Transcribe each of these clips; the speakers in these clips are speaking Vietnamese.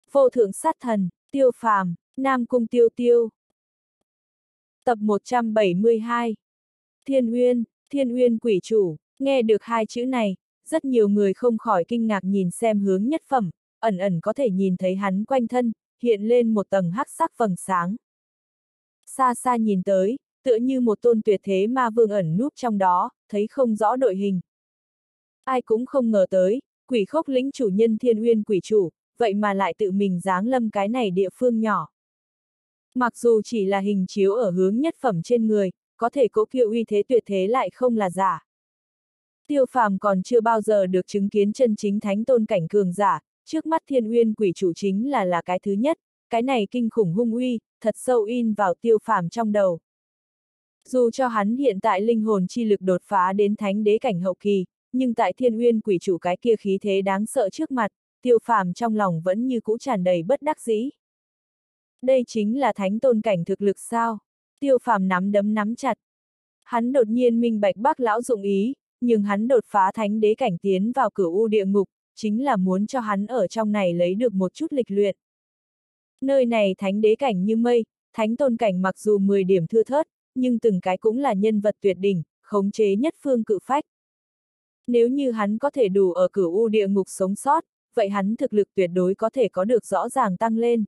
Vô thượng sát thần, Tiêu Phàm, Nam Cung Tiêu Tiêu. Tập 172. Thiên Uyên quỷ chủ, nghe được hai chữ này, rất nhiều người không khỏi kinh ngạc nhìn xem Hướng Nhất Phẩm, ẩn ẩn có thể nhìn thấy hắn quanh thân, hiện lên một tầng hắc sắc vầng sáng. Xa xa nhìn tới, tựa như một tôn tuyệt thế ma vương ẩn núp trong đó, thấy không rõ đội hình. Ai cũng không ngờ tới, quỷ khốc lĩnh chủ nhân Thiên Uyên quỷ chủ, vậy mà lại tự mình giáng lâm cái này địa phương nhỏ. Mặc dù chỉ là hình chiếu ở Hướng Nhất Phẩm trên người, có thể cỗ kiệu uy thế tuyệt thế lại không là giả. Tiêu Phàm còn chưa bao giờ được chứng kiến chân chính thánh tôn cảnh cường giả, trước mắt Thiên Uyên quỷ chủ chính là cái thứ nhất, cái này kinh khủng hung uy, thật sâu in vào Tiêu Phàm trong đầu. Dù cho hắn hiện tại linh hồn chi lực đột phá đến thánh đế cảnh hậu kỳ, nhưng tại Thiên Uyên quỷ chủ cái kia khí thế đáng sợ trước mặt, Tiêu Phàm trong lòng vẫn như cũ tràn đầy bất đắc dĩ. Đây chính là thánh tôn cảnh thực lực sao? Tiêu Phàm nắm đấm nắm chặt. Hắn đột nhiên minh bạch Bác lão dụng ý, nhưng hắn đột phá thánh đế cảnh tiến vào cửu u địa ngục, chính là muốn cho hắn ở trong này lấy được một chút lịch luyện. Nơi này thánh đế cảnh như mây, thánh tôn cảnh mặc dù 10 điểm thưa thớt, nhưng từng cái cũng là nhân vật tuyệt đỉnh, khống chế nhất phương cự phách. Nếu như hắn có thể đủ ở cửu u địa ngục sống sót, vậy hắn thực lực tuyệt đối có thể có được rõ ràng tăng lên.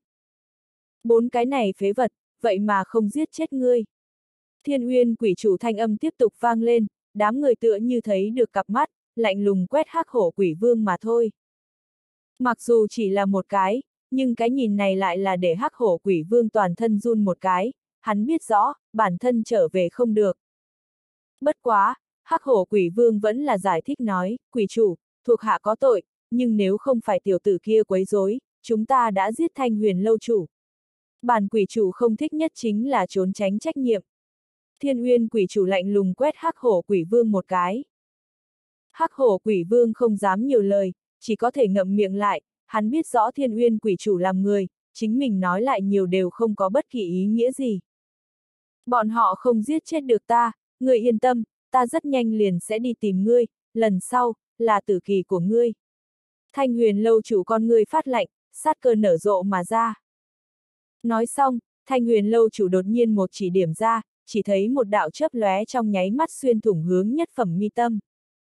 4 cái này phế vật, vậy mà không giết chết ngươi. Thiên Uyên quỷ chủ thanh âm tiếp tục vang lên, đám người tựa như thấy được cặp mắt, lạnh lùng quét hắc hổ quỷ vương mà thôi. Mặc dù chỉ là một cái, nhưng cái nhìn này lại là để hắc hổ quỷ vương toàn thân run một cái, hắn biết rõ, bản thân trở về không được. Bất quá, hắc hổ quỷ vương vẫn là giải thích nói, quỷ chủ, thuộc hạ có tội, nhưng nếu không phải tiểu tử kia quấy rối, chúng ta đã giết Thanh Huyền lâu chủ. Bản quỷ chủ không thích nhất chính là trốn tránh trách nhiệm. Thiên Uyên quỷ chủ lạnh lùng quét hắc hổ quỷ vương một cái. Hắc hổ quỷ vương không dám nhiều lời, chỉ có thể ngậm miệng lại, hắn biết rõ Thiên Uyên quỷ chủ làm người, chính mình nói lại nhiều đều không có bất kỳ ý nghĩa gì. Bọn họ không giết chết được ta, ngươi yên tâm, ta rất nhanh liền sẽ đi tìm ngươi, lần sau, là tử kỳ của ngươi. Thanh Huyền lâu chủ con ngươi phát lạnh, sát cơ nở rộ mà ra. Nói xong, Thanh Huyền lâu chủ đột nhiên một chỉ điểm ra, chỉ thấy một đạo chớp lóe trong nháy mắt xuyên thủng Hướng Nhất Phẩm mi tâm.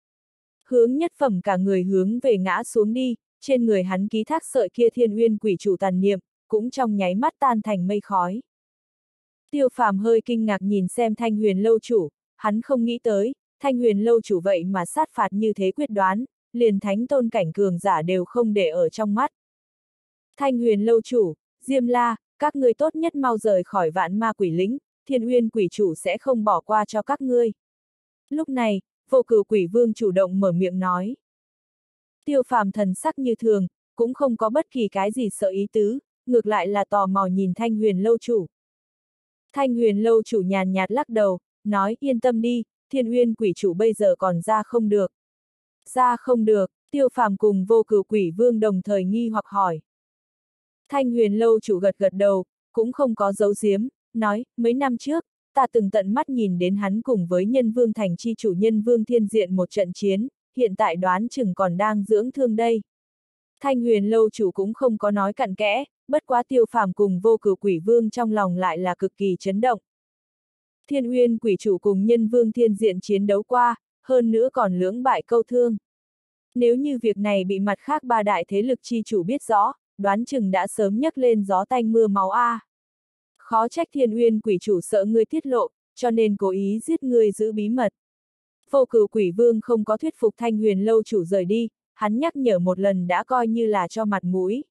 Hướng Nhất Phẩm cả người hướng về ngã xuống đi, trên người hắn ký thác sợi kia Thiên Uyên quỷ chủ tàn niệm, cũng trong nháy mắt tan thành mây khói. Tiêu Phàm hơi kinh ngạc nhìn xem Thanh Huyền lâu chủ, hắn không nghĩ tới, Thanh Huyền lâu chủ vậy mà sát phạt như thế quyết đoán, liền thánh tôn cảnh cường giả đều không để ở trong mắt. Thanh Huyền lâu chủ, Diêm La, các ngươi tốt nhất mau rời khỏi Vạn Ma quỷ lĩnh, Thiên Uyên quỷ chủ sẽ không bỏ qua cho các ngươi. Lúc này, Vô Cửu quỷ vương chủ động mở miệng nói. Tiêu Phàm thần sắc như thường, cũng không có bất kỳ cái gì sợ ý tứ, ngược lại là tò mò nhìn Thanh Huyền lâu chủ. Thanh Huyền lâu chủ nhàn nhạt lắc đầu, nói yên tâm đi, Thiên Uyên quỷ chủ bây giờ còn ra không được. Ra không được, Tiêu Phàm cùng Vô Cửu quỷ vương đồng thời nghi hoặc hỏi. Thanh Huyền lâu chủ gật gật đầu, cũng không có giấu giếm, nói, mấy năm trước, ta từng tận mắt nhìn đến hắn cùng với Nhân Vương thành chi chủ Nhân Vương Thiên Diện một trận chiến, hiện tại đoán chừng còn đang dưỡng thương đây. Thanh Huyền lâu chủ cũng không có nói cặn kẽ, bất quá Tiêu Phàm cùng Vô Cửu quỷ vương trong lòng lại là cực kỳ chấn động. Thiên Uyên quỷ chủ cùng Nhân Vương Thiên Diện chiến đấu qua, hơn nữa còn lưỡng bại câu thương. Nếu như việc này bị mặt khác ba đại thế lực chi chủ biết rõ, đoán chừng đã sớm nhấc lên gió tanh mưa máu a. Khó trách Thiên Uyên quỷ chủ sợ ngươi tiết lộ, cho nên cố ý giết ngươi giữ bí mật. Vô Cửu quỷ vương không có thuyết phục Thanh Huyền lâu chủ rời đi, hắn nhắc nhở một lần đã coi như là cho mặt mũi.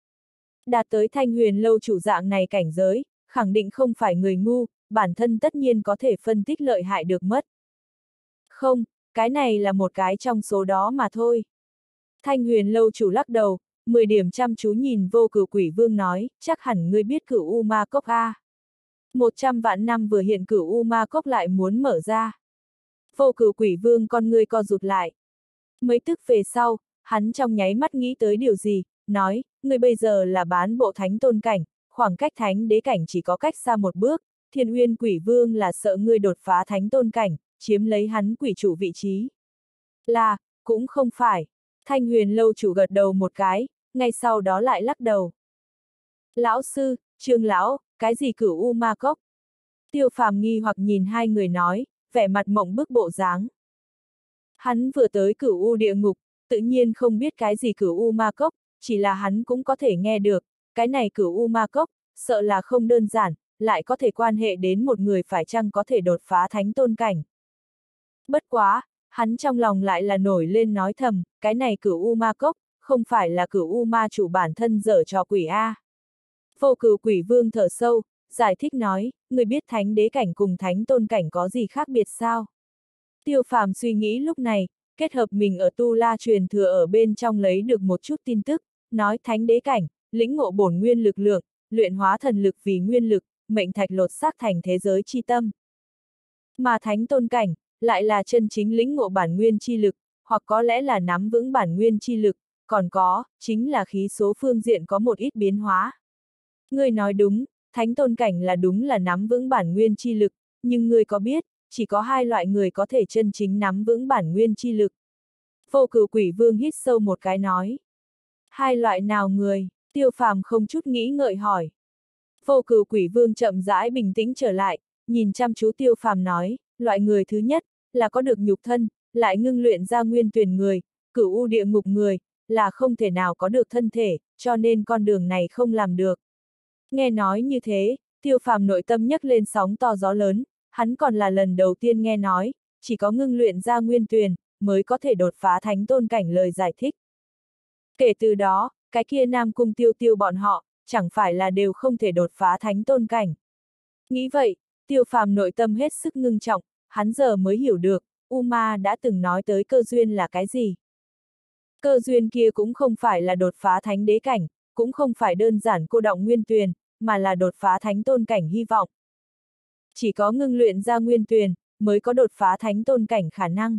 Đạt tới Thanh Huyền lâu chủ dạng này cảnh giới, khẳng định không phải người ngu, bản thân tất nhiên có thể phân tích lợi hại được mất. Không, cái này là một cái trong số đó mà thôi. Thanh Huyền lâu chủ lắc đầu, 10 điểm chăm chú nhìn Vô Cửu quỷ vương nói, chắc hẳn ngươi biết Cửu U Ma Cốc a. 100 vạn năm vừa hiện Cửu U Ma Cốc lại muốn mở ra. Vô Cửu quỷ vương con ngươi co rụt lại. Mấy tức về sau, hắn trong nháy mắt nghĩ tới điều gì, nói, ngươi bây giờ là bán bộ thánh tôn cảnh, khoảng cách thánh đế cảnh chỉ có cách xa một bước, Thiên Uyên quỷ vương là sợ ngươi đột phá thánh tôn cảnh, chiếm lấy hắn quỷ chủ vị trí. Là, cũng không phải. Thanh Huyền lâu chủ gật đầu một cái, ngay sau đó lại lắc đầu. Lão sư, Trương lão, cái gì Cửu U Ma Cốc? Tiêu Phàm nghi hoặc nhìn hai người nói, vẻ mặt mộng bức bộ dáng. Hắn vừa tới Cửu U địa ngục, tự nhiên không biết cái gì Cửu U Ma Cốc, chỉ là hắn cũng có thể nghe được, cái này Cửu U Ma Cốc, sợ là không đơn giản, lại có thể quan hệ đến một người phải chăng có thể đột phá thánh tôn cảnh. Bất quá, hắn trong lòng lại là nổi lên nói thầm, cái này Cửu U Ma Cốc, không phải là Cửu U Ma chủ bản thân dở trò quỷ A. Vô Cửu Quỷ Vương thở sâu, giải thích nói, người biết thánh đế cảnh cùng thánh tôn cảnh có gì khác biệt sao? Tiêu Phàm suy nghĩ lúc này, kết hợp mình ở Tu La truyền thừa ở bên trong lấy được một chút tin tức, nói thánh đế cảnh, lĩnh ngộ bổn nguyên lực lượng, luyện hóa thần lực vì nguyên lực, mệnh thạch lột xác thành thế giới chi tâm. Mà thánh tôn cảnh, lại là chân chính lĩnh ngộ bản nguyên chi lực, hoặc có lẽ là nắm vững bản nguyên chi lực, còn có, chính là khí số phương diện có một ít biến hóa. Ngươi nói đúng, thánh tôn cảnh là đúng là nắm vững bản nguyên chi lực, nhưng ngươi có biết, chỉ có hai loại người có thể chân chính nắm vững bản nguyên chi lực. Vô Cửu Quỷ Vương hít sâu một cái nói. Hai loại nào người? Tiêu Phàm không chút nghĩ ngợi hỏi. Vô Cửu Quỷ Vương chậm rãi bình tĩnh trở lại, nhìn chăm chú Tiêu Phàm nói, loại người thứ nhất, là có được nhục thân, lại ngưng luyện ra nguyên tuyển người, Cửu U địa ngục người, là không thể nào có được thân thể, cho nên con đường này không làm được. Nghe nói như thế, Tiêu Phàm nội tâm nhấc lên sóng to gió lớn, hắn còn là lần đầu tiên nghe nói, chỉ có ngưng luyện ra nguyên tuyền, mới có thể đột phá thánh tôn cảnh lời giải thích. Kể từ đó, cái kia Nam Cung Tiêu Tiêu bọn họ, chẳng phải là đều không thể đột phá thánh tôn cảnh. Nghĩ vậy, Tiêu Phàm nội tâm hết sức ngưng trọng, hắn giờ mới hiểu được, U Ma đã từng nói tới cơ duyên là cái gì. Cơ duyên kia cũng không phải là đột phá thánh đế cảnh, cũng không phải đơn giản cô đọng nguyên tuyền, mà là đột phá thánh tôn cảnh hy vọng. Chỉ có ngưng luyện ra nguyên tuyền, mới có đột phá thánh tôn cảnh khả năng.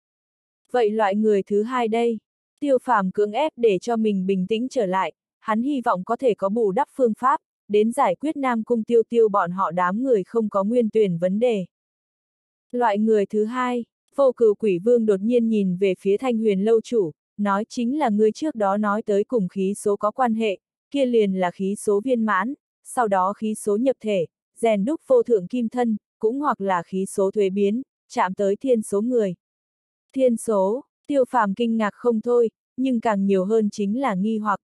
Vậy loại người thứ hai đây? Tiêu Phàm cưỡng ép để cho mình bình tĩnh trở lại, hắn hy vọng có thể có bù đắp phương pháp, đến giải quyết Nam Cung Tiêu Tiêu bọn họ đám người không có nguyên tuyền vấn đề. Loại người thứ hai, Vô Cửu Quỷ Vương đột nhiên nhìn về phía Thanh Huyền lâu chủ, nói chính là người trước đó nói tới cùng khí số có quan hệ, kia liền là khí số viên mãn, sau đó khí số nhập thể, rèn đúc vô thượng kim thân, cũng hoặc là khí số thuế biến, chạm tới thiên số người. Thiên số, Tiêu Phàm kinh ngạc không thôi, nhưng càng nhiều hơn chính là nghi hoặc.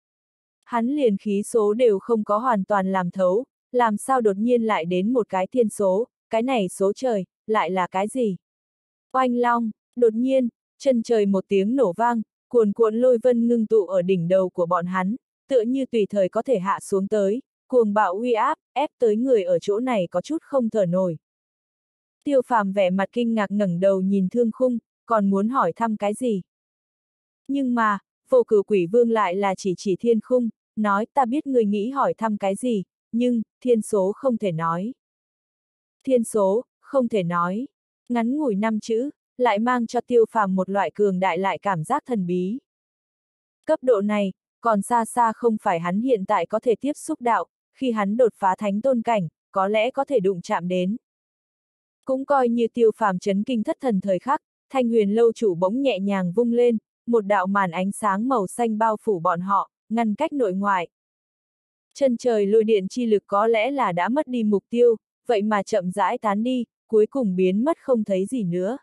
Hắn liền khí số đều không có hoàn toàn làm thấu, làm sao đột nhiên lại đến một cái thiên số, cái này số trời, lại là cái gì? Oanh long, đột nhiên, chân trời một tiếng nổ vang, cuồn cuộn lôi vân ngưng tụ ở đỉnh đầu của bọn hắn, tựa như tùy thời có thể hạ xuống tới, cuồng bạo uy áp, ép tới người ở chỗ này có chút không thở nổi. Tiêu Phàm vẻ mặt kinh ngạc ngẩng đầu nhìn Thương Khung, còn muốn hỏi thăm cái gì? Nhưng mà, Vô Cửu Quỷ Vương lại là chỉ Thiên Khung, nói ta biết người nghĩ hỏi thăm cái gì, nhưng, thiên số không thể nói. Thiên số, không thể nói. Ngắn ngủi 5 chữ, lại mang cho Tiêu Phàm một loại cường đại lại cảm giác thần bí. Cấp độ này, còn xa xa không phải hắn hiện tại có thể tiếp xúc đạo, khi hắn đột phá thánh tôn cảnh, có lẽ có thể đụng chạm đến. Cũng coi như Tiêu Phàm chấn kinh thất thần thời khắc, Thanh Huyền lâu chủ bỗng nhẹ nhàng vung lên, một đạo màn ánh sáng màu xanh bao phủ bọn họ, ngăn cách nội ngoại. Chân trời lôi điện chi lực có lẽ là đã mất đi mục tiêu, vậy mà chậm rãi tán đi, cuối cùng biến mất không thấy gì nữa.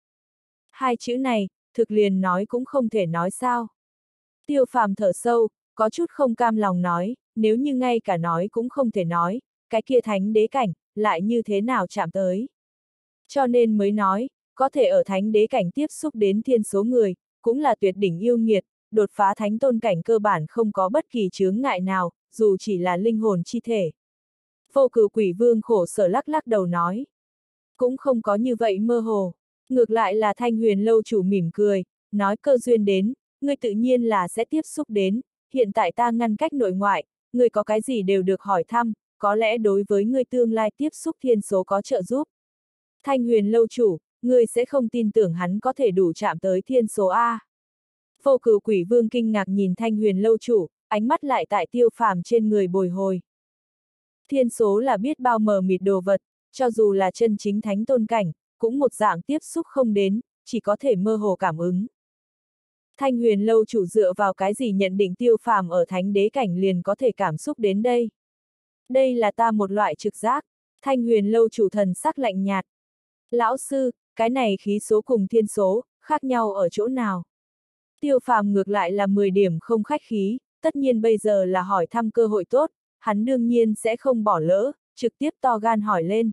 Hai chữ này, thực liền nói cũng không thể nói sao. Tiêu Phàm thở sâu, có chút không cam lòng nói, nếu như ngay cả nói cũng không thể nói, cái kia thánh đế cảnh, lại như thế nào chạm tới. Cho nên mới nói, có thể ở thánh đế cảnh tiếp xúc đến thiên số người, cũng là tuyệt đỉnh yêu nghiệt, đột phá thánh tôn cảnh cơ bản không có bất kỳ chướng ngại nào, dù chỉ là linh hồn chi thể. Vô Cửu Quỷ Vương khổ sở lắc lắc đầu nói. Cũng không có như vậy mơ hồ. Ngược lại là Thanh Huyền lâu chủ mỉm cười, nói cơ duyên đến, ngươi tự nhiên là sẽ tiếp xúc đến, hiện tại ta ngăn cách nội ngoại, ngươi có cái gì đều được hỏi thăm, có lẽ đối với ngươi tương lai tiếp xúc thiên số có trợ giúp. Thanh Huyền lâu chủ, ngươi sẽ không tin tưởng hắn có thể đủ chạm tới thiên số A. Vô Cửu Quỷ Vương kinh ngạc nhìn Thanh Huyền lâu chủ, ánh mắt lại tại Tiêu Phàm trên người bồi hồi. Thiên số là biết bao mờ mịt đồ vật, cho dù là chân chính thánh tôn cảnh, cũng một dạng tiếp xúc không đến, chỉ có thể mơ hồ cảm ứng. Thanh Huyền lâu chủ dựa vào cái gì nhận định Tiêu Phàm ở thánh đế cảnh liền có thể cảm xúc đến đây? Đây là ta một loại trực giác. Thanh Huyền lâu chủ thần sắc lạnh nhạt. Lão sư, cái này khí số cùng thiên số, khác nhau ở chỗ nào? Tiêu Phàm ngược lại là 10 điểm không khách khí, tất nhiên bây giờ là hỏi thăm cơ hội tốt, hắn đương nhiên sẽ không bỏ lỡ, trực tiếp to gan hỏi lên.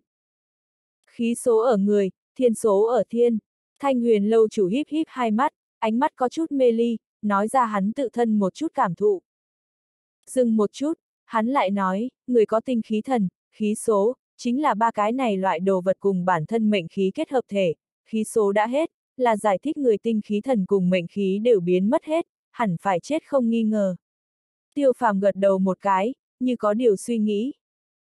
Khí số ở người, thiên số ở thiên. Thanh Huyền lâu chủ híp híp hai mắt, ánh mắt có chút mê ly, nói ra hắn tự thân một chút cảm thụ. Dừng một chút, hắn lại nói, người có tinh khí thần, khí số, chính là ba cái này loại đồ vật cùng bản thân mệnh khí kết hợp thể, khí số đã hết, là giải thích người tinh khí thần cùng mệnh khí đều biến mất hết, hẳn phải chết không nghi ngờ. Tiêu Phàm gật đầu một cái, như có điều suy nghĩ.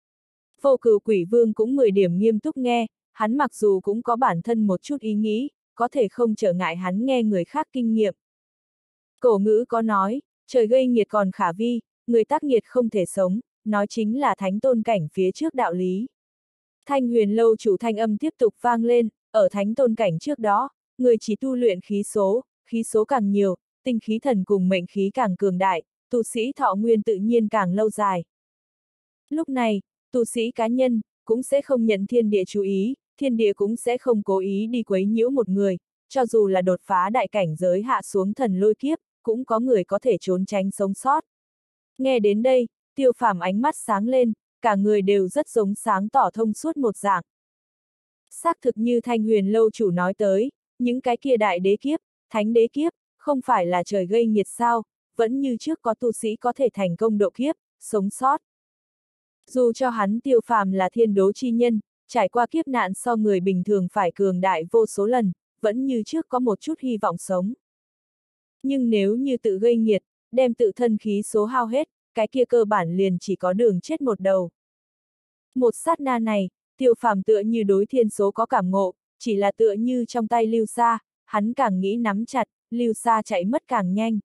Vô Cửu Quỷ Vương cũng 10 điểm nghiêm túc nghe, hắn mặc dù cũng có bản thân một chút ý nghĩ, có thể không trở ngại hắn nghe người khác kinh nghiệm. Cổ ngữ có nói, trời gây nghiệt còn khả vi, người tác nghiệt không thể sống, nói chính là thánh tôn cảnh phía trước đạo lý. Thanh Huyền lâu chủ thanh âm tiếp tục vang lên, ở thánh tôn cảnh trước đó, người chỉ tu luyện khí số càng nhiều, tinh khí thần cùng mệnh khí càng cường đại, tu sĩ thọ nguyên tự nhiên càng lâu dài. Lúc này, tu sĩ cá nhân, cũng sẽ không nhận thiên địa chú ý, thiên địa cũng sẽ không cố ý đi quấy nhiễu một người, cho dù là đột phá đại cảnh giới hạ xuống thần lôi kiếp, cũng có người có thể trốn tránh sống sót. Nghe đến đây, Tiêu Phàm ánh mắt sáng lên, cả người đều rất giống sáng tỏ thông suốt một dạng. Xác thực như Thanh Huyền lâu chủ nói tới, những cái kia đại đế kiếp, thánh đế kiếp, không phải là trời gây nghiệt sao, vẫn như trước có tu sĩ có thể thành công độ kiếp, sống sót. Dù cho hắn Tiêu Phàm là thiên đố chi nhân, trải qua kiếp nạn so người bình thường phải cường đại vô số lần, vẫn như trước có một chút hy vọng sống. Nhưng nếu như tự gây nghiệt, đem tự thân khí số hao hết, cái kia cơ bản liền chỉ có đường chết một đầu. Một sát na này, Tiêu Phàm tựa như đối thiên số có cảm ngộ, chỉ là tựa như trong tay lưu sa, hắn càng nghĩ nắm chặt, lưu sa chạy mất càng nhanh.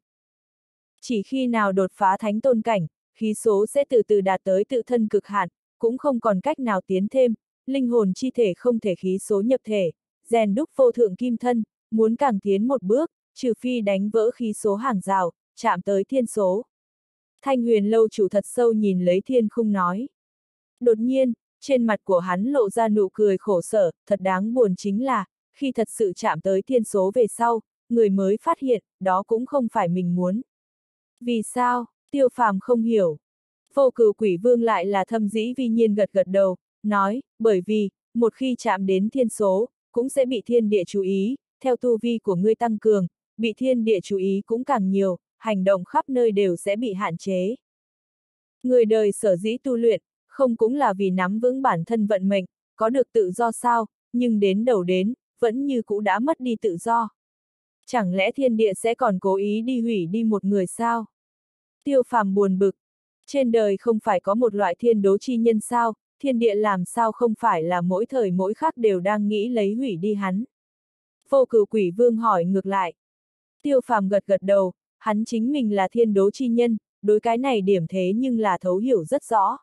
Chỉ khi nào đột phá thánh tôn cảnh, khí số sẽ từ từ đạt tới tự thân cực hạn, cũng không còn cách nào tiến thêm, linh hồn chi thể không thể khí số nhập thể, rèn đúc vô thượng kim thân, muốn càng tiến một bước, trừ phi đánh vỡ khí số hàng rào, chạm tới thiên số. Thanh Huyền lâu chủ thật sâu nhìn lấy thiên khung nói. Đột nhiên, trên mặt của hắn lộ ra nụ cười khổ sở, thật đáng buồn chính là, khi thật sự chạm tới thiên số về sau, người mới phát hiện, đó cũng không phải mình muốn. Vì sao? Tiêu Phàm không hiểu. Vô Cửu Quỷ Vương lại là thâm dĩ vi nhiên gật gật đầu, nói, bởi vì, một khi chạm đến thiên số, cũng sẽ bị thiên địa chú ý, theo tu vi của ngươi tăng cường, bị thiên địa chú ý cũng càng nhiều, hành động khắp nơi đều sẽ bị hạn chế. Người đời sở dĩ tu luyện, không cũng là vì nắm vững bản thân vận mệnh, có được tự do sao, nhưng đến đầu đến, vẫn như cũ đã mất đi tự do. Chẳng lẽ thiên địa sẽ còn cố ý đi hủy đi một người sao? Tiêu Phàm buồn bực. Trên đời không phải có một loại thiên đố chi nhân sao, thiên địa làm sao không phải là mỗi thời mỗi khắc đều đang nghĩ lấy hủy đi hắn. Vô Cửu Quỷ Vương hỏi ngược lại. Tiêu Phàm gật gật đầu, hắn chính mình là thiên đố chi nhân, đối cái này điểm thế nhưng là thấu hiểu rất rõ.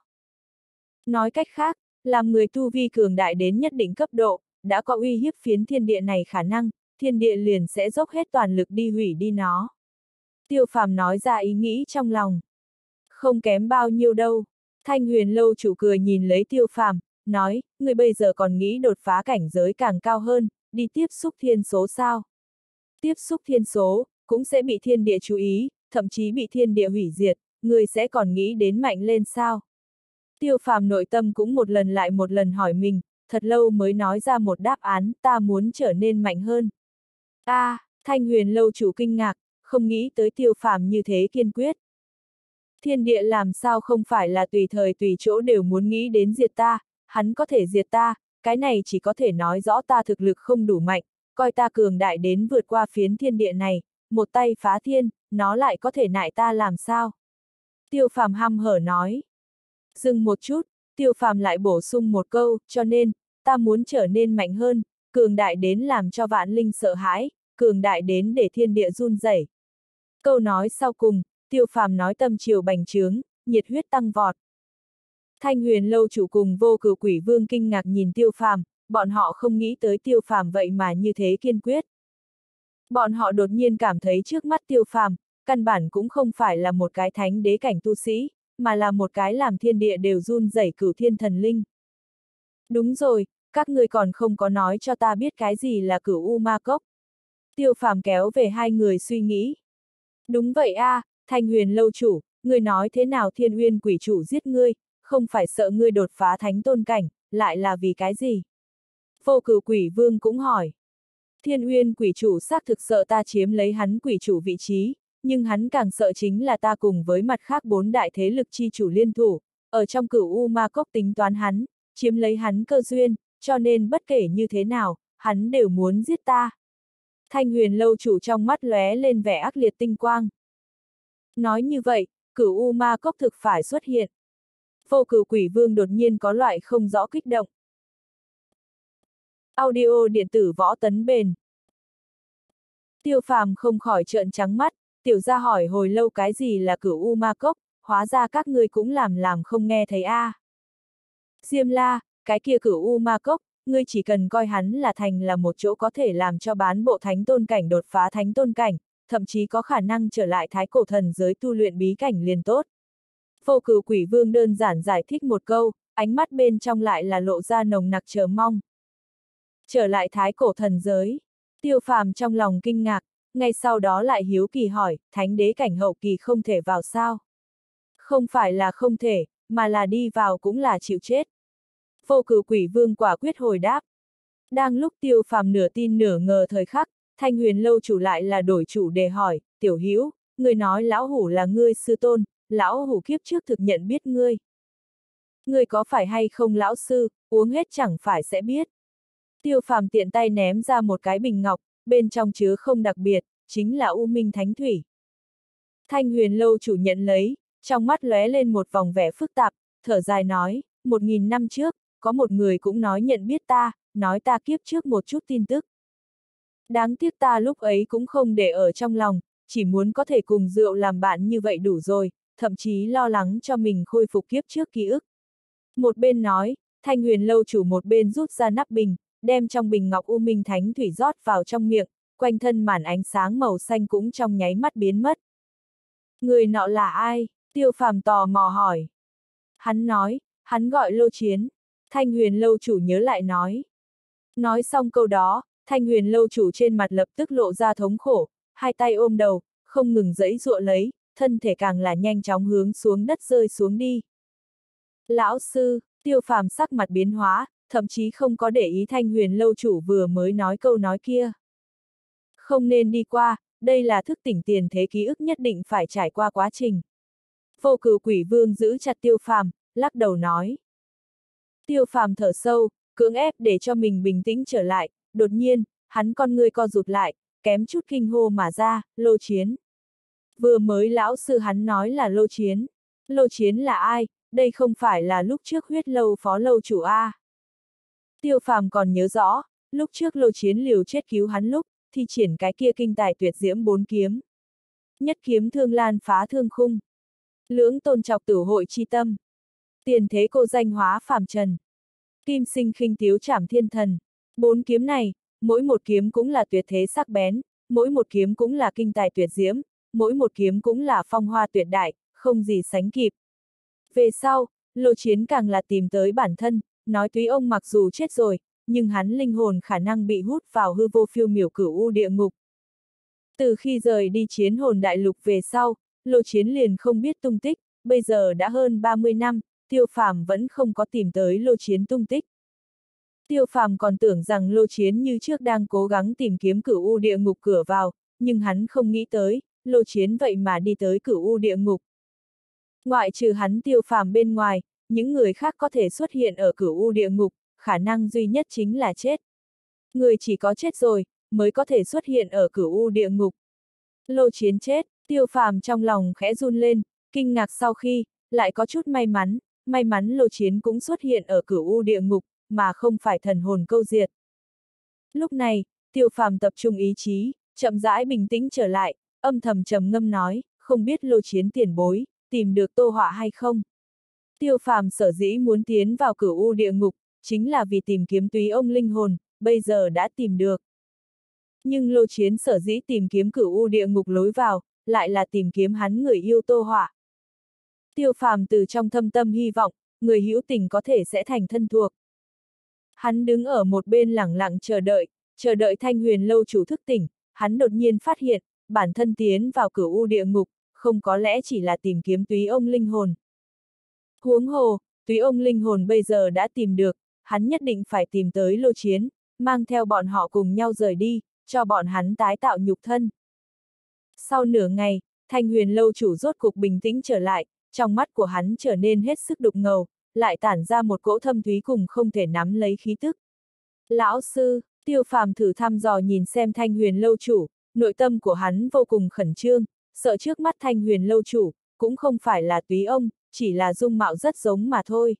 Nói cách khác, làm người tu vi cường đại đến nhất định cấp độ, đã có uy hiếp phiến thiên địa này khả năng, thiên địa liền sẽ dốc hết toàn lực đi hủy đi nó. Tiêu Phàm nói ra ý nghĩ trong lòng. Không kém bao nhiêu đâu. Thanh Huyền lâu chủ cười nhìn lấy Tiêu Phàm, nói, người bây giờ còn nghĩ đột phá cảnh giới càng cao hơn, đi tiếp xúc thiên số sao? Tiếp xúc thiên số, cũng sẽ bị thiên địa chú ý, thậm chí bị thiên địa hủy diệt, người sẽ còn nghĩ đến mạnh lên sao? Tiêu Phàm nội tâm cũng một lần lại một lần hỏi mình, thật lâu mới nói ra một đáp án, ta muốn trở nên mạnh hơn. Thanh Huyền lâu chủ kinh ngạc, không nghĩ tới Tiêu Phàm như thế kiên quyết. Thiên địa làm sao không phải là tùy thời tùy chỗ đều muốn nghĩ đến diệt ta, hắn có thể diệt ta, cái này chỉ có thể nói rõ ta thực lực không đủ mạnh, coi ta cường đại đến vượt qua phiến thiên địa này, một tay phá thiên, nó lại có thể nại ta làm sao? Tiêu Phàm hăm hở nói. Dừng một chút, Tiêu Phàm lại bổ sung một câu, cho nên, ta muốn trở nên mạnh hơn, cường đại đến làm cho vạn linh sợ hãi, cường đại đến để thiên địa run rẩy. Câu nói sau cùng, Tiêu Phàm nói tâm triều bành trướng, nhiệt huyết tăng vọt. Thanh Huyền lâu chủ cùng Vô Cửu Quỷ Vương kinh ngạc nhìn Tiêu Phàm, bọn họ không nghĩ tới Tiêu Phàm vậy mà như thế kiên quyết. Bọn họ đột nhiên cảm thấy trước mắt Tiêu Phàm, căn bản cũng không phải là một cái thánh đế cảnh tu sĩ, mà là một cái làm thiên địa đều run rẩy cửu thiên thần linh. Đúng rồi, các ngươi còn không có nói cho ta biết cái gì là cửu U Ma Cốc. Tiêu Phàm kéo về hai người suy nghĩ. Đúng vậy a, Thanh Huyền lâu chủ, ngươi nói thế nào Thiên Uyên quỷ chủ giết ngươi, không phải sợ ngươi đột phá thánh tôn cảnh, lại là vì cái gì? Vô Cửu Quỷ Vương cũng hỏi. Thiên Uyên quỷ chủ xác thực sợ ta chiếm lấy hắn quỷ chủ vị trí, nhưng hắn càng sợ chính là ta cùng với mặt khác 4 đại thế lực chi chủ liên thủ, ở trong cửu U Ma Cốc tính toán hắn, chiếm lấy hắn cơ duyên, cho nên bất kể như thế nào, hắn đều muốn giết ta. Thanh Huyền lâu chủ trong mắt lóe lên vẻ ác liệt tinh quang. Nói như vậy, cửu U Ma Cốc thực phải xuất hiện. Vô Cửu Quỷ Vương đột nhiên có loại không rõ kích động. Audio điện tử võ tấn bền. Tiêu Phàm không khỏi trợn trắng mắt, tiểu gia hỏi hồi lâu cái gì là cửu U Ma Cốc, hóa ra các ngươi cũng làm không nghe thấy a. Diêm La, cái kia cửu U Ma Cốc, ngươi chỉ cần coi hắn là thành là một chỗ có thể làm cho bán bộ thánh tôn cảnh đột phá thánh tôn cảnh, thậm chí có khả năng trở lại thái cổ thần giới tu luyện bí cảnh liền tốt. Vô Cửu Quỷ Vương đơn giản giải thích một câu, ánh mắt bên trong lại là lộ ra nồng nặc chờ mong. Trở lại thái cổ thần giới, Tiêu Phàm trong lòng kinh ngạc, ngay sau đó lại hiếu kỳ hỏi, thánh đế cảnh hậu kỳ không thể vào sao? Không phải là không thể, mà là đi vào cũng là chịu chết. Vô Cửu Quỷ Vương quả quyết hồi đáp. Đang lúc Tiêu Phàm nửa tin nửa ngờ thời khắc, Thanh Huyền lâu chủ lại là đổi chủ đề hỏi, tiểu hữu, người nói lão hủ là ngươi sư tôn, lão hủ kiếp trước thực nhận biết ngươi. Ngươi có phải hay không lão sư, uống hết chẳng phải sẽ biết. Tiêu Phàm tiện tay ném ra một cái bình ngọc, bên trong chứa không đặc biệt, chính là U Minh Thánh Thủy. Thanh Huyền lâu chủ nhận lấy, trong mắt lóe lên một vòng vẻ phức tạp, thở dài nói, 1000 năm trước, có một người cũng nói nhận biết ta, nói ta kiếp trước một chút tin tức. Đáng tiếc ta lúc ấy cũng không để ở trong lòng, chỉ muốn có thể cùng rượu làm bạn như vậy đủ rồi, thậm chí lo lắng cho mình khôi phục kiếp trước ký ức. Một bên nói, Thanh Huyền lâu chủ một bên rút ra nắp bình, đem trong bình ngọc U Minh Thánh Thủy rót vào trong miệng, quanh thân màn ánh sáng màu xanh cũng trong nháy mắt biến mất. Người nọ là ai? Tiêu Phàm tò mò hỏi. Hắn nói, hắn gọi Lô Chiến. Thanh Huyền lâu chủ nhớ lại nói. Nói xong câu đó, Thanh Huyền lâu chủ trên mặt lập tức lộ ra thống khổ, hai tay ôm đầu, không ngừng giãy giụa lấy, thân thể càng là nhanh chóng hướng xuống đất rơi xuống đi. Lão sư, Tiêu Phàm sắc mặt biến hóa, thậm chí không có để ý Thanh Huyền lâu chủ vừa mới nói câu nói kia. Không nên đi qua, đây là thức tỉnh tiền thế ký ức nhất định phải trải qua quá trình. Vô Cửu Quỷ Vương giữ chặt Tiêu Phàm, lắc đầu nói. Tiêu Phàm thở sâu, cưỡng ép để cho mình bình tĩnh trở lại, đột nhiên, hắn con ngươi co rụt lại, kém chút kinh hô mà ra, Lô Chiến. Vừa mới lão sư hắn nói là Lô Chiến. Lô Chiến là ai? Đây không phải là lúc trước huyết lâu phó lâu chủ A. Tiêu Phàm còn nhớ rõ, lúc trước Lô Chiến liều chết cứu hắn lúc, thi triển cái kia kinh tài tuyệt diễm 4 kiếm. Nhất kiếm thương lan phá thương khung. Lưỡng tôn trọc tử hội chi tâm. Tiền thế cô danh hóa phàm trần. Kim sinh khinh tiếu trảm thiên thần. 4 kiếm này, mỗi một kiếm cũng là tuyệt thế sắc bén, mỗi một kiếm cũng là kinh tài tuyệt diễm, mỗi một kiếm cũng là phong hoa tuyệt đại, không gì sánh kịp. Về sau, Lô Chiến càng là tìm tới bản thân, nói túy ông mặc dù chết rồi, nhưng hắn linh hồn khả năng bị hút vào hư vô phiêu miểu cửu u địa ngục. Từ khi rời đi chiến hồn đại lục về sau, Lô Chiến liền không biết tung tích, bây giờ đã hơn 30 năm, Tiêu Phàm vẫn không có tìm tới Lô Chiến tung tích. Tiêu Phàm còn tưởng rằng Lô Chiến như trước đang cố gắng tìm kiếm cửu u địa ngục cửa vào, nhưng hắn không nghĩ tới, Lô Chiến vậy mà đi tới cửu u địa ngục. Ngoại trừ hắn Tiêu Phàm bên ngoài, những người khác có thể xuất hiện ở cửu u địa ngục, khả năng duy nhất chính là chết. Người chỉ có chết rồi, mới có thể xuất hiện ở cửu u địa ngục. Lô Chiến chết, Tiêu Phàm trong lòng khẽ run lên, kinh ngạc sau khi, lại có chút may mắn Lô Chiến cũng xuất hiện ở cửu u địa ngục, mà không phải thần hồn câu diệt. Lúc này, Tiêu Phàm tập trung ý chí, chậm rãi bình tĩnh trở lại, âm thầm trầm ngâm nói, không biết Lô Chiến tiền bối, tìm được Tô Họa hay không? Tiêu Phàm sở dĩ muốn tiến vào cửu u địa ngục, chính là vì tìm kiếm túy ông linh hồn, bây giờ đã tìm được. Nhưng Lô Chiến sở dĩ tìm kiếm Cửu U địa ngục lối vào, lại là tìm kiếm hắn người yêu Tô Họa. Tiêu Phàm từ trong thâm tâm hy vọng, người hữu tình có thể sẽ thành thân thuộc. Hắn đứng ở một bên lẳng lặng chờ đợi Thanh Huyền lâu chủ thức tỉnh, hắn đột nhiên phát hiện, bản thân tiến vào Cửu U địa ngục, không có lẽ chỉ là tìm kiếm túy ông linh hồn. Huống hồ, túy ông linh hồn bây giờ đã tìm được, hắn nhất định phải tìm tới Lô Chiến, mang theo bọn họ cùng nhau rời đi, cho bọn hắn tái tạo nhục thân. Sau nửa ngày, Thanh Huyền lâu chủ rốt cục bình tĩnh trở lại, trong mắt của hắn trở nên hết sức đục ngầu, lại tản ra một cỗ thâm thúy cùng không thể nắm lấy khí tức. Lão sư, Tiêu Phàm thử thăm dò nhìn xem Thanh Huyền lâu chủ, nội tâm của hắn vô cùng khẩn trương, sợ trước mắt Thanh Huyền lâu chủ, cũng không phải là túy ông, chỉ là dung mạo rất giống mà thôi.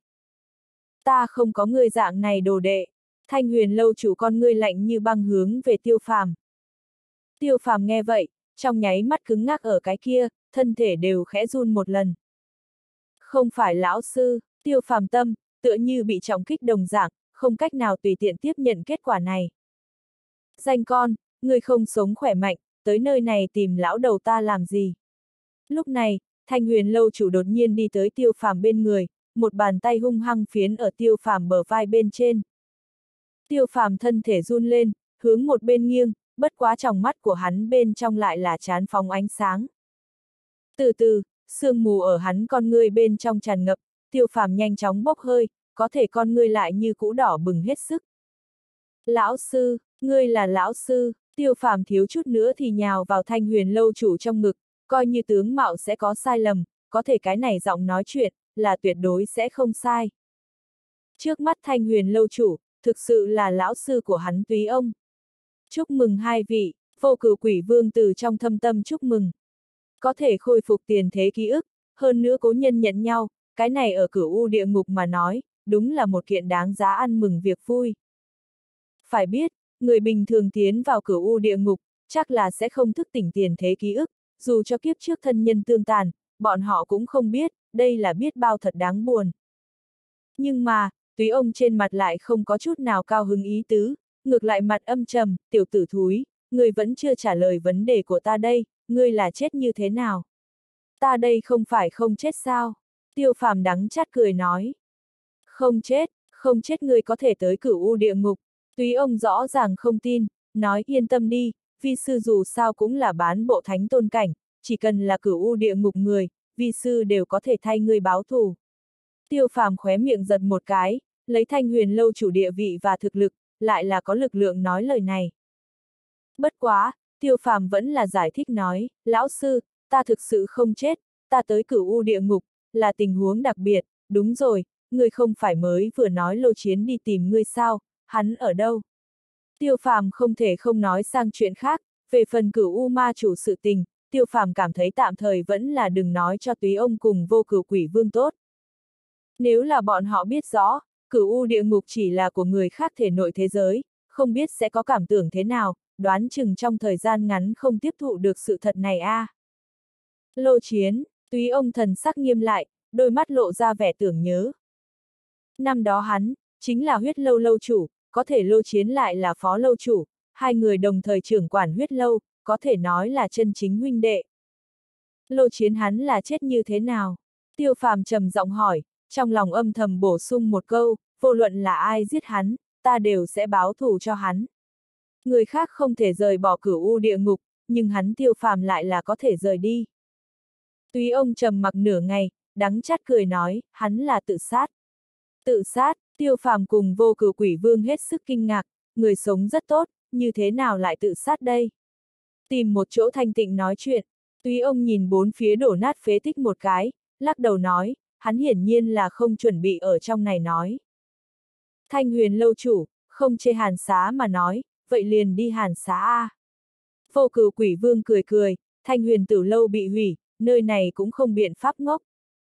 Ta không có người dạng này đồ đệ. Thanh Huyền lâu chủ con ngươi lạnh như băng hướng về Tiêu Phàm. Tiêu Phàm nghe vậy, trong nháy mắt cứng ngắc ở cái kia, thân thể đều khẽ run một lần. Không phải lão sư, Tiêu Phàm tâm, tựa như bị trọng kích đồng dạng, không cách nào tùy tiện tiếp nhận kết quả này. Danh con, ngươi không sống khỏe mạnh, tới nơi này tìm lão đầu ta làm gì? Lúc này, Thanh Huyền lâu chủ đột nhiên đi tới Tiêu Phàm bên người, một bàn tay hung hăng phiến ở Tiêu Phàm bờ vai bên trên. Tiêu Phàm thân thể run lên, hướng một bên nghiêng, bất quá tròng mắt của hắn bên trong lại là chán phóng ánh sáng. Từ từ, sương mù ở hắn con ngươi bên trong tràn ngập, Tiêu Phàm nhanh chóng bốc hơi, có thể con ngươi lại như cũ đỏ bừng hết sức. Lão sư, ngươi là lão sư, Tiêu Phàm thiếu chút nữa thì nhào vào Thanh Huyền lâu chủ trong ngực, coi như tướng mạo sẽ có sai lầm, có thể cái này giọng nói chuyện, là tuyệt đối sẽ không sai. Trước mắt Thanh Huyền lâu chủ, thực sự là lão sư của hắn túy ông. Chúc mừng hai vị, Vô Cửu Quỷ Vương từ trong thâm tâm chúc mừng. Có thể khôi phục tiền thế ký ức, hơn nữa cố nhân nhận nhau, cái này ở Cửu U địa ngục mà nói, đúng là một kiện đáng giá ăn mừng việc vui. Phải biết, người bình thường tiến vào Cửu U địa ngục, chắc là sẽ không thức tỉnh tiền thế ký ức, dù cho kiếp trước thân nhân tương tàn, bọn họ cũng không biết, đây là biết bao thật đáng buồn. Nhưng mà, túy ông trên mặt lại không có chút nào cao hứng ý tứ, ngược lại mặt âm trầm, tiểu tử thúi, ngươi vẫn chưa trả lời vấn đề của ta đây, ngươi là chết như thế nào? Ta đây không phải không chết sao? Tiêu Phàm đắng chát cười nói. Không chết ngươi có thể tới Cửu U địa ngục. Túy ông rõ ràng không tin, nói yên tâm đi, vi sư dù sao cũng là bán bộ thánh tôn cảnh, chỉ cần là Cửu U địa ngục người, vi sư đều có thể thay ngươi báo thù. Tiêu Phàm khóe miệng giật một cái, lấy Thanh Huyền lâu chủ địa vị và thực lực, lại là có lực lượng nói lời này. Bất quá, Tiêu Phàm vẫn là giải thích nói, lão sư, ta thực sự không chết, ta tới Cửu U địa ngục, là tình huống đặc biệt, đúng rồi, ngươi không phải mới vừa nói Lô Chiến đi tìm ngươi sao, hắn ở đâu? Tiêu Phàm không thể không nói sang chuyện khác, về phần Cửu U ma chủ sự tình, Tiêu Phàm cảm thấy tạm thời vẫn là đừng nói cho túy ông cùng Vô Cửu Quỷ Vương tốt. Nếu là bọn họ biết rõ, Cửu U địa ngục chỉ là của người khác thể nội thế giới, không biết sẽ có cảm tưởng thế nào, đoán chừng trong thời gian ngắn không tiếp thụ được sự thật này a. Lô Chiến, túy ông thần sắc nghiêm lại, đôi mắt lộ ra vẻ tưởng nhớ. Năm đó hắn, chính là huyết lâu lâu chủ, có thể Lô Chiến lại là phó lâu chủ, hai người đồng thời trưởng quản huyết lâu, có thể nói là chân chính huynh đệ. Lô Chiến hắn là chết như thế nào? Tiêu Phàm trầm giọng hỏi, trong lòng âm thầm bổ sung một câu, vô luận là ai giết hắn, ta đều sẽ báo thù cho hắn. Người khác không thể rời bỏ Cửu U địa ngục, nhưng hắn Tiêu Phàm lại là có thể rời đi. Túy ông trầm mặc nửa ngày, đắng chát cười nói, hắn là tự sát. Tự sát, Tiêu Phàm cùng Vô Cửu Quỷ Vương hết sức kinh ngạc, người sống rất tốt, như thế nào lại tự sát đây? Tìm một chỗ thanh tịnh nói chuyện, túy ông nhìn bốn phía đổ nát phế tích một cái, lắc đầu nói, hắn hiển nhiên là không chuẩn bị ở trong này nói. Thanh Huyền lâu chủ, không chê Hàn Xá mà nói, vậy liền đi Hàn Xá a. Vô Cửu Quỷ Vương cười cười, Thanh Huyền tử lâu bị hủy, nơi này cũng không biện pháp ngốc.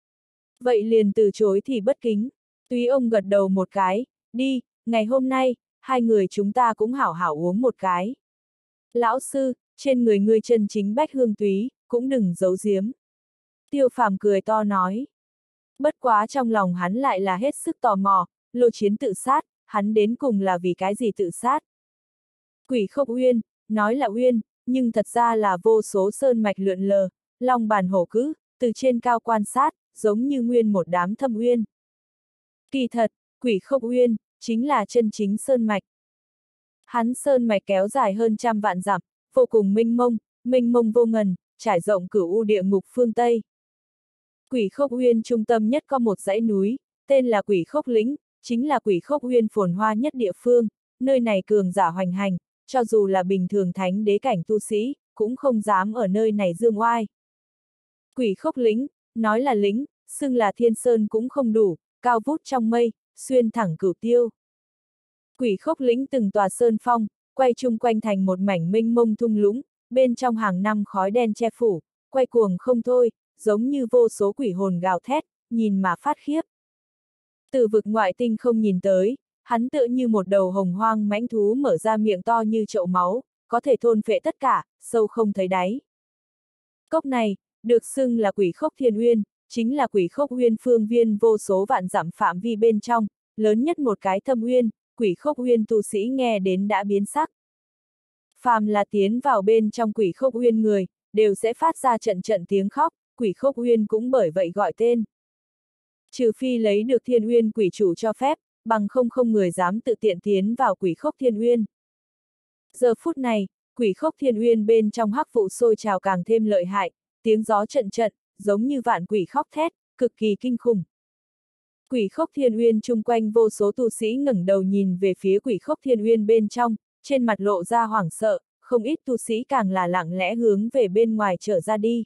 Vậy liền từ chối thì bất kính. Túy ông gật đầu một cái, đi, ngày hôm nay, hai người chúng ta cũng hảo hảo uống một cái. Lão sư, trên người ngươi chân chính bách hương túy, cũng đừng giấu giếm. Tiêu Phàm cười to nói. Bất quá trong lòng hắn lại là hết sức tò mò, Lô Chiến tự sát, hắn đến cùng là vì cái gì tự sát? Quỷ Khốc Uyên, nói là uyên, nhưng thật ra là vô số sơn mạch lượn lờ, long bàn hổ cữ, từ trên cao quan sát, giống như nguyên một đám thâm uyên. Kỳ thật, Quỷ Khốc Uyên, chính là chân chính sơn mạch. Hắn sơn mạch kéo dài hơn 100 vạn dặm, vô cùng mênh mông vô ngần, trải rộng cửu u địa ngục phương Tây. Quỷ Khốc Uyên trung tâm nhất có một dãy núi, tên là Quỷ Khốc Lĩnh, chính là Quỷ Khốc Uyên phồn hoa nhất địa phương, nơi này cường giả hoành hành, cho dù là bình thường thánh đế cảnh tu sĩ, cũng không dám ở nơi này dương oai. Quỷ Khốc Lĩnh, nói là lĩnh, xưng là thiên sơn cũng không đủ, cao vút trong mây, xuyên thẳng cửu tiêu. Quỷ Khốc Lĩnh từng tòa sơn phong, quay chung quanh thành một mảnh mênh mông thung lũng, bên trong hàng năm khói đen che phủ, quay cuồng không thôi, giống như vô số quỷ hồn gào thét, nhìn mà phát khiếp. Từ vực ngoại tinh không nhìn tới, hắn tựa như một đầu hồng hoang mãnh thú mở ra miệng to như chậu máu, có thể thôn phệ tất cả, sâu không thấy đáy. Cốc này, được xưng là Quỷ Khốc Thiên Uyên, chính là Quỷ Khốc Uyên phương viên vô số vạn dặm phạm vi bên trong, lớn nhất một cái thâm uyên, Quỷ Khốc Uyên tu sĩ nghe đến đã biến sắc. Phàm là tiến vào bên trong Quỷ Khốc Uyên người, đều sẽ phát ra trận trận tiếng khóc, Quỷ Khốc Uyên cũng bởi vậy gọi tên. Trừ phi lấy được Thiên Uyên quỷ chủ cho phép, bằng không người dám tự tiện tiến vào Quỷ Khốc Thiên Uyên. Giờ phút này, Quỷ Khốc Thiên Uyên bên trong hắc vụ sôi trào càng thêm lợi hại, tiếng gió trận trận, giống như vạn quỷ khóc thét, cực kỳ kinh khủng. Quỷ Khốc Thiên Uyên chung quanh vô số tu sĩ ngẩng đầu nhìn về phía Quỷ Khốc Thiên Uyên bên trong, trên mặt lộ ra hoảng sợ, không ít tu sĩ càng là lặng lẽ hướng về bên ngoài trở ra đi.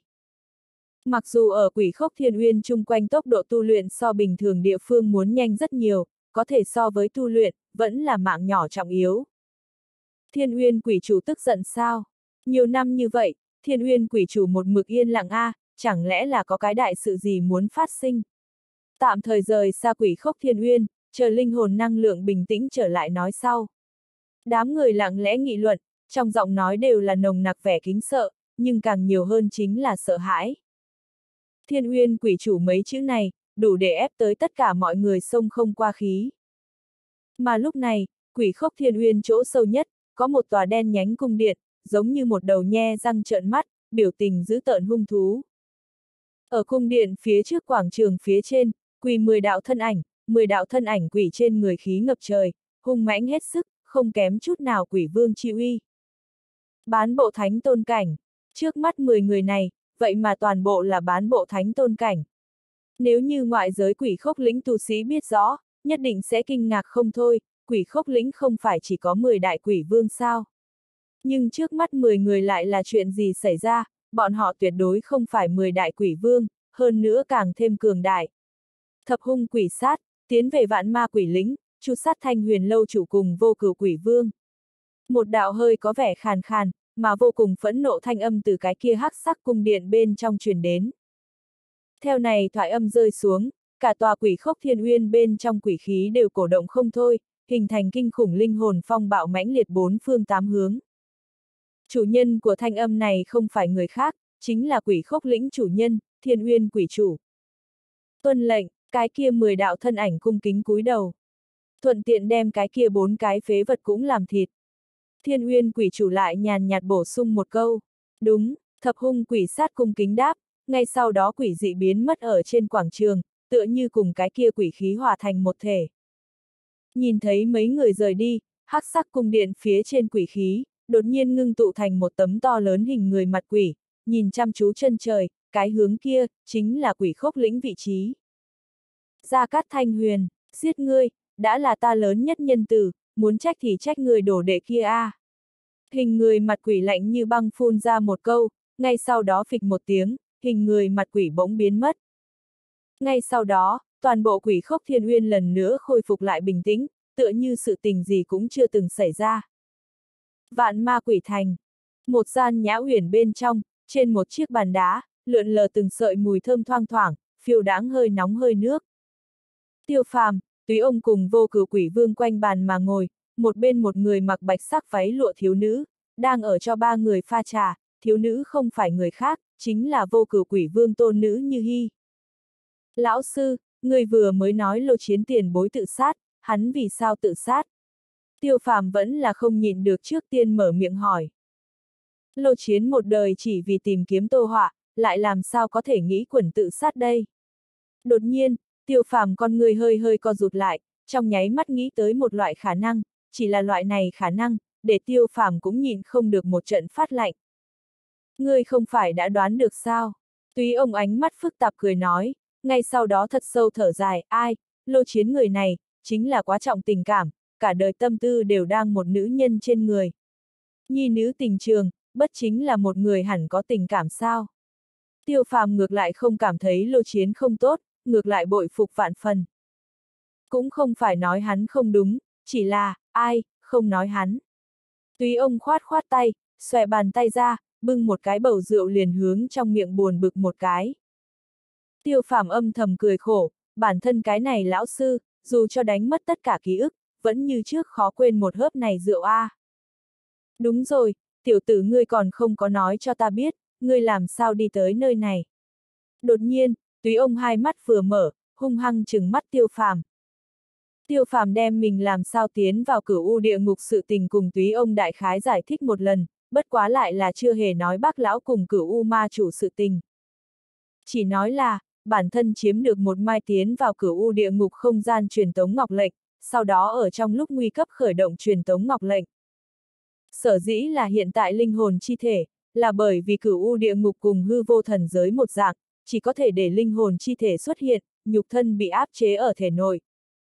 Mặc dù ở Quỷ Khốc Thiên Uyên chung quanh tốc độ tu luyện so bình thường địa phương muốn nhanh rất nhiều, có thể so với tu luyện, vẫn là mạng nhỏ trọng yếu. Thiên Uyên quỷ chủ tức giận sao? Nhiều năm như vậy, Thiên Uyên quỷ chủ một mực yên lặng chẳng lẽ là có cái đại sự gì muốn phát sinh? Tạm thời rời xa Quỷ Khốc Thiên Uyên, chờ linh hồn năng lượng bình tĩnh trở lại nói sau. Đám người lặng lẽ nghị luận, trong giọng nói đều là nồng nặc vẻ kính sợ, nhưng càng nhiều hơn chính là sợ hãi. Thiên Uyên quỷ chủ mấy chữ này, đủ để ép tới tất cả mọi người xông không qua khí. Mà lúc này, Quỷ Khốc Thiên Uyên chỗ sâu nhất, có một tòa đen nhánh cung điện, giống như một đầu nhe răng trợn mắt, biểu tình dữ tợn hung thú. Ở cung điện phía trước quảng trường phía trên, quỳ 10 đạo thân ảnh, 10 đạo thân ảnh quỷ trên người khí ngập trời, hung mãnh hết sức, không kém chút nào quỷ vương chi uy. Bán bộ thánh tôn cảnh, trước mắt 10 người này, vậy mà toàn bộ là bán bộ thánh tôn cảnh. Nếu như ngoại giới Quỷ Khốc Lĩnh tu sĩ biết rõ, nhất định sẽ kinh ngạc không thôi, Quỷ Khốc Lĩnh không phải chỉ có 10 đại quỷ vương sao. Nhưng trước mắt 10 người lại là chuyện gì xảy ra, bọn họ tuyệt đối không phải 10 đại quỷ vương, hơn nữa càng thêm cường đại. Thập hung quỷ sát, tiến về vạn ma quỷ lĩnh, chu sát Thanh Huyền lâu chủ cùng vô cửu quỷ vương. Một đạo hơi có vẻ khàn khàn, mà vô cùng phẫn nộ thanh âm từ cái kia hắc sắc cung điện bên trong truyền đến. Theo này thoại âm rơi xuống, cả tòa Quỷ Khốc Thiên Uyên bên trong quỷ khí đều cổ động không thôi, hình thành kinh khủng linh hồn phong bạo mãnh liệt bốn phương tám hướng. Chủ nhân của thanh âm này không phải người khác, chính là Quỷ Khốc Lĩnh chủ nhân, Thiên Uyên quỷ chủ. Tuân lệnh, cái kia 10 đạo thân ảnh cung kính cúi đầu. Thuận tiện đem cái kia 4 cái phế vật cũng làm thịt. Thiên Uyên quỷ chủ lại nhàn nhạt bổ sung một câu. Đúng, thập hung quỷ sát cung kính đáp, ngay sau đó quỷ dị biến mất ở trên quảng trường, tựa như cùng cái kia quỷ khí hòa thành một thể. Nhìn thấy mấy người rời đi, hắc sắc cung điện phía trên quỷ khí, đột nhiên ngưng tụ thành một tấm to lớn hình người mặt quỷ, nhìn chăm chú chân trời, cái hướng kia, chính là Quỷ Khốc Lĩnh vị trí. Gia Cát Thanh Huyền, giết ngươi, đã là ta lớn nhất nhân từ, muốn trách thì trách người đổ đệ kia Hình người mặt quỷ lạnh như băng phun ra một câu, ngay sau đó phịch một tiếng, hình người mặt quỷ bỗng biến mất. Ngay sau đó, toàn bộ Quỷ Khốc Thiên Uyên lần nữa khôi phục lại bình tĩnh, tựa như sự tình gì cũng chưa từng xảy ra. Vạn ma quỷ thành. Một gian nhã uyển bên trong, trên một chiếc bàn đá, lượn lờ từng sợi mùi thơm thoang thoảng, phiêu đãng hơi nóng hơi nước. Tiêu Phàm, Túy ông cùng vô cửu quỷ vương quanh bàn mà ngồi, một bên một người mặc bạch sắc váy lụa thiếu nữ, đang ở cho 3 người pha trà, thiếu nữ không phải người khác, chính là vô cửu quỷ vương tôn nữ Như Hy. Lão sư, người vừa mới nói Lô Chiến tiền bối tự sát, hắn vì sao tự sát? Tiêu Phàm vẫn là không nhịn được trước tiên mở miệng hỏi. Lô Chiến một đời chỉ vì tìm kiếm Tô Họa, lại làm sao có thể nghĩ quẩn tự sát đây? Đột nhiên, Tiêu Phàm con người hơi hơi co rụt lại, trong nháy mắt nghĩ tới một loại khả năng, chỉ là loại này khả năng, để Tiêu Phàm cũng nhịn không được một trận phát lạnh. Ngươi không phải đã đoán được sao? Túy ông ánh mắt phức tạp cười nói, ngay sau đó thật sâu thở dài, ai, Lô Chiến người này, chính là quá trọng tình cảm, cả đời tâm tư đều đang một nữ nhân trên người. Nhi nữ tình trường, bất chính là một người hẳn có tình cảm sao? Tiêu Phàm ngược lại không cảm thấy Lô Chiến không tốt, ngược lại bội phục vạn phần. Cũng không phải nói hắn không đúng, chỉ là, ai, không nói hắn. Túy ông khoát khoát tay, xòe bàn tay ra, bưng một cái bầu rượu liền hướng trong miệng buồn bực một cái. Tiêu Phàm âm thầm cười khổ, bản thân cái này lão sư, dù cho đánh mất tất cả ký ức, vẫn như trước khó quên một hớp này rượu a. Đúng rồi, tiểu tử ngươi còn không có nói cho ta biết, ngươi làm sao đi tới nơi này. Đột nhiên, Túy ông hai mắt vừa mở, hung hăng trừng mắt Tiêu Phàm. Tiêu Phàm đem mình làm sao tiến vào cửu u địa ngục sự tình cùng Túy ông đại khái giải thích một lần, bất quá lại là chưa hề nói bác lão cùng cửu u ma chủ sự tình. Chỉ nói là, bản thân chiếm được một mai tiến vào cửu u địa ngục không gian truyền tống ngọc lệnh, sau đó ở trong lúc nguy cấp khởi động truyền tống ngọc lệnh. Sở dĩ là hiện tại linh hồn chi thể, là bởi vì cửu u địa ngục cùng hư vô thần giới một dạng, chỉ có thể để linh hồn chi thể xuất hiện, nhục thân bị áp chế ở thể nội.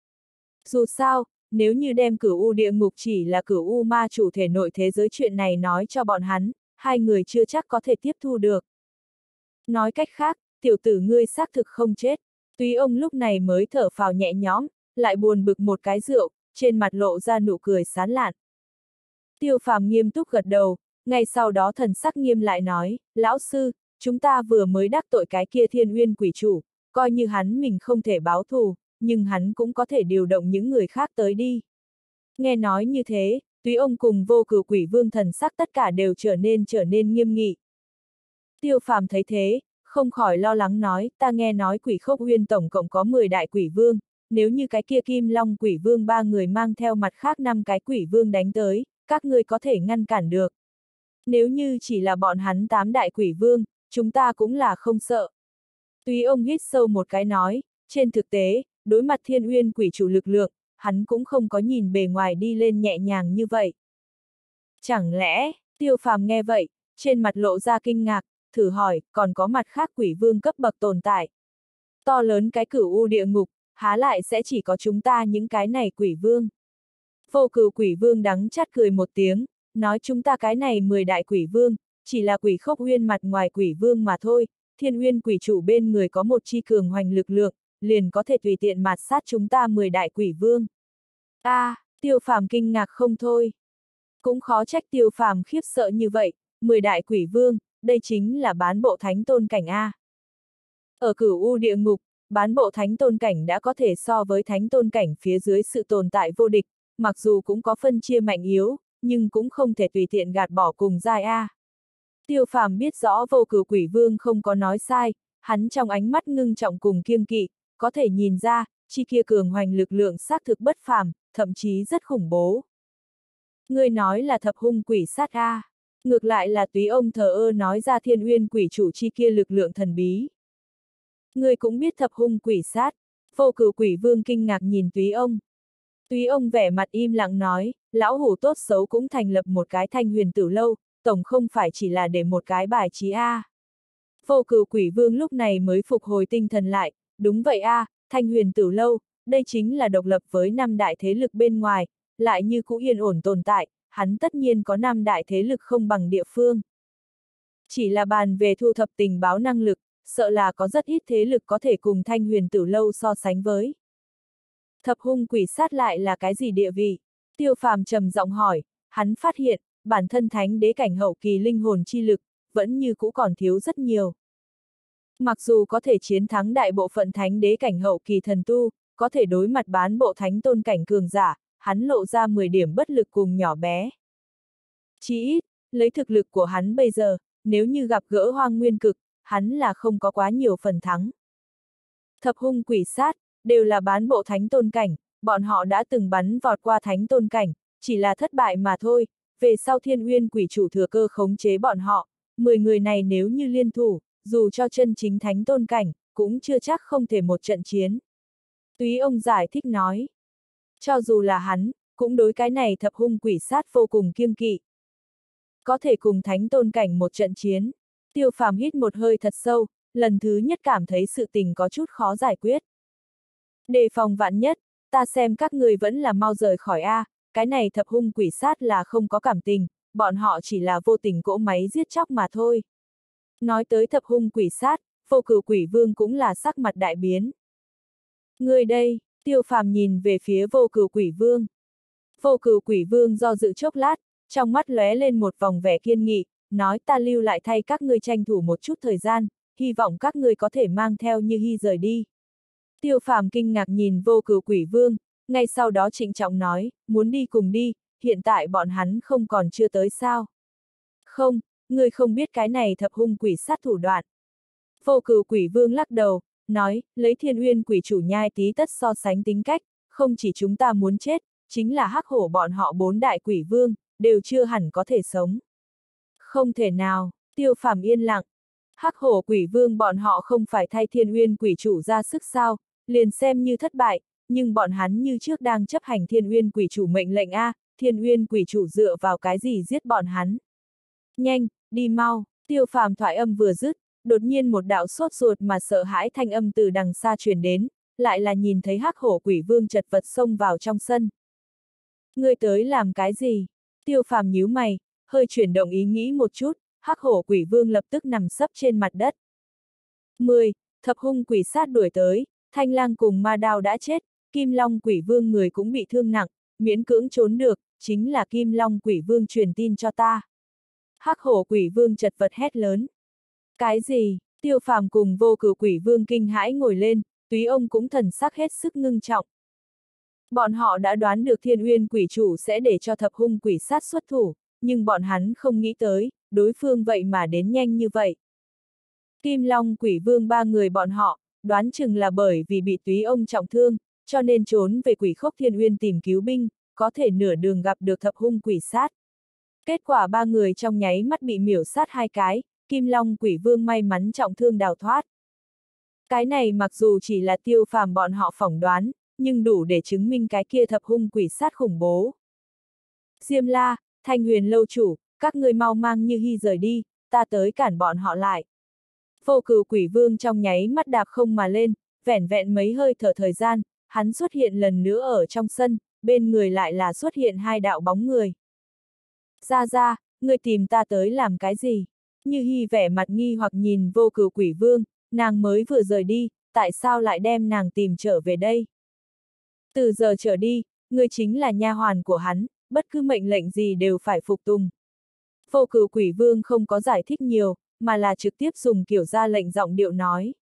Dù sao, nếu như đem cửu u địa ngục chỉ là cửu u ma chủ thể nội thế giới chuyện này nói cho bọn hắn, hai người chưa chắc có thể tiếp thu được. Nói cách khác, tiểu tử ngươi xác thực không chết. Túy ông lúc này mới thở phào nhẹ nhõm, lại buồn bực một cái rượu, trên mặt lộ ra nụ cười sán lạn. Tiêu Phàm nghiêm túc gật đầu, ngay sau đó thần sắc nghiêm lại nói, lão sư, chúng ta vừa mới đắc tội cái kia Thiên Uyên quỷ chủ, coi như hắn mình không thể báo thù, nhưng hắn cũng có thể điều động những người khác tới đi. Nghe nói như thế, Túy ông cùng Vô Cửu Quỷ Vương thần sắc tất cả đều trở nên nghiêm nghị. Tiêu Phàm thấy thế, không khỏi lo lắng nói, ta nghe nói Quỷ Khốc Uyên tổng cộng có 10 đại quỷ vương, nếu như cái kia Kim Long quỷ vương 3 người mang theo mặt khác 5 cái quỷ vương đánh tới, các ngươi có thể ngăn cản được. Nếu như chỉ là bọn hắn 8 đại quỷ vương, chúng ta cũng là không sợ. Túy ông hít sâu một cái nói, trên thực tế, đối mặt Thiên Uyên quỷ chủ lực lượng, hắn cũng không có nhìn bề ngoài đi lên nhẹ nhàng như vậy. Chẳng lẽ, Tiêu Phàm nghe vậy, trên mặt lộ ra kinh ngạc, thử hỏi, còn có mặt khác quỷ vương cấp bậc tồn tại. To lớn cái cửu u địa ngục, há lại sẽ chỉ có chúng ta những cái này quỷ vương. Vô Cửu quỷ vương đắng chát cười một tiếng, nói chúng ta cái này 10 đại quỷ vương, chỉ là Quỷ Khốc Uyên mặt ngoài quỷ vương mà thôi, Thiên Uyên quỷ chủ bên người có một chi cường hoành lực lượng, liền có thể tùy tiện mạt sát chúng ta 10 đại quỷ vương. Tiêu Phàm kinh ngạc không thôi. Cũng khó trách Tiêu Phàm khiếp sợ như vậy, 10 đại quỷ vương, đây chính là bán bộ thánh tôn cảnh A. Ở cửu u địa ngục, bán bộ thánh tôn cảnh đã có thể so với thánh tôn cảnh phía dưới sự tồn tại vô địch, mặc dù cũng có phân chia mạnh yếu, nhưng cũng không thể tùy tiện gạt bỏ cùng giai A. Tiêu Phàm biết rõ Vô Cửu quỷ vương không có nói sai, hắn trong ánh mắt ngưng trọng cùng kiêng kỵ, có thể nhìn ra, chi kia cường hoành lực lượng xác thực bất phàm, thậm chí rất khủng bố. Ngươi nói là thập hung quỷ sát A. Ngược lại là Túy ông thờ ơ nói ra Thiên Uyên quỷ chủ chi kia lực lượng thần bí. Ngươi cũng biết thập hung quỷ sát. Vô Cửu quỷ vương kinh ngạc nhìn Túy ông. Túy ông vẻ mặt im lặng nói, lão hủ tốt xấu cũng thành lập một cái Thanh Huyền Tử lâu, tổng không phải chỉ là để một cái bài trí A. Vô Cửu quỷ vương lúc này mới phục hồi tinh thần lại, đúng vậy A, Thanh Huyền Tử lâu, đây chính là độc lập với 5 đại thế lực bên ngoài, lại như cũ yên ổn tồn tại, hắn tất nhiên có 5 đại thế lực không bằng địa phương. Chỉ là bàn về thu thập tình báo năng lực, sợ là có rất ít thế lực có thể cùng Thanh Huyền Tử lâu so sánh với. Thập hung quỷ sát lại là cái gì địa vị? Tiêu Phàm trầm giọng hỏi, hắn phát hiện, bản thân thánh đế cảnh hậu kỳ linh hồn chi lực, vẫn như cũ còn thiếu rất nhiều. Mặc dù có thể chiến thắng đại bộ phận thánh đế cảnh hậu kỳ thần tu, có thể đối mặt bán bộ thánh tôn cảnh cường giả, hắn lộ ra 10 điểm bất lực cùng nhỏ bé. Chỉ ít, lấy thực lực của hắn bây giờ, nếu như gặp gỡ Hoang Nguyên Cực, hắn là không có quá nhiều phần thắng. Thập hung quỷ sát, đều là bán bộ thánh tôn cảnh, bọn họ đã từng bắn vọt qua thánh tôn cảnh, chỉ là thất bại mà thôi, Về sau Thiên Uyên quỷ chủ thừa cơ khống chế bọn họ, 10 người này nếu như liên thủ, dù cho chân chính thánh tôn cảnh, cũng chưa chắc không thể một trận chiến. Túy ông giải thích nói. Cho dù là hắn, cũng đối cái này thập hung quỷ sát vô cùng kiêng kỵ. Có thể cùng thánh tôn cảnh một trận chiến. Tiêu Phàm hít một hơi thật sâu, lần thứ nhất cảm thấy sự tình có chút khó giải quyết. Đề phòng vạn nhất, ta xem các người vẫn là mau rời khỏi A, cái này thập hung quỷ sát là không có cảm tình, bọn họ chỉ là vô tình cỗ máy giết chóc mà thôi. Nói tới thập hung quỷ sát, Vô Cửu Quỷ Vương cũng là sắc mặt đại biến. Người đây, Tiêu Phàm nhìn về phía Vô Cửu Quỷ Vương. Vô Cửu Quỷ Vương do dự chốc lát, trong mắt lóe lên một vòng vẻ kiên nghị, nói ta lưu lại thay các ngươi tranh thủ một chút thời gian, hy vọng các ngươi có thể mang theo Như Hi rời đi. Tiêu Phàm kinh ngạc nhìn Vô Cửu Quỷ Vương, ngay sau đó trịnh trọng nói, muốn đi cùng đi, hiện tại bọn hắn không còn chưa tới sao. Không, ngươi không biết cái này thập hung quỷ sát thủ đoạn. Vô Cửu Quỷ Vương lắc đầu, nói, lấy Thiên Uyên quỷ chủ nhai tí tất so sánh tính cách, không chỉ chúng ta muốn chết, chính là hắc hổ bọn họ 4 đại quỷ vương, đều chưa hẳn có thể sống. Không thể nào, Tiêu Phàm yên lặng. Hắc hổ quỷ vương bọn họ không phải thay Thiên Uyên quỷ chủ ra sức sao, liền xem như thất bại, nhưng bọn hắn như trước đang chấp hành Thiên Uyên quỷ chủ mệnh lệnh A, Thiên Uyên quỷ chủ dựa vào cái gì giết bọn hắn. Nhanh, đi mau, Tiêu Phàm thoại âm vừa dứt, đột nhiên một đạo sốt ruột mà sợ hãi thanh âm từ đằng xa truyền đến, lại là nhìn thấy hắc hổ quỷ vương chật vật xông vào trong sân. Ngươi tới làm cái gì? Tiêu Phàm nhíu mày, hơi chuyển động ý nghĩ một chút, hắc hổ quỷ vương lập tức nằm sấp trên mặt đất. 10. Thập hung quỷ sát đuổi tới, Thanh Lang cùng Ma Đao đã chết, Kim Long quỷ vương người cũng bị thương nặng, miễn cưỡng trốn được, chính là Kim Long quỷ vương truyền tin cho ta. Hắc hổ quỷ vương chật vật hét lớn. Cái gì? Tiêu Phàm cùng Vô Cửu Quỷ Vương kinh hãi ngồi lên, Túy ông cũng thần sắc hết sức ngưng trọng. Bọn họ đã đoán được Thiên Uyên quỷ chủ sẽ để cho thập hung quỷ sát xuất thủ, nhưng bọn hắn không nghĩ tới, đối phương vậy mà đến nhanh như vậy. Kim Long quỷ vương 3 người bọn họ, đoán chừng là bởi vì bị Túy ông trọng thương, cho nên trốn về quỷ khốc Thiên Uyên tìm cứu binh, có thể nửa đường gặp được thập hung quỷ sát. Kết quả 3 người trong nháy mắt bị miểu sát 2 cái, Kim Long quỷ vương may mắn trọng thương đào thoát. Cái này mặc dù chỉ là Tiêu Phàm bọn họ phỏng đoán, nhưng đủ để chứng minh cái kia thập hung quỷ sát khủng bố. Diêm La, Thanh Huyền lâu chủ, các ngươi mau mang Như Hi rời đi, ta tới cản bọn họ lại. Vô Cửu Quỷ Vương trong nháy mắt đạp không mà lên, vẻn vẹn mấy hơi thở thời gian, hắn xuất hiện lần nữa ở trong sân, bên người lại là xuất hiện 2 đạo bóng người. Ra, ngươi tìm ta tới làm cái gì? Như Hi vẻ mặt nghi hoặc nhìn Vô Cửu Quỷ Vương, nàng mới vừa rời đi, tại sao lại đem nàng tìm trở về đây? Từ giờ trở đi, ngươi chính là nha hoàn của hắn, bất cứ mệnh lệnh gì đều phải phục tùng. Vô Cửu Quỷ Vương không có giải thích nhiều, mà là trực tiếp dùng kiểu ra lệnh giọng điệu nói.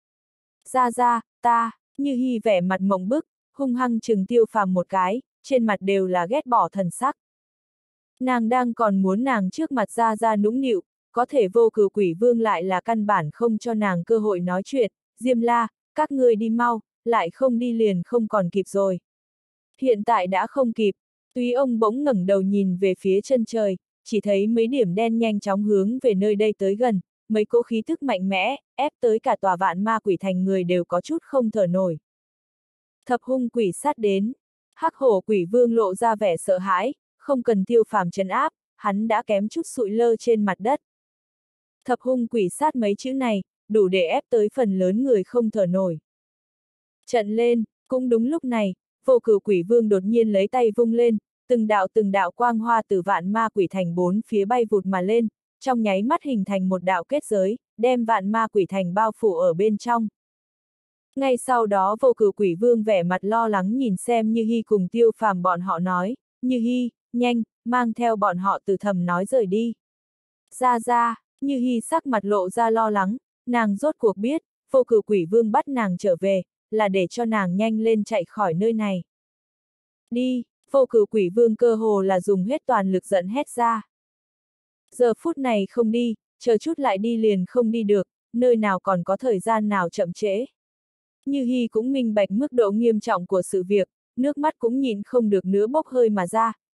Ra, ta, Như Hi vẻ mặt mộng bức, hung hăng trừng Tiêu Phàm một cái, trên mặt đều là ghét bỏ thần sắc. Nàng đang còn muốn nàng trước mặt ra nũng nịu, có thể Vô Cửu Quỷ Vương lại là căn bản không cho nàng cơ hội nói chuyện, Diêm La, các ngươi đi mau, lại không đi liền không còn kịp rồi. Hiện tại đã không kịp, Túy ông bỗng ngẩng đầu nhìn về phía chân trời, chỉ thấy mấy điểm đen nhanh chóng hướng về nơi đây tới gần, mấy cỗ khí thức mạnh mẽ, ép tới cả tòa Vạn Ma Quỷ Thành người đều có chút không thở nổi. Thập hung quỷ sát đến, hắc hổ quỷ vương lộ ra vẻ sợ hãi, không cần Tiêu Phàm trấn áp, hắn đã kém chút sụi lơ trên mặt đất. Thập hung quỷ sát mấy chữ này, đủ để ép tới phần lớn người không thở nổi. Trận lên, cũng đúng lúc này, Vô Cửu Quỷ Vương đột nhiên lấy tay vung lên, từng đạo quang hoa từ Vạn Ma Quỷ Thành 4 phía bay vụt mà lên, trong nháy mắt hình thành một đạo kết giới, đem Vạn Ma Quỷ Thành bao phủ ở bên trong. Ngay sau đó Vô Cửu Quỷ Vương vẻ mặt lo lắng nhìn xem Như Hi cùng Tiêu Phàm bọn họ nói, Như Hi, nhanh, mang theo bọn họ từ thầm nói rời đi. Ra, Như Hi sắc mặt lộ ra lo lắng, nàng rốt cuộc biết, Vô Cửu Quỷ Vương bắt nàng trở về, là để cho nàng nhanh lên chạy khỏi nơi này. Đi, Vô Cửu Quỷ Vương cơ hồ là dùng hết toàn lực giận hét ra. Giờ phút này không đi, chờ chút lại đi liền không đi được, nơi nào còn có thời gian nào chậm trễ. Như Hi cũng minh bạch mức độ nghiêm trọng của sự việc, nước mắt cũng nhìn không được nữa bốc hơi mà ra,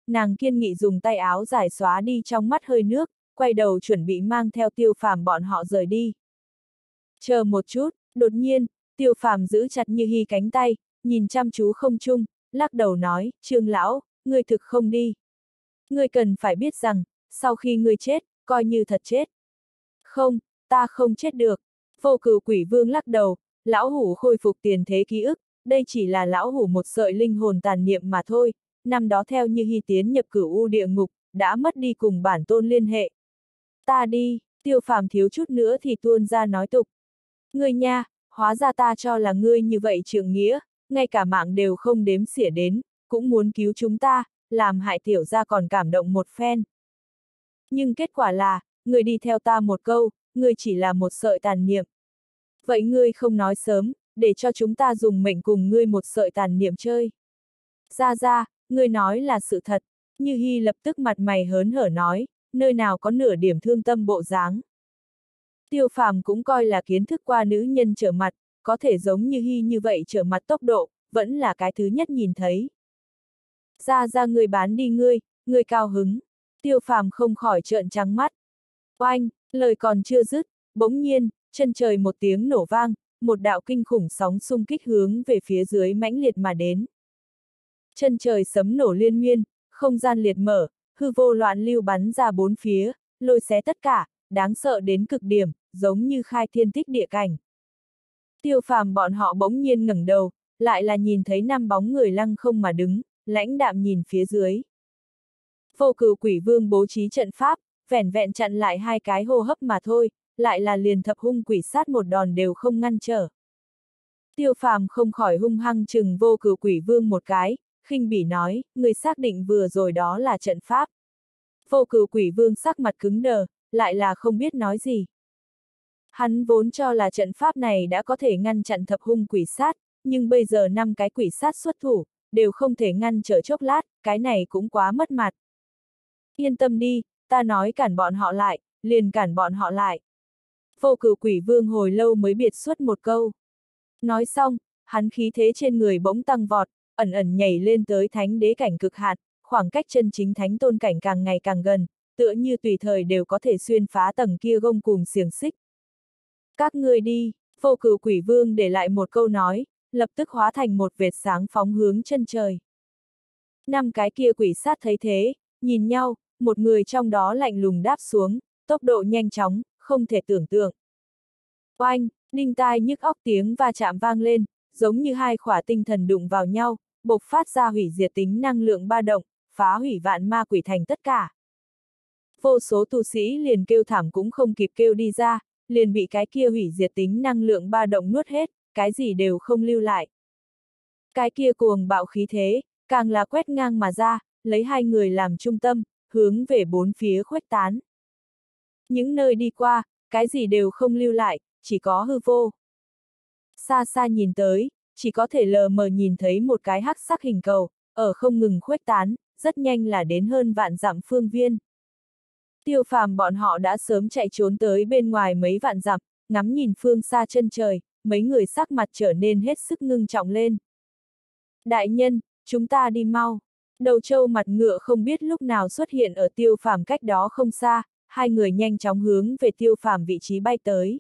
nàng kiên nghị dùng tay áo dài xóa đi trong mắt hơi nước, quay đầu chuẩn bị mang theo Tiêu Phàm bọn họ rời đi. Chờ một chút, đột nhiên, Tiêu Phàm giữ chặt Như Hi cánh tay, nhìn chăm chú không trung, lắc đầu nói, Trương lão, ngươi thực không đi. Ngươi cần phải biết rằng, sau khi ngươi chết, coi như thật chết. Không, ta không chết được. Vô Cửu Quỷ Vương lắc đầu, lão hủ khôi phục tiền thế ký ức, đây chỉ là lão hủ một sợi linh hồn tàn niệm mà thôi, năm đó theo Như Hi tiến nhập Cửu U địa ngục, đã mất đi cùng bản tôn liên hệ. Ta đi, Tiêu Phàm thiếu chút nữa thì tuôn ra nói tục. Ngươi nha, hóa ra ta cho là ngươi như vậy trượng nghĩa, ngay cả mạng đều không đếm xỉa đến, cũng muốn cứu chúng ta, làm hại tiểu gia còn cảm động một phen. Nhưng kết quả là, ngươi đi theo ta một câu, ngươi chỉ là một sợi tàn niệm. Vậy ngươi không nói sớm, để cho chúng ta dùng mệnh cùng ngươi một sợi tàn niệm chơi. Ra, ngươi nói là sự thật. Như Hi lập tức mặt mày hớn hở nói, nơi nào có nửa điểm thương tâm bộ dáng. Tiêu Phàm cũng coi là kiến thức qua nữ nhân trở mặt, có thể giống Như Hi như vậy trở mặt tốc độ, vẫn là cái thứ nhất nhìn thấy. Ra ngươi bán đi ngươi cao hứng. Tiêu Phàm không khỏi trợn trắng mắt. Oanh, lời còn chưa dứt, bỗng nhiên, chân trời một tiếng nổ vang, một đạo kinh khủng sóng xung kích hướng về phía dưới mãnh liệt mà đến. Chân trời sấm nổ liên miên, không gian liệt mở, hư vô loạn lưu bắn ra bốn phía, lôi xé tất cả, đáng sợ đến cực điểm, giống như khai thiên tích địa cảnh. Tiêu Phàm bọn họ bỗng nhiên ngẩng đầu, lại là nhìn thấy năm bóng người lăng không mà đứng, lãnh đạm nhìn phía dưới. Vô Cửu Quỷ Vương bố trí trận pháp, vẻn vẹn chặn lại hai cái hô hấp mà thôi, lại là liền thập hung quỷ sát một đòn đều không ngăn trở. Tiêu Phàm không khỏi hung hăng chừng Vô Cửu Quỷ Vương một cái, khinh bỉ nói, người xác định vừa rồi đó là trận pháp. Vô Cửu Quỷ Vương sắc mặt cứng đờ, lại là không biết nói gì. Hắn vốn cho là trận pháp này đã có thể ngăn chặn thập hung quỷ sát, nhưng bây giờ năm cái quỷ sát xuất thủ, đều không thể ngăn trở chốc lát, cái này cũng quá mất mặt. Yên tâm đi, ta nói cản bọn họ lại, liền cản bọn họ lại. Vô Cửu Quỷ Vương hồi lâu mới biệt xuất một câu. Nói xong, hắn khí thế trên người bỗng tăng vọt, ẩn ẩn nhảy lên tới thánh đế cảnh cực hạn, khoảng cách chân chính thánh tôn cảnh càng ngày càng gần, tựa như tùy thời đều có thể xuyên phá tầng kia gông cùm xiềng xích. Các ngươi đi, Vô Cửu Quỷ Vương để lại một câu nói, lập tức hóa thành một vệt sáng phóng hướng chân trời. Năm cái kia quỷ sát thấy thế, nhìn nhau, một người trong đó lạnh lùng đáp xuống, tốc độ nhanh chóng, không thể tưởng tượng. Oanh, đinh tai nhức óc tiếng va chạm vang lên, giống như hai khỏa tinh thần đụng vào nhau, bộc phát ra hủy diệt tính năng lượng ba động, phá hủy vạn ma quỷ thành tất cả. Vô số tu sĩ liền kêu thảm cũng không kịp kêu đi ra, liền bị cái kia hủy diệt tính năng lượng ba động nuốt hết, cái gì đều không lưu lại. Cái kia cuồng bạo khí thế, càng là quét ngang mà ra, lấy hai người làm trung tâm, hướng về bốn phía khuếch tán. Những nơi đi qua, cái gì đều không lưu lại, chỉ có hư vô. Xa xa nhìn tới, chỉ có thể lờ mờ nhìn thấy một cái hắc sắc hình cầu, ở không ngừng khuếch tán, rất nhanh là đến hơn vạn dặm phương viên. Tiêu Phàm bọn họ đã sớm chạy trốn tới bên ngoài mấy vạn dặm, ngắm nhìn phương xa chân trời, mấy người sắc mặt trở nên hết sức ngưng trọng lên. Đại nhân, chúng ta đi mau. Đầu trâu mặt ngựa không biết lúc nào xuất hiện ở Tiêu Phàm cách đó không xa, hai người nhanh chóng hướng về Tiêu Phàm vị trí bay tới.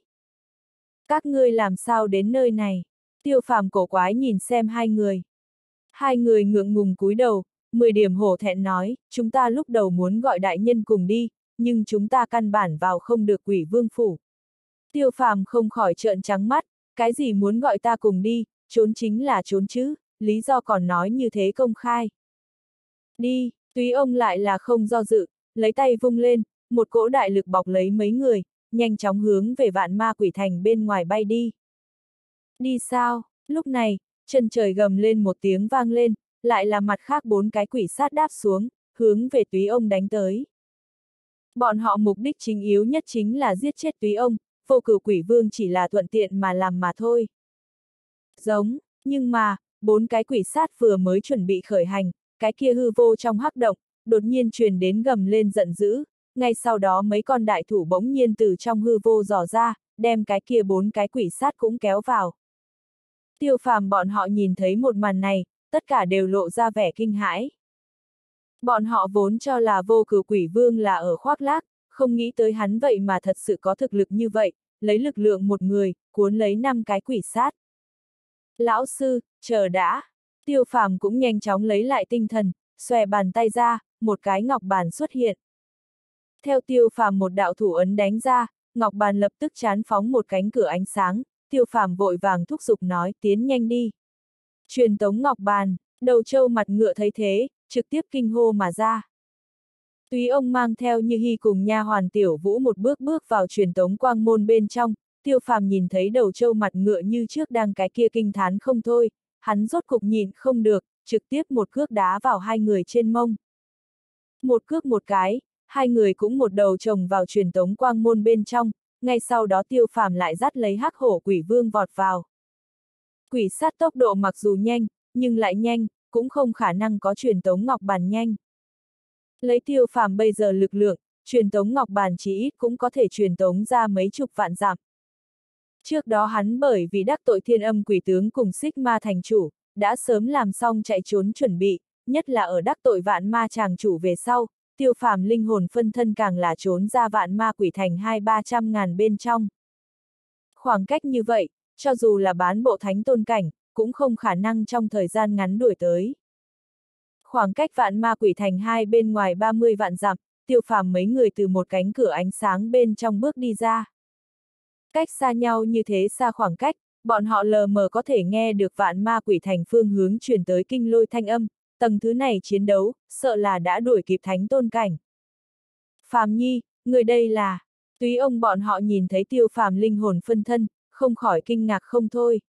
Các ngươi làm sao đến nơi này? Tiêu Phàm cổ quái nhìn xem hai người. Hai người ngượng ngùng cúi đầu, 10 điểm hổ thẹn nói, chúng ta lúc đầu muốn gọi đại nhân cùng đi, nhưng chúng ta căn bản vào không được Quỷ Vương phủ. Tiêu Phàm không khỏi trợn trắng mắt, cái gì muốn gọi ta cùng đi, trốn chính là trốn chứ, lý do còn nói như thế công khai. Đi, Túy ông lại là không do dự, lấy tay vung lên, một cỗ đại lực bọc lấy mấy người, nhanh chóng hướng về vạn ma quỷ thành bên ngoài bay đi. Đi sao? Lúc này, chân trời gầm lên một tiếng vang lên, lại là mặt khác bốn cái quỷ sát đáp xuống, hướng về Túy ông đánh tới. Bọn họ mục đích chính yếu nhất chính là giết chết Túy ông, Vô Cửu Quỷ Vương chỉ là thuận tiện mà làm mà thôi. Giống, nhưng mà, bốn cái quỷ sát vừa mới chuẩn bị khởi hành, cái kia hư vô trong hắc động, đột nhiên truyền đến gầm lên giận dữ, ngay sau đó mấy con đại thủ bỗng nhiên từ trong hư vô dò ra, đem cái kia bốn cái quỷ sát cũng kéo vào. Tiêu Phàm bọn họ nhìn thấy một màn này, tất cả đều lộ ra vẻ kinh hãi. Bọn họ vốn cho là Vô Cửu Quỷ Vương là ở khoác lác, không nghĩ tới hắn vậy mà thật sự có thực lực như vậy, lấy lực lượng một người, cuốn lấy 5 cái quỷ sát. Lão sư, chờ đã. Tiêu Phàm cũng nhanh chóng lấy lại tinh thần, xòe bàn tay ra, một cái ngọc bàn xuất hiện. Theo Tiêu Phàm một đạo thủ ấn đánh ra, ngọc bàn lập tức chán phóng một cánh cửa ánh sáng, Tiêu Phàm vội vàng thúc giục nói tiến nhanh đi. Truyền tống ngọc bàn, Đầu Trâu mặt ngựa thấy thế, trực tiếp kinh hô mà ra. Túy ông mang theo Như Hy cùng nha hoàn Tiểu Vũ một bước bước vào truyền tống quang môn bên trong, Tiêu Phàm nhìn thấy Đầu Trâu mặt ngựa như trước đang cái kia kinh thán không thôi, hắn rốt cục nhìn không được, trực tiếp một cước đá vào hai người trên mông. Một cước một cái, hai người cũng một đầu chồng vào truyền tống quang môn bên trong, ngay sau đó Tiêu Phàm lại dắt lấy Hắc Hổ Quỷ Vương vọt vào. Quỷ sát tốc độ mặc dù nhanh, nhưng lại nhanh, cũng không khả năng có truyền tống ngọc bàn nhanh. Lấy Tiêu Phàm bây giờ lực lượng, truyền tống ngọc bàn chỉ ít cũng có thể truyền tống ra mấy chục vạn dặm. Trước đó hắn bởi vì đắc tội Thiên Âm Quỷ Tướng cùng Xích Ma thành chủ, đã sớm làm xong chạy trốn chuẩn bị, nhất là ở đắc tội Vạn Ma Tràng chủ về sau, Tiêu Phàm linh hồn phân thân càng là trốn ra Vạn Ma Quỷ Thành 200-300 ngàn bên trong. Khoảng cách như vậy, cho dù là bán bộ thánh tôn cảnh, cũng không khả năng trong thời gian ngắn đuổi tới. Khoảng cách Vạn Ma Quỷ Thành hai bên ngoài 30 vạn dặm, Tiêu Phàm mấy người từ một cánh cửa ánh sáng bên trong bước đi ra. Cách xa nhau như thế xa khoảng cách, bọn họ lờ mờ có thể nghe được Vạn Ma Quỷ Thành phương hướng truyền tới kinh lôi thanh âm, tầng thứ này chiến đấu, sợ là đã đuổi kịp thánh tôn cảnh. Phàm Nhi, người đây là... Túy ông bọn họ nhìn thấy Tiêu Phàm linh hồn phân thân, không khỏi kinh ngạc không thôi.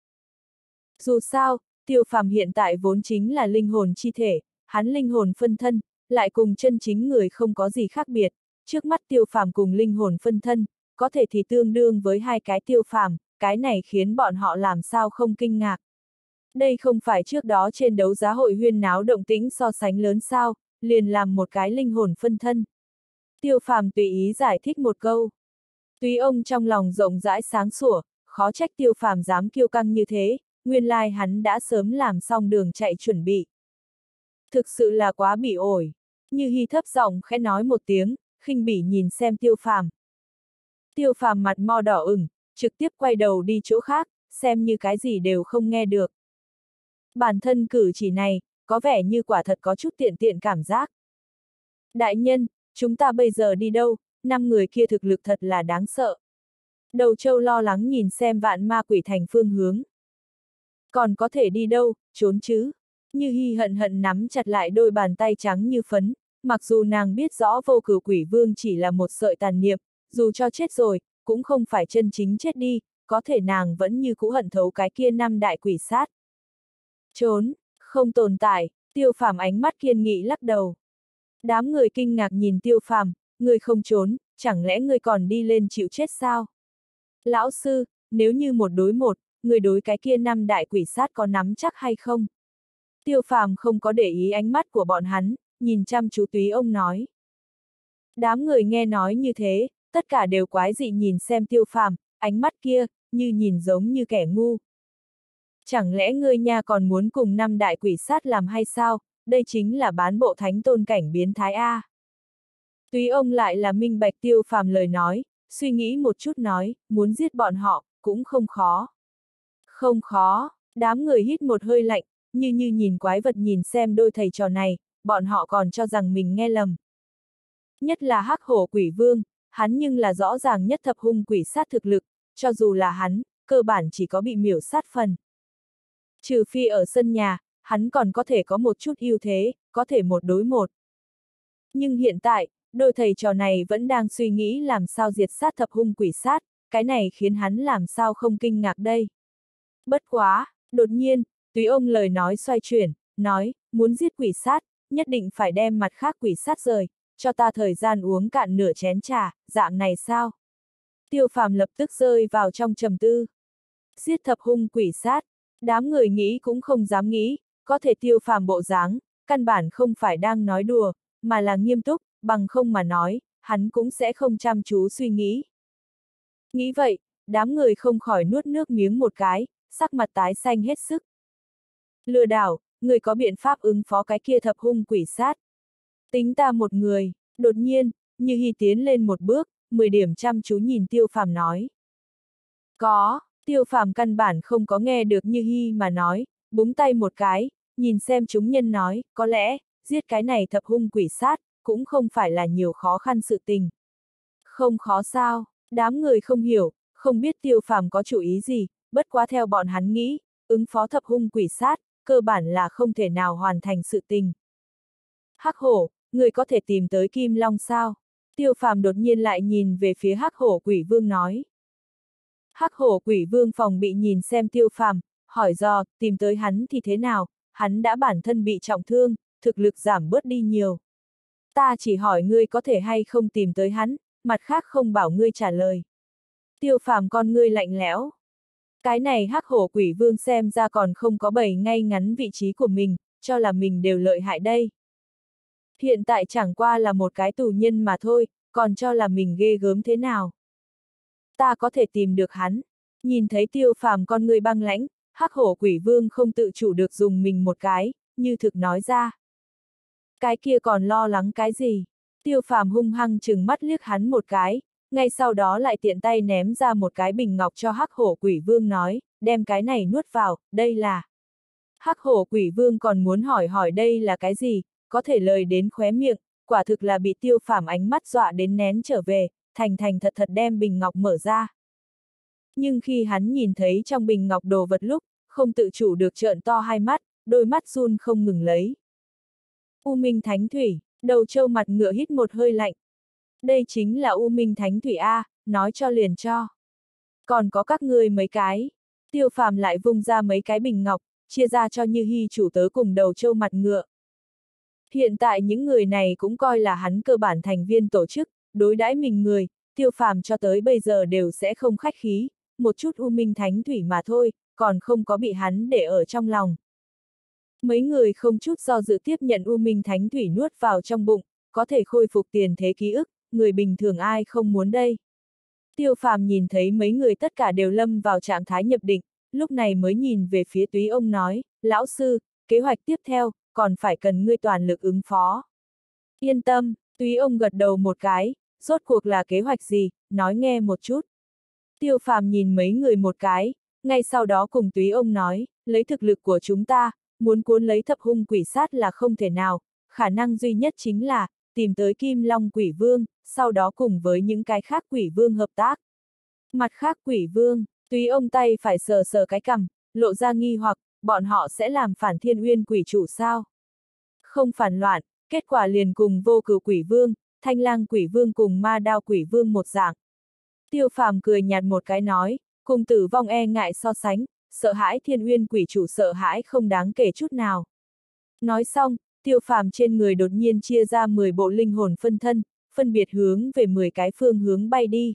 Dù sao, Tiêu Phàm hiện tại vốn chính là linh hồn chi thể, hắn linh hồn phân thân, lại cùng chân chính người không có gì khác biệt, trước mắt Tiêu Phàm cùng linh hồn phân thân, có thể thì tương đương với hai cái Tiêu Phàm, cái này khiến bọn họ làm sao không kinh ngạc. Đây không phải trước đó trên đấu giá hội huyên náo động tĩnh so sánh lớn sao, liền làm một cái linh hồn phân thân. Tiêu Phàm tùy ý giải thích một câu. Túy ông trong lòng rộng rãi sáng sủa, khó trách Tiêu Phàm dám kiêu căng như thế, nguyên lai hắn đã sớm làm xong đường chạy chuẩn bị. Thực sự là quá bỉ ổi. Như Hy thấp giọng khẽ nói một tiếng, khinh bỉ nhìn xem Tiêu Phàm. Tiêu Phàm mặt mo đỏ ửng, trực tiếp quay đầu đi chỗ khác, xem như cái gì đều không nghe được. Bản thân cử chỉ này, có vẻ như quả thật có chút tiện tiện cảm giác. Đại nhân, chúng ta bây giờ đi đâu, 5 người kia thực lực thật là đáng sợ. Đầu Trâu lo lắng nhìn xem Vạn Ma Quỷ Thành phương hướng. Còn có thể đi đâu, trốn chứ? Như Hy hận hận nắm chặt lại đôi bàn tay trắng như phấn, mặc dù nàng biết rõ Vô Cửu Quỷ Vương chỉ là một sợi tàn niệm, dù cho chết rồi, cũng không phải chân chính chết đi, có thể nàng vẫn như cũ hận thấu cái kia 5 đại quỷ sát. Trốn, không tồn tại, Tiêu Phàm ánh mắt kiên nghị lắc đầu. Đám người kinh ngạc nhìn Tiêu Phàm, ngươi không trốn, chẳng lẽ ngươi còn đi lên chịu chết sao? Lão sư, nếu như 1 đối 1, người đối cái kia 5 đại quỷ sát có nắm chắc hay không? Tiêu Phàm không có để ý ánh mắt của bọn hắn, nhìn chăm chú Túy ông nói. Đám người nghe nói như thế, tất cả đều quái dị nhìn xem Tiêu Phàm, ánh mắt kia, như nhìn giống như kẻ ngu. Chẳng lẽ ngươi nha còn muốn cùng 5 đại quỷ sát làm hay sao, đây chính là bán bộ thánh tôn cảnh biến thái A. Túy ông lại là minh bạch Tiêu Phàm lời nói, suy nghĩ một chút nói, muốn giết bọn họ, cũng không khó. Không khó, đám người hít một hơi lạnh, như nhìn quái vật nhìn xem đôi thầy trò này, bọn họ còn cho rằng mình nghe lầm. Nhất là Hắc Hổ Quỷ Vương, hắn nhưng là rõ ràng nhất thập hung quỷ sát thực lực, cho dù là hắn, cơ bản chỉ có bị miểu sát phần. Trừ phi ở sân nhà, hắn còn có thể có một chút ưu thế, có thể 1 đối 1. Nhưng hiện tại, đôi thầy trò này vẫn đang suy nghĩ làm sao diệt sát thập hung quỷ sát, cái này khiến hắn làm sao không kinh ngạc đây. Bất quá, đột nhiên, Túy ông lời nói xoay chuyển, nói, muốn giết quỷ sát, nhất định phải đem mặt khác quỷ sát rời, cho ta thời gian uống cạn nửa chén trà, dạng này sao? Tiêu Phàm lập tức rơi vào trong trầm tư. Giết thập hung quỷ sát, đám người nghĩ cũng không dám nghĩ, có thể Tiêu Phàm bộ dáng, căn bản không phải đang nói đùa, mà là nghiêm túc, bằng không mà nói, hắn cũng sẽ không chăm chú suy nghĩ. Nghĩ vậy, đám người không khỏi nuốt nước miếng một cái, sắc mặt tái xanh hết sức. Lừa đảo, người có biện pháp ứng phó cái kia thập hung quỷ sát. Tính ta một người, đột nhiên, Như Hy tiến lên một bước, 10 điểm chăm chú nhìn Tiêu Phàm nói. Có, Tiêu Phàm căn bản không có nghe được Như Hy mà nói, búng tay một cái, nhìn xem chúng nhân nói, có lẽ, giết cái này thập hung quỷ sát, cũng không phải là nhiều khó khăn sự tình. Không khó sao, đám người không hiểu, không biết Tiêu Phàm có chủ ý gì, bất quá theo bọn hắn nghĩ, ứng phó thập hung quỷ sát, cơ bản là không thể nào hoàn thành sự tình. Hắc hổ, người có thể tìm tới Kim Long sao? Tiêu Phàm đột nhiên lại nhìn về phía Hắc hổ quỷ vương nói. Hắc hổ quỷ vương phòng bị nhìn xem Tiêu Phàm, hỏi dò, tìm tới hắn thì thế nào, hắn đã bản thân bị trọng thương, thực lực giảm bớt đi nhiều. Ta chỉ hỏi ngươi có thể hay không tìm tới hắn, mặt khác không bảo ngươi trả lời. Tiêu Phàm con ngươi lạnh lẽo. Cái này hắc hổ quỷ vương xem ra còn không có bày ngay ngắn vị trí của mình, cho là mình đều lợi hại đây. Hiện tại chẳng qua là một cái tù nhân mà thôi, còn cho là mình ghê gớm thế nào. Ta có thể tìm được hắn. Nhìn thấy Tiêu Phàm con người băng lãnh, hắc hổ quỷ vương không tự chủ được dùng mình một cái, như thực nói ra. Cái kia còn lo lắng cái gì? Tiêu Phàm hung hăng trừng mắt liếc hắn một cái, ngay sau đó lại tiện tay ném ra một cái bình ngọc cho hắc hổ quỷ vương nói, đem cái này nuốt vào, đây là. Hắc hổ quỷ vương còn muốn hỏi đây là cái gì, có thể lời đến khóe miệng, quả thực là bị Tiêu Phàm ánh mắt dọa đến nén trở về, thành thật đem bình ngọc mở ra. Nhưng khi hắn nhìn thấy trong bình ngọc đồ vật lúc, không tự chủ được trợn to hai mắt, đôi mắt run không ngừng lấy. U Minh Thánh Thủy, đầu trâu mặt ngựa hít một hơi lạnh. Đây chính là U Minh Thánh Thủy A, nói cho liền cho. Còn có các ngươi mấy cái. Tiêu Phàm lại vung ra mấy cái bình ngọc, chia ra cho Như Hy chủ tớ cùng đầu trâu mặt ngựa. Hiện tại những người này cũng coi là hắn cơ bản thành viên tổ chức, đối đãi mình người, Tiêu Phàm cho tới bây giờ đều sẽ không khách khí, một chút U Minh Thánh Thủy mà thôi, còn không có bị hắn để ở trong lòng. Mấy người không chút do dự tiếp nhận U Minh Thánh Thủy nuốt vào trong bụng, có thể khôi phục tiền thế ký ức, người bình thường ai không muốn đây. Tiêu Phàm nhìn thấy mấy người tất cả đều lâm vào trạng thái nhập định, lúc này mới nhìn về phía Túy ông nói, lão sư, kế hoạch tiếp theo, còn phải cần ngươi toàn lực ứng phó. Yên tâm, Túy ông gật đầu một cái, rốt cuộc là kế hoạch gì, nói nghe một chút. Tiêu Phàm nhìn mấy người một cái, ngay sau đó cùng Túy ông nói, lấy thực lực của chúng ta, muốn cuốn lấy thập hung quỷ sát là không thể nào, khả năng duy nhất chính là, tìm tới Kim Long quỷ vương, sau đó cùng với những cái khác quỷ vương hợp tác. Mặt khác quỷ vương, Túy ông tay phải sờ sờ cái cằm, lộ ra nghi hoặc, bọn họ sẽ làm phản Thiên Uyên quỷ chủ sao? Không phản loạn, kết quả liền cùng Vô Cửu quỷ vương, Thanh Lang quỷ vương cùng Ma Đao quỷ vương một dạng. Tiêu Phàm cười nhạt một cái nói, cùng Tử Vong e ngại so sánh, sợ hãi Thiên Uyên quỷ chủ sợ hãi không đáng kể chút nào. Nói xong, Tiêu Phàm trên người đột nhiên chia ra 10 bộ linh hồn phân thân, phân biệt hướng về 10 cái phương hướng bay đi.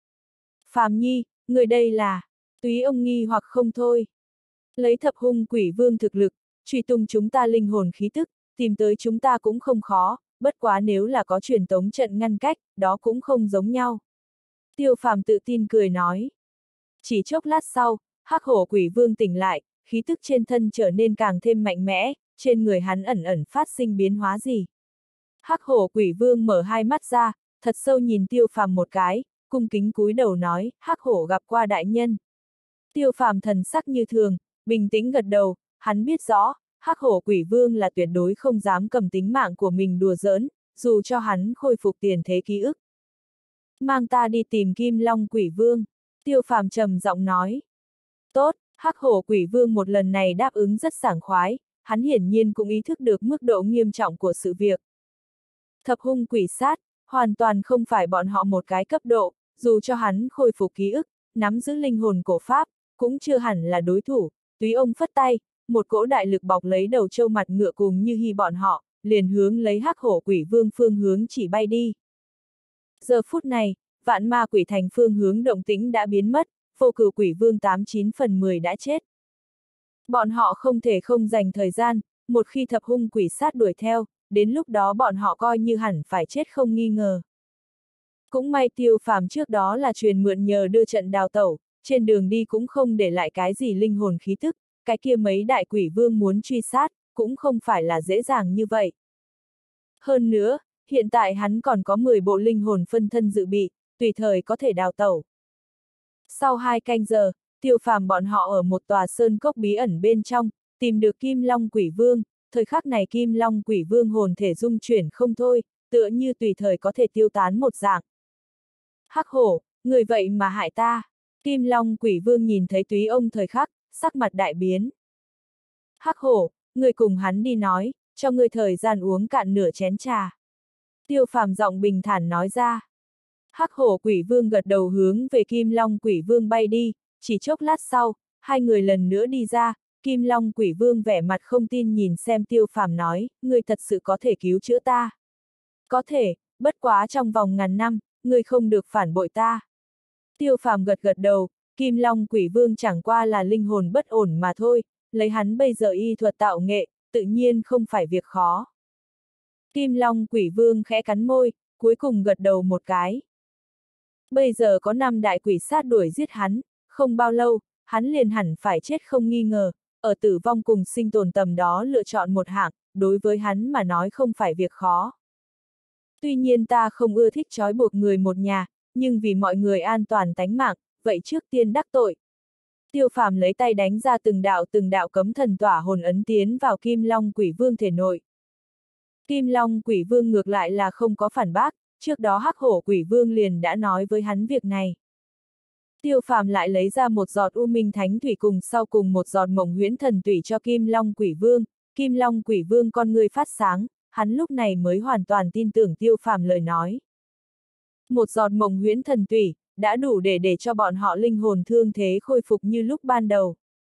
Phàm Nhi, người đây là, Túy ông nghi hoặc không thôi. Lấy thập hung quỷ vương thực lực, truy tung chúng ta linh hồn khí tức, tìm tới chúng ta cũng không khó, bất quá nếu là có truyền tống trận ngăn cách, đó cũng không giống nhau. Tiêu Phàm tự tin cười nói. Chỉ chốc lát sau, hắc hổ quỷ vương tỉnh lại, khí tức trên thân trở nên càng thêm mạnh mẽ, trên người hắn ẩn ẩn phát sinh biến hóa gì. Hắc hổ quỷ vương mở hai mắt ra, thật sâu nhìn Tiêu Phàm một cái, cung kính cúi đầu nói, hắc hổ gặp qua đại nhân. Tiêu Phàm thần sắc như thường, bình tĩnh gật đầu, hắn biết rõ, hắc hổ quỷ vương là tuyệt đối không dám cầm tính mạng của mình đùa giỡn, dù cho hắn khôi phục tiền thế ký ức. Mang ta đi tìm Kim Long quỷ vương, Tiêu Phàm trầm giọng nói. Tốt, hắc hổ quỷ vương một lần này đáp ứng rất sảng khoái, hắn hiển nhiên cũng ý thức được mức độ nghiêm trọng của sự việc. Thập hung quỷ sát, hoàn toàn không phải bọn họ một cái cấp độ, dù cho hắn khôi phục ký ức, nắm giữ linh hồn cổ pháp, cũng chưa hẳn là đối thủ. Túy ông phất tay, một cỗ đại lực bọc lấy đầu trâu mặt ngựa cùng Như Hy bọn họ, liền hướng lấy hắc hổ quỷ vương phương hướng chỉ bay đi. Giờ phút này, vạn ma quỷ thành phương hướng động tĩnh đã biến mất, Vô Cửu quỷ vương 89 phần 10 đã chết. Bọn họ không thể không dành thời gian, một khi thập hung quỷ sát đuổi theo, đến lúc đó bọn họ coi như hẳn phải chết không nghi ngờ. Cũng may Tiêu Phàm trước đó là truyền mượn nhờ đưa trận đào tẩu, trên đường đi cũng không để lại cái gì linh hồn khí tức, cái kia mấy đại quỷ vương muốn truy sát, cũng không phải là dễ dàng như vậy. Hơn nữa, hiện tại hắn còn có 10 bộ linh hồn phân thân dự bị, tùy thời có thể đào tẩu. Sau 2 canh giờ, Tiêu Phàm bọn họ ở một tòa sơn cốc bí ẩn bên trong, tìm được Kim Long Quỷ Vương, thời khắc này Kim Long Quỷ Vương hồn thể dung chuyển không thôi, tựa như tùy thời có thể tiêu tán một dạng. Hắc hổ, người vậy mà hại ta. Kim Long Quỷ Vương nhìn thấy Túy Ông thời khắc, sắc mặt đại biến. Hắc hổ, người cùng hắn đi nói, cho người thời gian uống cạn nửa chén trà. Tiêu Phàm giọng bình thản nói ra. Hắc hổ Quỷ Vương gật đầu hướng về Kim Long Quỷ Vương bay đi, chỉ chốc lát sau, hai người lần nữa đi ra, Kim Long Quỷ Vương vẻ mặt không tin nhìn xem Tiêu Phàm nói, người thật sự có thể cứu chữa ta. Có thể, bất quá trong vòng ngàn năm, người không được phản bội ta. Tiêu Phàm gật gật đầu, Kim Long Quỷ Vương chẳng qua là linh hồn bất ổn mà thôi, lấy hắn bây giờ y thuật tạo nghệ, tự nhiên không phải việc khó. Kim Long Quỷ Vương khẽ cắn môi, cuối cùng gật đầu một cái. Bây giờ có 5 đại quỷ sát đuổi giết hắn, không bao lâu, hắn liền hẳn phải chết không nghi ngờ, ở tử vong cùng sinh tồn tầm đó lựa chọn một hạng, đối với hắn mà nói không phải việc khó. Tuy nhiên ta không ưa thích trói buộc người một nhà, nhưng vì mọi người an toàn tánh mạng, vậy trước tiên đắc tội. Tiêu Phàm lấy tay đánh ra từng đạo cấm thần tỏa hồn ấn tiến vào Kim Long Quỷ Vương thể nội. Kim Long Quỷ Vương ngược lại là không có phản bác, trước đó Hắc hổ Quỷ Vương liền đã nói với hắn việc này. Tiêu Phàm lại lấy ra một giọt U Minh Thánh Thủy cùng sau cùng một giọt Mộng Huyễn Thần Thủy cho Kim Long Quỷ Vương, Kim Long Quỷ Vương con ngươi phát sáng, hắn lúc này mới hoàn toàn tin tưởng Tiêu Phàm lời nói. Một giọt Mộng Huyễn Thần Thủy đã đủ để cho bọn họ linh hồn thương thế khôi phục như lúc ban đầu.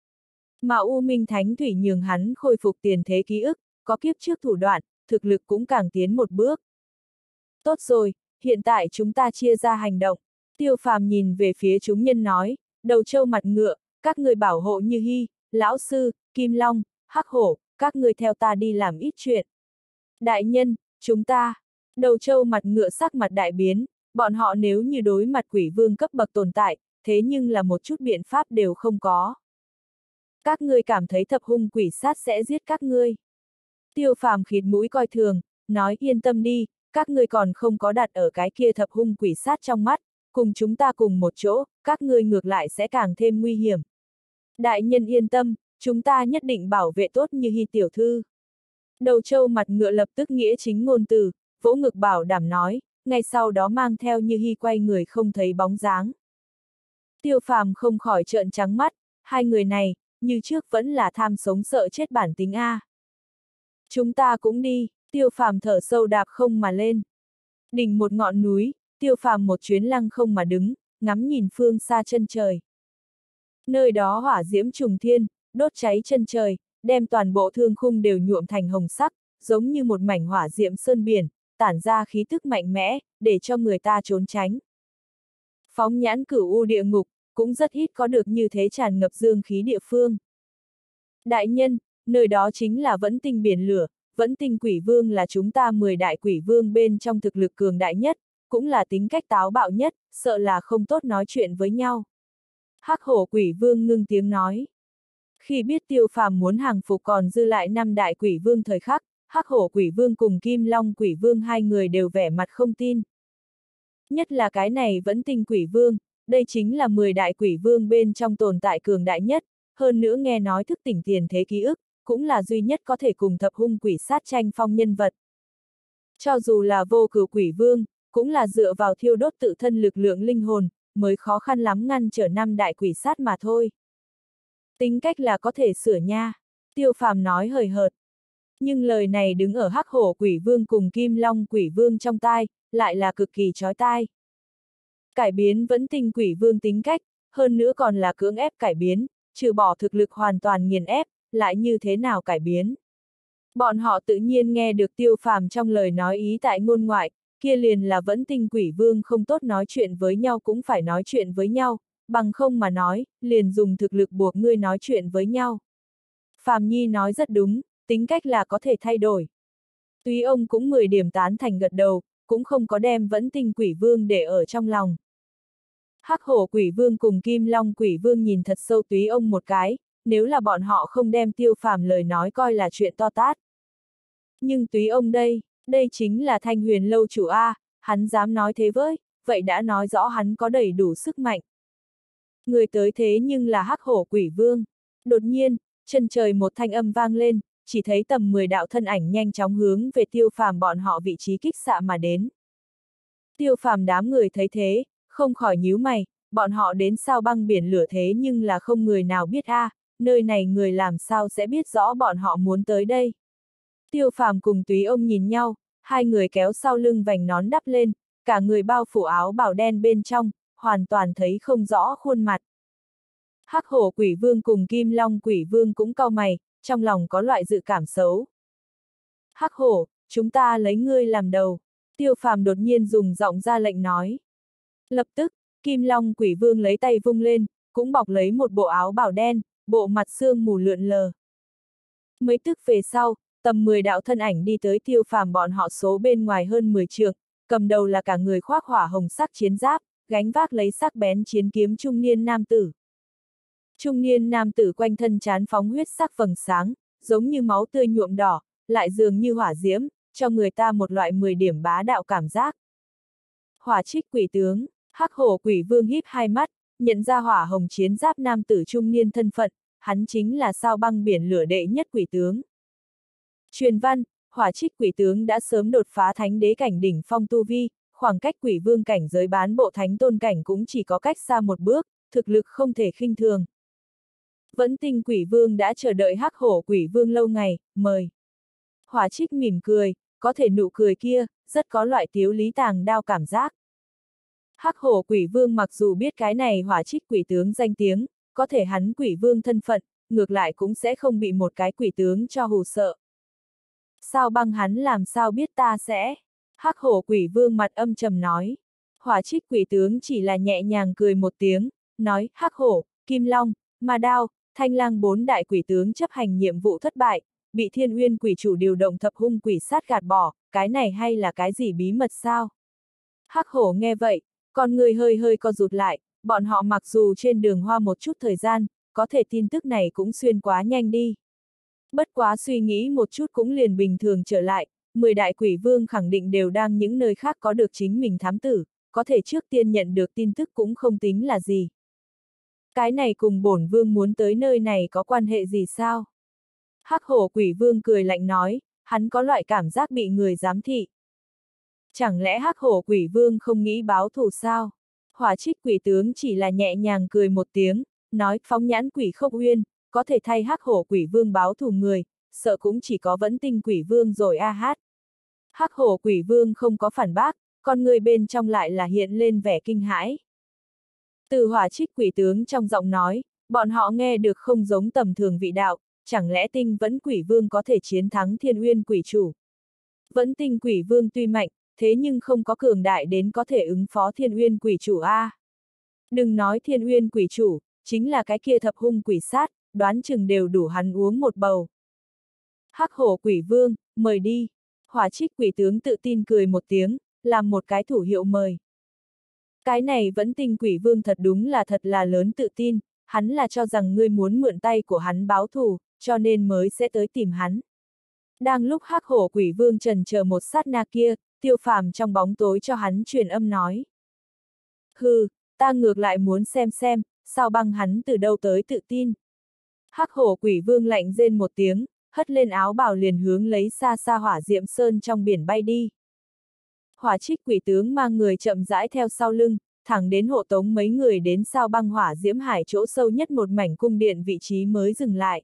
Mà U Minh Thánh Thủy nhường hắn khôi phục tiền thế ký ức, có kiếp trước thủ đoạn, thực lực cũng càng tiến một bước. Tốt rồi, hiện tại chúng ta chia ra hành động. Tiêu Phàm nhìn về phía chúng nhân nói, Đầu Trâu Mặt Ngựa, các người bảo hộ Như Hy, Lão Sư, Kim Long, Hắc Hổ, các người theo ta đi làm ít chuyện. Đại nhân, chúng ta, Đầu Trâu Mặt Ngựa sắc mặt đại biến, bọn họ nếu như đối mặt quỷ vương cấp bậc tồn tại, thế nhưng là một chút biện pháp đều không có. Các ngươi cảm thấy thập hung quỷ sát sẽ giết các ngươi. Tiêu Phàm khịt mũi coi thường, nói yên tâm đi, các ngươi còn không có đặt ở cái kia thập hung quỷ sát trong mắt, cùng chúng ta cùng một chỗ, các ngươi ngược lại sẽ càng thêm nguy hiểm. Đại nhân yên tâm, chúng ta nhất định bảo vệ tốt Như Hy tiểu thư. Đầu Trâu Mặt Ngựa lập tức nghĩa chính ngôn từ, vỗ ngực bảo đảm nói, ngay sau đó mang theo Như Hy quay người không thấy bóng dáng. Tiêu Phàm không khỏi trợn trắng mắt, hai người này, như trước vẫn là tham sống sợ chết bản tính A. Chúng ta cũng đi, Tiêu Phàm thở sâu đạp không mà lên. Đỉnh một ngọn núi, Tiêu Phàm một chuyến lăng không mà đứng, ngắm nhìn phương xa chân trời. Nơi đó hỏa diễm trùng thiên, đốt cháy chân trời, đem toàn bộ thương khung đều nhuộm thành hồng sắc, giống như một mảnh hỏa diễm sơn biển, tản ra khí tức mạnh mẽ, để cho người ta trốn tránh. Phóng nhãn cửu u địa ngục, cũng rất ít có được như thế tràn ngập dương khí địa phương. Đại nhân, nơi đó chính là Vẫn Tinh biển lửa, Vẫn Tinh quỷ vương là chúng ta 10 đại quỷ vương bên trong thực lực cường đại nhất, cũng là tính cách táo bạo nhất, sợ là không tốt nói chuyện với nhau. Hắc hổ quỷ vương ngưng tiếng nói. Khi biết Tiêu Phàm muốn hàng phục còn dư lại 5 đại quỷ vương thời khắc, Hắc hổ quỷ vương cùng Kim Long quỷ vương hai người đều vẻ mặt không tin. Nhất là cái này Vẫn Tinh quỷ vương, đây chính là 10 đại quỷ vương bên trong tồn tại cường đại nhất, hơn nữa nghe nói thức tỉnh tiền thế ký ức, cũng là duy nhất có thể cùng thập hung quỷ sát tranh phong nhân vật. Cho dù là Vô Cửu quỷ vương, cũng là dựa vào thiêu đốt tự thân lực lượng linh hồn, mới khó khăn lắm ngăn trở 5 đại quỷ sát mà thôi. Tính cách là có thể sửa nha, Tiêu Phàm nói hời hợt. Nhưng lời này đứng ở Hắc hổ quỷ vương cùng Kim Long quỷ vương trong tai, lại là cực kỳ chói tai. Cải biến Vẫn Tinh quỷ vương tính cách, hơn nữa còn là cưỡng ép cải biến, trừ bỏ thực lực hoàn toàn nghiền ép, lại như thế nào cải biến. Bọn họ tự nhiên nghe được Tiêu Phàm trong lời nói ý tại ngôn ngoại, kia liền là Vẫn Tinh quỷ vương không tốt nói chuyện với nhau cũng phải nói chuyện với nhau, bằng không mà nói, liền dùng thực lực buộc ngươi nói chuyện với nhau. Phàm Nhi nói rất đúng, tính cách là có thể thay đổi. Túy ông cũng 10 điểm tán thành gật đầu, cũng không có đem Vẫn Tinh quỷ vương để ở trong lòng. Hắc hổ quỷ vương cùng Kim Long quỷ vương nhìn thật sâu Túy ông một cái, nếu là bọn họ không đem Tiêu Phàm lời nói coi là chuyện to tát. Nhưng Túy ông đây, Đây chính là Thanh Huyền lâu chủ A, hắn dám nói thế với, vậy đã nói rõ hắn có đầy đủ sức mạnh. Người tới thế nhưng là Hắc Hổ Quỷ Vương. Đột nhiên, chân trời một thanh âm vang lên, chỉ thấy tầm 10 đạo thân ảnh nhanh chóng hướng về Tiêu Phàm bọn họ vị trí kích xạ mà đến. Tiêu Phàm đám người thấy thế, không khỏi nhíu mày, bọn họ đến sao băng biển lửa thế nhưng là không người nào biết a, nơi này người làm sao sẽ biết rõ bọn họ muốn tới đây. Tiêu Phàm cùng Túy Ông nhìn nhau, hai người kéo sau lưng vành nón đắp lên, cả người bao phủ áo bào đen bên trong, hoàn toàn thấy không rõ khuôn mặt. Hắc Hổ Quỷ Vương cùng Kim Long Quỷ Vương cũng cau mày, trong lòng có loại dự cảm xấu. Hắc Hổ, chúng ta lấy ngươi làm đầu. Tiêu Phàm đột nhiên dùng giọng ra lệnh nói. Lập tức, Kim Long Quỷ Vương lấy tay vung lên, cũng bọc lấy một bộ áo bào đen, bộ mặt sương mù lượn lờ. Mấy tức về sau, tầm 10 đạo thân ảnh đi tới Tiêu Phàm bọn họ số bên ngoài hơn 10 trượng, cầm đầu là cả người khoác hỏa hồng sắc chiến giáp, gánh vác lấy sắc bén chiến kiếm trung niên nam tử. Trung niên nam tử quanh thân trán phóng huyết sắc vầng sáng, giống như máu tươi nhuộm đỏ, lại dường như hỏa diễm, cho người ta một loại 10 điểm bá đạo cảm giác. Hỏa Trích Quỷ Tướng, Hắc Hổ Quỷ Vương híp hai mắt, nhận ra hỏa hồng chiến giáp nam tử trung niên thân phận, hắn chính là sao băng biển lửa đệ nhất quỷ tướng. Truyền văn, Hỏa Trích Quỷ Tướng đã sớm đột phá thánh đế cảnh đỉnh phong tu vi, khoảng cách quỷ vương cảnh giới bán bộ thánh tôn cảnh cũng chỉ có cách xa một bước, thực lực không thể khinh thường. Vẫn Tinh Quỷ Vương đã chờ đợi Hắc Hổ Quỷ Vương lâu ngày, mời. Hỏa Trích mỉm cười, có thể nụ cười kia, rất có loại tiếu lý tàng đao cảm giác. Hắc Hổ Quỷ Vương mặc dù biết cái này Hỏa Trích Quỷ Tướng danh tiếng, có thể hắn quỷ vương thân phận, ngược lại cũng sẽ không bị một cái quỷ tướng cho hù sợ. Sao băng hắn làm sao biết ta sẽ? Hắc Hổ Quỷ Vương mặt âm trầm nói. Hỏa Trích Quỷ Tướng chỉ là nhẹ nhàng cười một tiếng, nói Hắc Hổ, Kim Long, Ma Đao, Thanh Lang bốn đại quỷ tướng chấp hành nhiệm vụ thất bại, bị Thiên Uyên quỷ chủ điều động thập hung quỷ sát gạt bỏ, cái này hay là cái gì bí mật sao? Hắc Hổ nghe vậy, con người hơi hơi co rụt lại, bọn họ mặc dù trên đường hoa một chút thời gian, có thể tin tức này cũng xuyên quá nhanh đi. Bất quá suy nghĩ một chút cũng liền bình thường trở lại, 10 đại quỷ vương khẳng định đều đang những nơi khác có được chính mình thám tử, có thể trước tiên nhận được tin tức cũng không tính là gì. Cái này cùng bổn vương muốn tới nơi này có quan hệ gì sao? Hắc Hổ Quỷ Vương cười lạnh nói, hắn có loại cảm giác bị người giám thị. Chẳng lẽ Hắc Hổ Quỷ Vương không nghĩ báo thù sao? Hỏa Trích Quỷ Tướng chỉ là nhẹ nhàng cười một tiếng, nói phóng nhãn quỷ khốc uyên, có thể thay Hắc Hổ Quỷ Vương báo thù người, sợ cũng chỉ có Vẫn Tinh Quỷ Vương rồi a hát. Hắc Hổ Quỷ Vương không có phản bác, con người bên trong lại là hiện lên vẻ kinh hãi. Từ Hỏa Trích Quỷ Tướng trong giọng nói, bọn họ nghe được không giống tầm thường vị đạo, chẳng lẽ Tinh Vẫn Quỷ Vương có thể chiến thắng Thiên Uyên Quỷ Chủ? Vẫn Tinh Quỷ Vương tuy mạnh, thế nhưng không có cường đại đến có thể ứng phó Thiên Uyên Quỷ Chủ a. Đừng nói Thiên Uyên Quỷ Chủ, chính là cái kia thập hung quỷ sát, đoán chừng đều đủ hắn uống một bầu. Hắc Hổ Quỷ Vương, mời đi. Hỏa Trích Quỷ Tướng tự tin cười một tiếng, làm một cái thủ hiệu mời. Cái này Vẫn Tinh Quỷ Vương thật đúng là thật là lớn tự tin, hắn là cho rằng ngươi muốn mượn tay của hắn báo thù, cho nên mới sẽ tới tìm hắn. Đang lúc Hắc Hổ Quỷ Vương chần chờ một sát na kia, Tiêu Phàm trong bóng tối cho hắn truyền âm nói. Hừ, ta ngược lại muốn xem, sao băng hắn từ đâu tới tự tin. Hắc Hổ Quỷ Vương lạnh rên một tiếng, hất lên áo bào liền hướng lấy xa xa Hỏa Diệm Sơn trong biển bay đi. Hỏa Trích Quỷ Tướng mang người chậm rãi theo sau lưng, thẳng đến hộ tống mấy người đến sao băng hỏa diễm hải chỗ sâu nhất một mảnh cung điện vị trí mới dừng lại.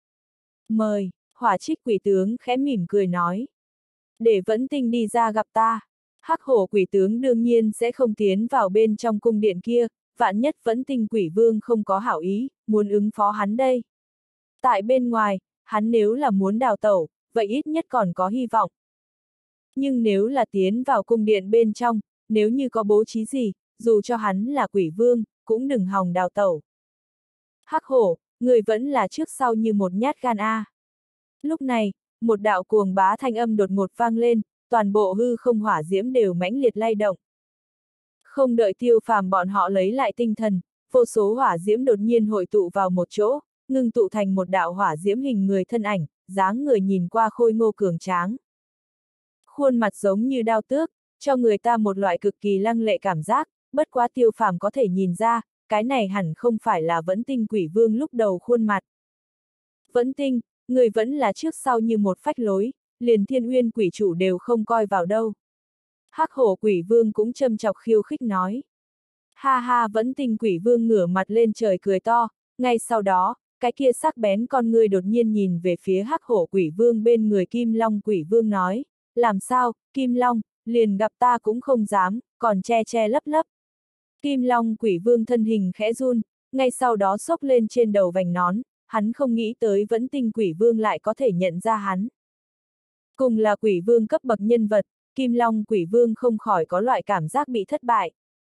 Mời, Hỏa Trích Quỷ Tướng khẽ mỉm cười nói. Để Vẫn Tinh đi ra gặp ta. Hắc Hổ Quỷ Tướng đương nhiên sẽ không tiến vào bên trong cung điện kia, vạn nhất Vẫn Tinh Quỷ Vương không có hảo ý, muốn ứng phó hắn đây. Tại bên ngoài, hắn nếu là muốn đào tẩu, vậy ít nhất còn có hy vọng. Nhưng nếu là tiến vào cung điện bên trong, nếu như có bố trí gì, dù cho hắn là quỷ vương, cũng đừng hòng đào tẩu. Hắc Hổ, người vẫn là trước sau như một nhát gan a. Lúc này, một đạo cuồng bá thanh âm đột ngột vang lên, toàn bộ hư không hỏa diễm đều mãnh liệt lay động. Không đợi Tiêu Phàm bọn họ lấy lại tinh thần, vô số hỏa diễm đột nhiên hội tụ vào một chỗ, ngưng tụ thành một đạo hỏa diễm hình người thân ảnh, dáng người nhìn qua khôi ngô cường tráng. Khuôn mặt giống như đao tước, cho người ta một loại cực kỳ lăng lệ cảm giác, bất quá Tiêu Phàm có thể nhìn ra, cái này hẳn không phải là Vẫn Tinh Quỷ Vương lúc đầu khuôn mặt. Vẫn Tinh, người vẫn là trước sau như một phách lối, liền Thiên Uyên quỷ chủ đều không coi vào đâu. Hắc Hổ Quỷ Vương cũng châm chọc khiêu khích nói. Ha ha, Vẫn Tinh Quỷ Vương ngửa mặt lên trời cười to, ngay sau đó, cái kia sắc bén con ngươi đột nhiên nhìn về phía Hắc Hổ Quỷ Vương bên người Kim Long Quỷ Vương nói, làm sao, Kim Long, liền gặp ta cũng không dám, còn che che lấp lấp. Kim Long Quỷ Vương thân hình khẽ run, ngay sau đó xốc lên trên đầu vành nón, hắn không nghĩ tới Vẫn Tinh Quỷ Vương lại có thể nhận ra hắn. Cùng là Quỷ Vương cấp bậc nhân vật, Kim Long Quỷ Vương không khỏi có loại cảm giác bị thất bại.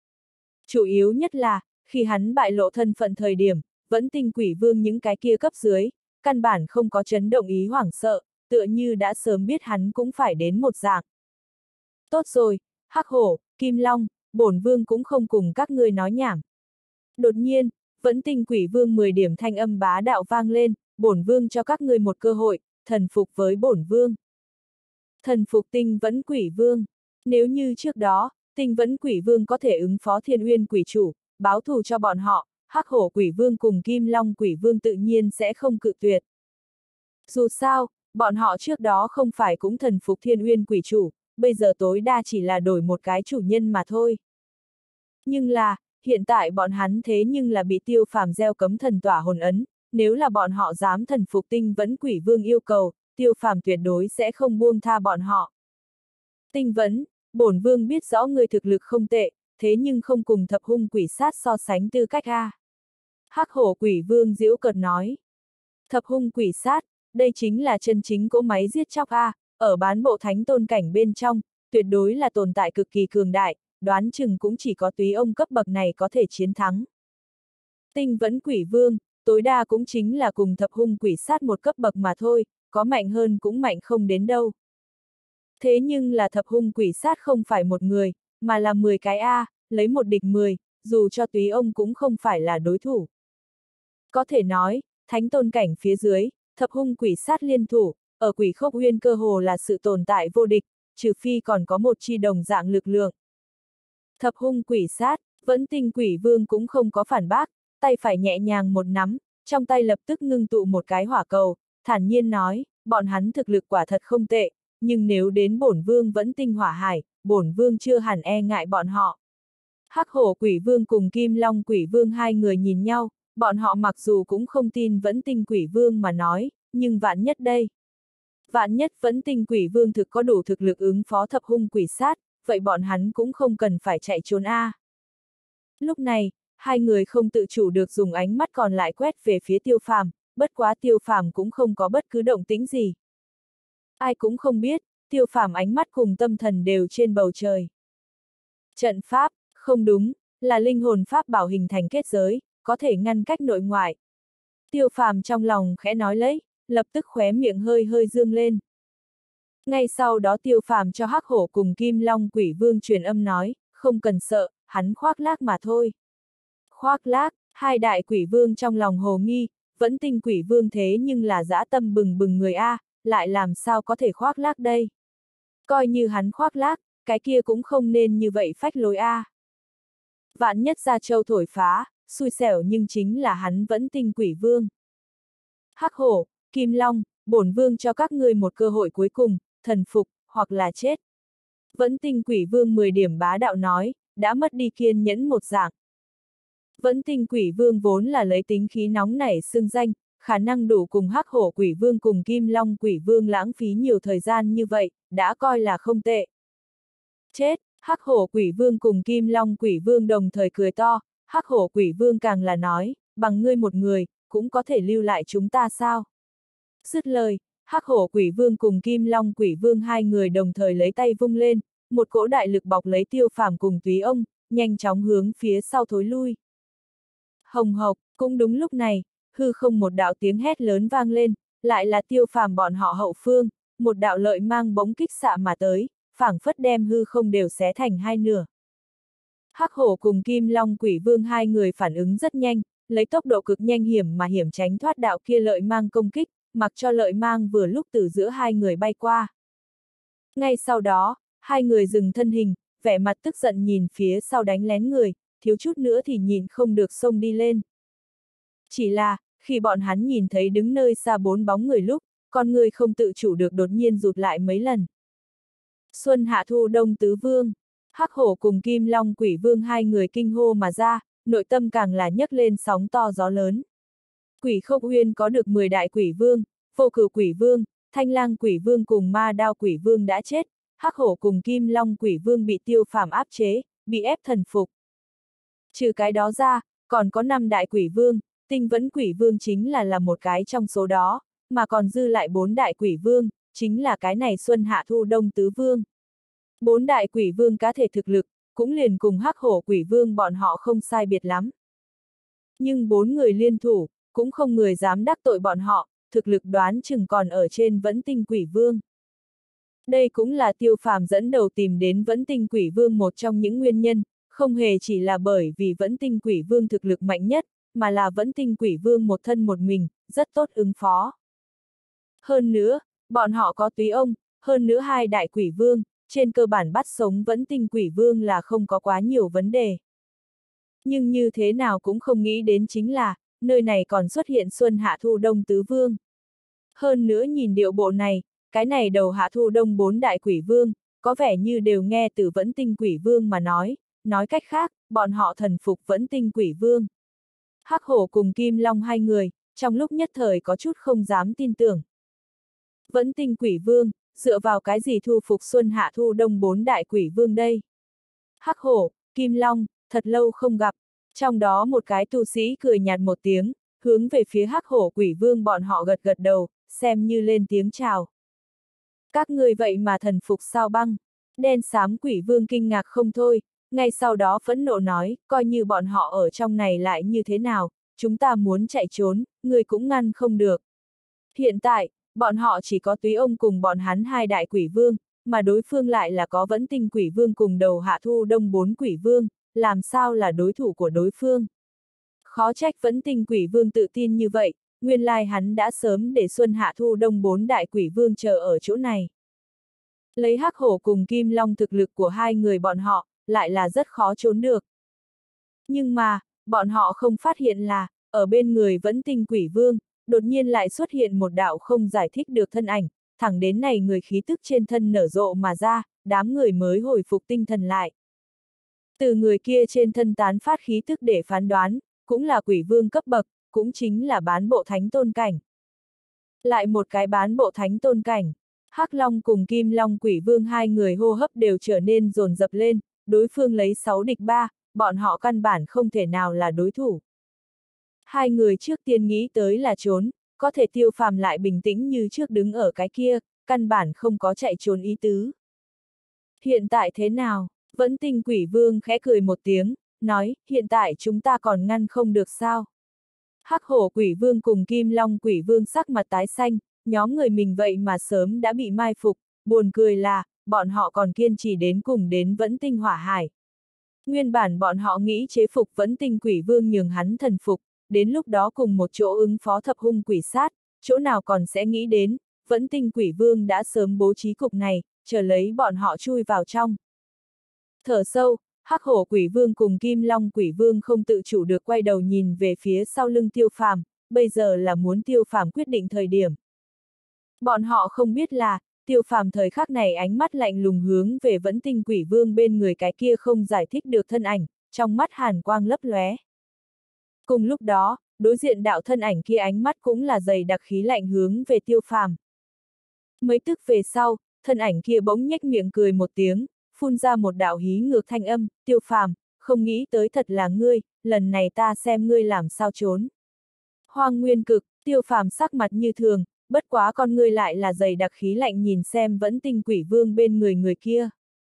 Chủ yếu nhất là, khi hắn bại lộ thân phận thời điểm, Vẫn Tinh Quỷ Vương những cái kia cấp dưới, căn bản không có chấn động ý hoảng sợ, tựa như đã sớm biết hắn cũng phải đến một dạng. Tốt rồi, Hắc Hổ, Kim Long, bổn vương cũng không cùng các ngươi nói nhảm. Đột nhiên, Vẫn Tinh Quỷ Vương 10 điểm thanh âm bá đạo vang lên, bổn vương cho các ngươi một cơ hội, thần phục với bổn vương. Thần phục Tinh Vẫn Quỷ Vương. Nếu như trước đó, Tinh Vẫn Quỷ Vương có thể ứng phó Thiên Uyên Quỷ chủ, báo thù cho bọn họ, Hắc Hổ Quỷ Vương cùng Kim Long Quỷ Vương tự nhiên sẽ không cự tuyệt. Dù sao, bọn họ trước đó không phải cũng thần phục Thiên Uyên Quỷ chủ, bây giờ tối đa chỉ là đổi một cái chủ nhân mà thôi. Nhưng là, hiện tại bọn hắn thế nhưng là bị Tiêu Phàm gieo cấm thần tỏa hồn ấn, nếu là bọn họ dám thần phục Tinh Vẫn Quỷ Vương yêu cầu, Tiêu Phàm tuyệt đối sẽ không buông tha bọn họ. Tinh Vẫn, bổn vương biết rõ người thực lực không tệ, thế nhưng không cùng thập hung quỷ sát so sánh tư cách a. Hắc Hổ Quỷ Vương giễu cợt nói. Thập hung quỷ sát, đây chính là chân chính cỗ máy giết chóc a, ở bán bộ thánh tôn cảnh bên trong, tuyệt đối là tồn tại cực kỳ cường đại, đoán chừng cũng chỉ có túy ông cấp bậc này có thể chiến thắng. Tinh Vẫn Quỷ Vương, tối đa cũng chính là cùng thập hung quỷ sát một cấp bậc mà thôi, có mạnh hơn cũng mạnh không đến đâu. Thế nhưng là thập hung quỷ sát không phải một người, mà là 10 cái a, lấy một địch 10, dù cho túy ông cũng không phải là đối thủ. Có thể nói, thánh tôn cảnh phía dưới, thập hung quỷ sát liên thủ, ở Quỷ Khốc Uyên cơ hồ là sự tồn tại vô địch, trừ phi còn có một chi đồng dạng lực lượng. Thập hung quỷ sát, Vẫn Tinh Quỷ Vương cũng không có phản bác, tay phải nhẹ nhàng một nắm, trong tay lập tức ngưng tụ một cái hỏa cầu, thản nhiên nói, bọn hắn thực lực quả thật không tệ, nhưng nếu đến bổn vương Vẫn Tinh Hỏa Hải, bổn vương chưa hẳn e ngại bọn họ. Hắc Hổ Quỷ Vương cùng Kim Long Quỷ Vương hai người nhìn nhau, bọn họ mặc dù cũng không tin Vẫn Tinh Quỷ Vương mà nói, nhưng vạn nhất đây. Vạn nhất Vẫn Tinh Quỷ Vương thực có đủ thực lực ứng phó thập hung quỷ sát, vậy bọn hắn cũng không cần phải chạy trốn a. Lúc này, hai người không tự chủ được dùng ánh mắt còn lại quét về phía Tiêu Phàm, bất quá Tiêu Phàm cũng không có bất cứ động tĩnh gì. Ai cũng không biết, Tiêu Phàm ánh mắt cùng tâm thần đều trên bầu trời. Trận pháp, không đúng, là linh hồn pháp bảo hình thành kết giới, có thể ngăn cách nội ngoại. Tiêu Phàm trong lòng khẽ nói lấy, lập tức khóe miệng hơi hơi dương lên. Ngay sau đó Tiêu Phàm cho Hắc Hổ cùng Kim Long Quỷ Vương truyền âm nói, không cần sợ, hắn khoác lác mà thôi. Khoác lác, hai đại quỷ vương trong lòng hồ nghi, Vẫn Tinh Quỷ Vương thế nhưng là dã tâm bừng bừng người a, lại làm sao có thể khoác lác đây? Coi như hắn khoác lác, cái kia cũng không nên như vậy phách lối a. Vạn nhất Gia Châu thổi phá, xui xẻo nhưng chính là hắn Vẫn Tinh Quỷ Vương. Hắc Hổ, Kim Long, bổn vương cho các ngươi một cơ hội cuối cùng, thần phục, hoặc là chết. Vẫn Tinh Quỷ Vương 10 điểm bá đạo nói, đã mất đi kiên nhẫn một dạng. Vẫn Tinh Quỷ Vương vốn là lấy tính khí nóng nảy xưng danh, khả năng đủ cùng Hắc Hổ Quỷ Vương cùng Kim Long Quỷ Vương lãng phí nhiều thời gian như vậy, đã coi là không tệ. Chết, Hắc Hổ Quỷ Vương cùng Kim Long Quỷ Vương đồng thời cười to, Hắc Hổ Quỷ Vương càng là nói, bằng ngươi một người, cũng có thể lưu lại chúng ta sao? Dứt lời, Hắc Hổ Quỷ Vương cùng Kim Long Quỷ Vương hai người đồng thời lấy tay vung lên, một cỗ đại lực bọc lấy Tiêu Phàm cùng Túy Ông, nhanh chóng hướng phía sau thối lui. Hồng hộc, cũng đúng lúc này, hư không một đạo tiếng hét lớn vang lên, lại là Tiêu Phàm bọn họ hậu phương, một đạo lợi mang bỗng kích xạ mà tới, phảng phất đem hư không đều xé thành hai nửa. Hắc Hổ cùng Kim Long Quỷ Vương hai người phản ứng rất nhanh, lấy tốc độ cực nhanh hiểm mà hiểm tránh thoát đạo kia lợi mang công kích, mặc cho lợi mang vừa lúc từ giữa hai người bay qua. Ngay sau đó, hai người dừng thân hình, vẻ mặt tức giận nhìn phía sau đánh lén người, thiếu chút nữa thì nhìn không được xông đi lên. Chỉ là, khi bọn hắn nhìn thấy đứng nơi xa bốn bóng người lúc, con người không tự chủ được đột nhiên rụt lại mấy lần. Xuân Hạ Thu Đông tứ vương, Hắc Hổ cùng Kim Long Quỷ Vương hai người kinh hô mà ra, nội tâm càng là nhấc lên sóng to gió lớn. Quỷ Khốc Uyên có được 10 đại quỷ vương, Vô Cửu Quỷ Vương, Thanh Lang Quỷ Vương cùng Ma Đao Quỷ Vương đã chết, Hắc Hổ cùng Kim Long Quỷ Vương bị Tiêu Phàm áp chế, bị ép thần phục. Trừ cái đó ra, còn có 5 đại quỷ vương, Tinh Vẫn Quỷ Vương chính là một cái trong số đó, mà còn dư lại 4 đại quỷ vương, chính là cái này Xuân Hạ Thu Đông tứ vương. 4 đại quỷ vương cá thể thực lực, cũng liền cùng Hắc Hổ Quỷ Vương bọn họ không sai biệt lắm. Nhưng 4 người liên thủ, cũng không người dám đắc tội bọn họ, thực lực đoán chừng còn ở trên Vẫn Tinh Quỷ Vương. Đây cũng là Tiêu Phàm dẫn đầu tìm đến Vẫn Tinh Quỷ Vương một trong những nguyên nhân, không hề chỉ là bởi vì Vẫn Tinh Quỷ Vương thực lực mạnh nhất, mà là Vẫn Tinh Quỷ Vương một thân một mình, rất tốt ứng phó. Hơn nữa, bọn họ có Túy Ông, hơn nữa 2 đại quỷ vương, trên cơ bản bắt sống Vẫn Tinh Quỷ Vương là không có quá nhiều vấn đề. Nhưng như thế nào cũng không nghĩ đến chính là, nơi này còn xuất hiện Xuân Hạ Thu Đông tứ vương. Hơn nữa nhìn điệu bộ này, cái này đầu Hạ Thu Đông 4 đại quỷ vương, có vẻ như đều nghe từ Vẫn Tinh Quỷ Vương mà nói cách khác, bọn họ thần phục Vẫn Tinh Quỷ Vương. Hắc Hổ cùng Kim Long hai người, trong lúc nhất thời có chút không dám tin tưởng. Vẫn Tinh Quỷ Vương, dựa vào cái gì thu phục Xuân Hạ Thu Đông 4 đại quỷ vương đây? Hắc Hổ, Kim Long, thật lâu không gặp, trong đó một cái tu sĩ cười nhạt một tiếng, hướng về phía Hắc Hổ Quỷ Vương bọn họ gật gật đầu, xem như lên tiếng chào. Các người vậy mà thần phục sao băng? Đen xám Quỷ Vương kinh ngạc không thôi, ngay sau đó phẫn nộ nói, coi như bọn họ ở trong này lại như thế nào, chúng ta muốn chạy trốn, người cũng ngăn không được. Hiện tại, bọn họ chỉ có Túy Ông cùng bọn hắn 2 đại quỷ vương, mà đối phương lại là có Vẫn Tinh Quỷ Vương cùng đầu Hạ Thu Đông 4 quỷ vương, làm sao là đối thủ của đối phương. Khó trách Vẫn Tinh Quỷ Vương tự tin như vậy, nguyên lai hắn đã sớm để Xuân Hạ Thu Đông 4 đại quỷ vương chờ ở chỗ này. Lấy Hắc Hổ cùng Kim Long thực lực của hai người bọn họ, lại là rất khó trốn được. Nhưng mà, bọn họ không phát hiện là, ở bên người Vẫn Tinh Quỷ Vương, đột nhiên lại xuất hiện một đạo không giải thích được thân ảnh, thẳng đến này người khí tức trên thân nở rộ mà ra, đám người mới hồi phục tinh thần lại. Từ người kia trên thân tán phát khí tức để phán đoán, cũng là quỷ vương cấp bậc, cũng chính là bán bộ thánh tôn cảnh. Lại một cái bán bộ thánh tôn cảnh, Hắc Long cùng Kim Long Quỷ Vương hai người hô hấp đều trở nên dồn dập lên, đối phương lấy 6 địch 3, bọn họ căn bản không thể nào là đối thủ. Hai người trước tiên nghĩ tới là trốn, có thể Tiêu Phàm lại bình tĩnh như trước đứng ở cái kia, căn bản không có chạy trốn ý tứ. Hiện tại thế nào? Vẫn Tinh Quỷ Vương khẽ cười một tiếng, nói, hiện tại chúng ta còn ngăn không được sao? Hắc Hổ Quỷ Vương cùng Kim Long Quỷ Vương sắc mặt tái xanh, nhóm người mình vậy mà sớm đã bị mai phục, buồn cười là, bọn họ còn kiên trì đến cùng đến Vẫn Tinh Hỏa Hải. Nguyên bản bọn họ nghĩ chế phục Vẫn Tinh Quỷ Vương nhường hắn thần phục, đến lúc đó cùng một chỗ ứng phó thập hung quỷ sát, chỗ nào còn sẽ nghĩ đến, Vẫn Tinh Quỷ Vương đã sớm bố trí cục này, chờ lấy bọn họ chui vào trong. Thở sâu, Hắc Hổ Quỷ Vương cùng Kim Long Quỷ Vương không tự chủ được quay đầu nhìn về phía sau lưng Tiêu Phàm, bây giờ là muốn Tiêu Phàm quyết định thời điểm. Bọn họ không biết là, Tiêu Phàm thời khắc này ánh mắt lạnh lùng hướng về Vẫn Tinh Quỷ Vương bên người cái kia không giải thích được thân ảnh, trong mắt hàn quang lấp lóe. Cùng lúc đó, đối diện đạo thân ảnh kia ánh mắt cũng là dày đặc khí lạnh hướng về Tiêu Phàm. Mấy tức về sau, thân ảnh kia bỗng nhếch miệng cười một tiếng, phun ra một đạo hí ngược thanh âm, Tiêu Phàm, không nghĩ tới thật là ngươi, lần này ta xem ngươi làm sao trốn. Hoang Nguyên Cực, Tiêu Phàm sắc mặt như thường, bất quá con ngươi lại là dày đặc khí lạnh nhìn xem Vẫn Tinh Quỷ Vương bên người kia.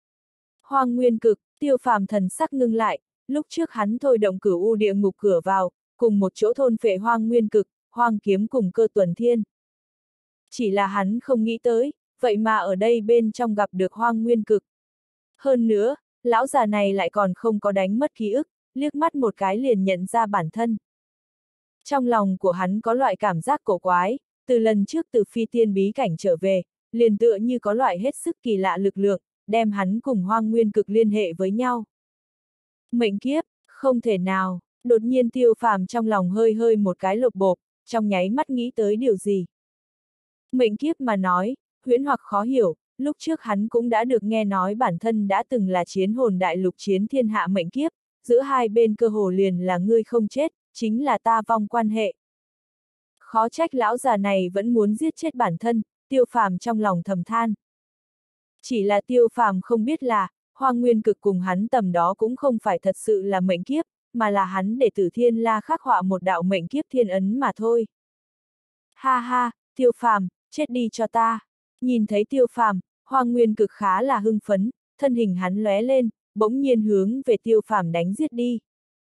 Hoang Nguyên Cực, Tiêu Phàm thần sắc ngưng lại, lúc trước hắn thôi động Cửu U địa ngục cửa vào, cùng một chỗ thôn phệ Hoang Nguyên Cực, Hoang Kiếm cùng Cơ Tuần Thiên. Chỉ là hắn không nghĩ tới, vậy mà ở đây bên trong gặp được Hoang Nguyên Cực. Hơn nữa, lão già này lại còn không có đánh mất ký ức, liếc mắt một cái liền nhận ra bản thân. Trong lòng của hắn có loại cảm giác cổ quái, từ lần trước từ phi tiên bí cảnh trở về, liền tựa như có loại hết sức kỳ lạ lực lượng, đem hắn cùng Hoang Nguyên Cực liên hệ với nhau. Mệnh kiếp, không thể nào, đột nhiên Tiêu Phàm trong lòng hơi hơi một cái lột bột, trong nháy mắt nghĩ tới điều gì. Mệnh kiếp mà nói, huyễn hoặc khó hiểu, lúc trước hắn cũng đã được nghe nói bản thân đã từng là chiến hồn đại lục chiến thiên hạ mệnh kiếp, giữa hai bên cơ hồ liền là ngươi không chết, chính là ta vong quan hệ. Khó trách lão già này vẫn muốn giết chết bản thân, Tiêu Phàm trong lòng thầm than. Chỉ là Tiêu Phàm không biết là, Hoang Nguyên Cực cùng hắn tầm đó cũng không phải thật sự là mệnh kiếp, mà là hắn để Tử Thiên La khắc họa một đạo mệnh kiếp thiên ấn mà thôi. Ha ha, Tiêu Phàm, chết đi cho ta. Nhìn thấy Tiêu Phàm, Hoang Nguyên Cực khá là hưng phấn, thân hình hắn lóe lên, bỗng nhiên hướng về Tiêu Phàm đánh giết đi.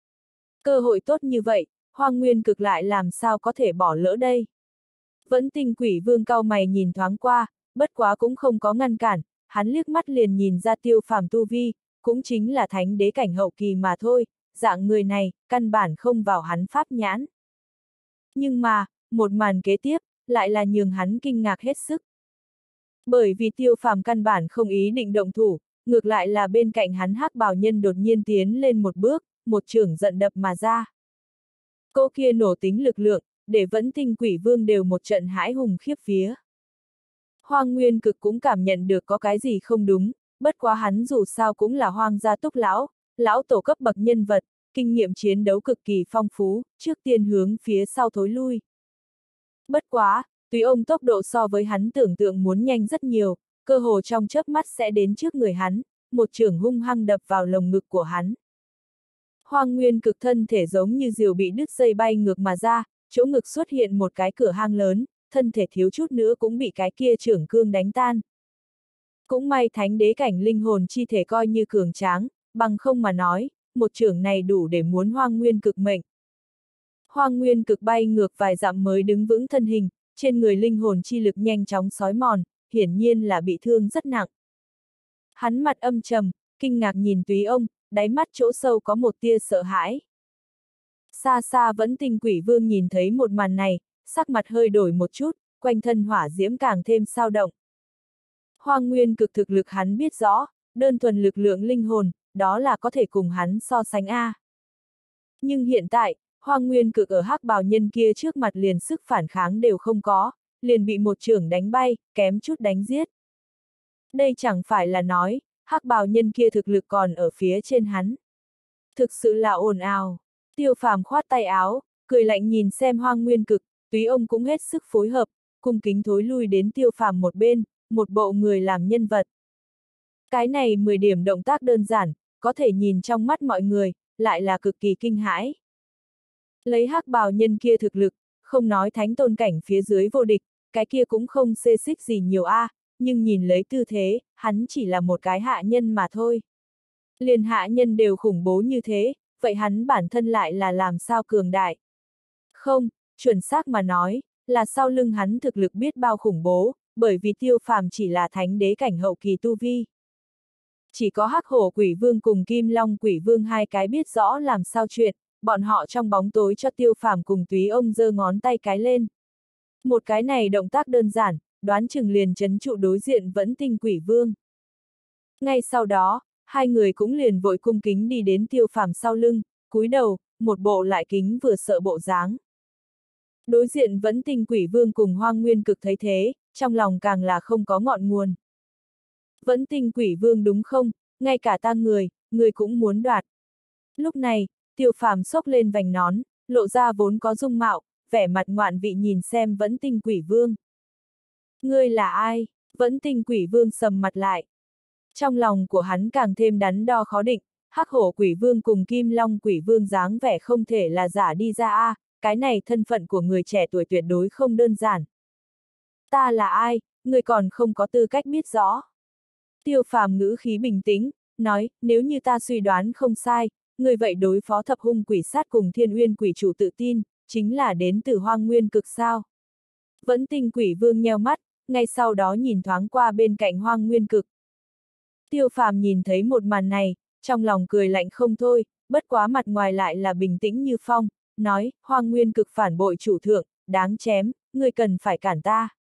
Cơ hội tốt như vậy, Hoang Nguyên Cực lại làm sao có thể bỏ lỡ đây? Vẫn Tinh Quỷ Vương cau mày nhìn thoáng qua, bất quá cũng không có ngăn cản, hắn liếc mắt liền nhìn ra Tiêu Phàm tu vi, cũng chính là thánh đế cảnh hậu kỳ mà thôi, dạng người này, căn bản không vào hắn pháp nhãn. Nhưng mà, một màn kế tiếp, lại là nhường hắn kinh ngạc hết sức. Bởi vì Tiêu Phàm căn bản không ý định động thủ, ngược lại là bên cạnh hắn hắc bào nhân đột nhiên tiến lên một bước, một chưởng giận đập mà ra. Cô kia nổ tính lực lượng, để Vẫn Tinh Quỷ Vương đều một trận hãi hùng khiếp vía. Hoang Nguyên Cực cũng cảm nhận được có cái gì không đúng, bất quá hắn dù sao cũng là Hoang gia túc lão tổ cấp bậc nhân vật, kinh nghiệm chiến đấu cực kỳ phong phú, trước tiên hướng phía sau thối lui. Bất quá, tuy ông tốc độ so với hắn tưởng tượng muốn nhanh rất nhiều, cơ hồ trong chớp mắt sẽ đến trước người hắn, một chưởng hung hăng đập vào lồng ngực của hắn. Hoang Nguyên Cực thân thể giống như diều bị đứt dây bay ngược mà ra, chỗ ngực xuất hiện một cái cửa hang lớn, thân thể thiếu chút nữa cũng bị cái kia chưởng cương đánh tan. Cũng may thánh đế cảnh linh hồn chi thể coi như cường tráng, bằng không mà nói, một chưởng này đủ để muốn Hoang Nguyên Cực mệnh. Hoang Nguyên Cực bay ngược vài dặm mới đứng vững thân hình, trên người linh hồn chi lực nhanh chóng xói mòn, hiển nhiên là bị thương rất nặng. Hắn mặt âm trầm, kinh ngạc nhìn Túy Ông, đáy mắt chỗ sâu có một tia sợ hãi. Xa xa Vẫn Tinh Quỷ Vương nhìn thấy một màn này, sắc mặt hơi đổi một chút, quanh thân hỏa diễm càng thêm sao động. Hoang Nguyên Cực thực lực hắn biết rõ, đơn thuần lực lượng linh hồn, đó là có thể cùng hắn so sánh a. Nhưng hiện tại, Hoang Nguyên Cực ở hắc bào nhân kia trước mặt liền sức phản kháng đều không có, liền bị một chưởng đánh bay, kém chút đánh giết. Đây chẳng phải là nói, hắc bào nhân kia thực lực còn ở phía trên hắn. Thực sự là ồn ào. Tiêu Phàm khoát tay áo, cười lạnh nhìn xem Hoang Nguyên Cực, Túy Ông cũng hết sức phối hợp, cung kính thối lui đến Tiêu Phàm một bên, một bộ người làm nhân vật. Cái này 10 điểm động tác đơn giản, có thể nhìn trong mắt mọi người, lại là cực kỳ kinh hãi. Lấy hắc bào nhân kia thực lực, không nói thánh tôn cảnh phía dưới vô địch, cái kia cũng không xê xích gì nhiều nhưng nhìn lấy tư thế, hắn chỉ là một cái hạ nhân mà thôi. Liền hạ nhân đều khủng bố như thế, vậy hắn bản thân lại là làm sao cường đại? Không, chuẩn xác mà nói, là sau lưng hắn thực lực biết bao khủng bố, bởi vì Tiêu Phàm chỉ là thánh đế cảnh hậu kỳ tu vi. Chỉ có Hắc Hổ Quỷ Vương cùng Kim Long Quỷ Vương hai cái biết rõ làm sao chuyện, bọn họ trong bóng tối cho Tiêu Phàm cùng Túy Ông giơ ngón tay cái lên. Một cái này động tác đơn giản, đoán chừng liền trấn trụ đối diện Vẫn Tinh Quỷ Vương. Ngay sau đó, hai người cũng liền vội cung kính đi đến Tiêu Phàm sau lưng, cúi đầu, một bộ lại kính vừa sợ bộ dáng. Đối diện Vẫn Tinh Quỷ Vương cùng Hoang Nguyên Cực thấy thế, trong lòng càng là không có ngọn nguồn. Vẫn Tinh Quỷ Vương đúng không, ngay cả ta người cũng muốn đoạt. Lúc này, Tiêu Phàm xốc lên vành nón, lộ ra vốn có dung mạo, vẻ mặt ngoạn vị nhìn xem Vẫn Tinh Quỷ Vương. Ngươi là ai? Vẫn Tinh Quỷ Vương sầm mặt lại. Trong lòng của hắn càng thêm đắn đo khó định, Hắc Hổ Quỷ Vương cùng Kim Long Quỷ Vương dáng vẻ không thể là giả đi ra cái này thân phận của người trẻ tuổi tuyệt đối không đơn giản. Ta là ai, ngươi còn không có tư cách biết rõ. Tiêu Phàm ngữ khí bình tĩnh, nói, nếu như ta suy đoán không sai, người vậy đối phó thập hung quỷ sát cùng Thiên Uyên Quỷ chủ tự tin, chính là đến từ Hoang Nguyên Cực sao. Vẫn Tinh Quỷ Vương nheo mắt, ngay sau đó nhìn thoáng qua bên cạnh Hoang Nguyên Cực. Tiêu Phàm nhìn thấy một màn này, trong lòng cười lạnh không thôi, bất quá mặt ngoài lại là bình tĩnh như phong, nói, Hoang Nguyên Cực phản bội chủ thượng, đáng chém, ngươi cần phải cản ta.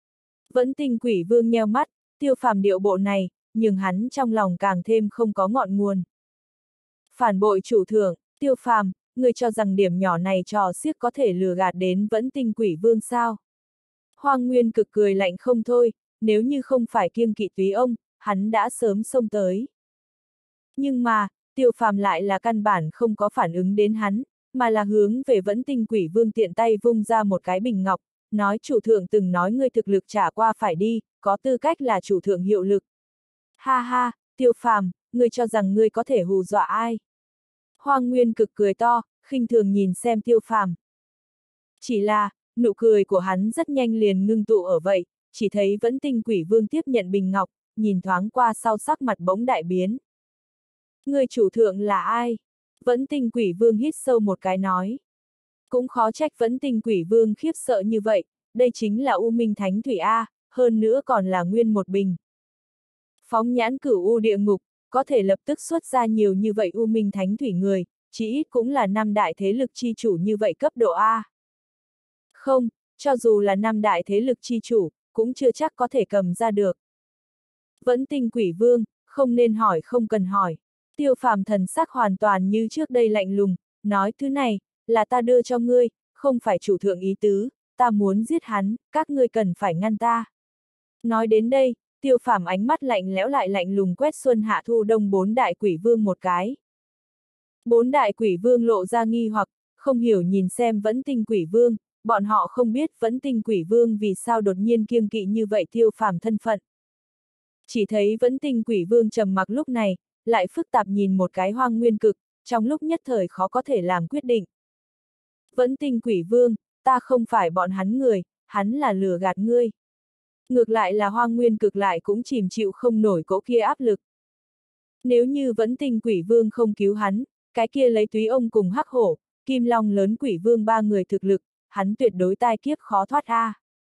Vẫn Tinh Quỷ Vương nheo mắt, Tiêu Phàm điệu bộ này, nhưng hắn trong lòng càng thêm không có ngọn nguồn. Phản bội chủ thượng, Tiêu Phàm, ngươi cho rằng điểm nhỏ này trò xiếc có thể lừa gạt đến Vẫn Tinh Quỷ Vương sao? Hoang Nguyên Cực cười lạnh không thôi, nếu như không phải kiêng kỵ túy ông, hắn đã sớm xông tới. Nhưng mà, Tiêu Phàm lại là căn bản không có phản ứng đến hắn, mà là hướng về Vẫn Tinh Quỷ Vương tiện tay vung ra một cái bình ngọc, nói chủ thượng từng nói ngươi thực lực trả qua phải đi, có tư cách là chủ thượng hiệu lực. Ha ha, Tiêu Phàm, ngươi cho rằng ngươi có thể hù dọa ai? Hoang Nguyên Cực cười to, khinh thường nhìn xem Tiêu Phàm. Chỉ là, nụ cười của hắn rất nhanh liền ngưng tụ ở vậy, chỉ thấy Vẫn Tinh Quỷ Vương tiếp nhận bình ngọc, nhìn thoáng qua sau sắc mặt bỗng đại biến. Người chủ thượng là ai? Vẫn Tinh Quỷ Vương hít sâu một cái nói. Cũng khó trách Vẫn Tinh Quỷ Vương khiếp sợ như vậy, đây chính là U Minh Thánh Thủy A, hơn nữa còn là nguyên một bình. Phóng nhãn cửu U địa ngục, có thể lập tức xuất ra nhiều như vậy U Minh Thánh Thủy người, chỉ ít cũng là 5 đại thế lực chi chủ như vậy cấp độ A. Không, cho dù là 5 đại thế lực chi chủ, cũng chưa chắc có thể cầm ra được. Vẫn Tinh Quỷ Vương, không nên hỏi không cần hỏi. Tiêu Phàm thần sắc hoàn toàn như trước đây lạnh lùng, nói thứ này, là ta đưa cho ngươi, không phải chủ thượng ý tứ, ta muốn giết hắn, các ngươi cần phải ngăn ta. Nói đến đây, Tiêu Phàm ánh mắt lạnh lẽo lại lạnh lùng quét Xuân Hạ Thu Đông 4 đại quỷ vương một cái. 4 đại quỷ vương lộ ra nghi hoặc, không hiểu nhìn xem Vẫn Tinh Quỷ Vương, bọn họ không biết Vẫn Tinh Quỷ Vương vì sao đột nhiên kiêng kỵ như vậy Tiêu Phàm thân phận. Chỉ thấy Vẫn Tinh Quỷ Vương trầm mặc lúc này, lại phức tạp nhìn một cái Hoang Nguyên Cực, trong lúc nhất thời khó có thể làm quyết định. Vẫn Tinh Quỷ Vương, ta không phải bọn hắn người, hắn là lừa gạt ngươi. Ngược lại là Hoang Nguyên Cực lại cũng chìm chịu không nổi cỗ kia áp lực. Nếu như Vẫn Tinh Quỷ Vương không cứu hắn, cái kia lấy Túy Ông cùng Hắc Hổ, Kim Long lớn Quỷ Vương 3 người thực lực, hắn tuyệt đối tai kiếp khó thoát a.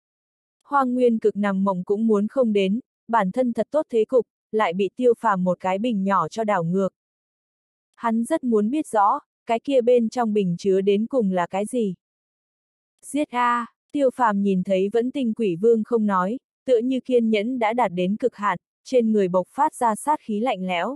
Hoang Nguyên Cực nằm mộng cũng muốn không đến, bản thân thật tốt thế cục, lại bị Tiêu Phàm một cái bình nhỏ cho đảo ngược. Hắn rất muốn biết rõ, cái kia bên trong bình chứa đến cùng là cái gì. Giết a! Tiêu Phàm nhìn thấy Vẫn Tinh Quỷ Vương không nói, tựa như kiên nhẫn đã đạt đến cực hạn, trên người bộc phát ra sát khí lạnh lẽo.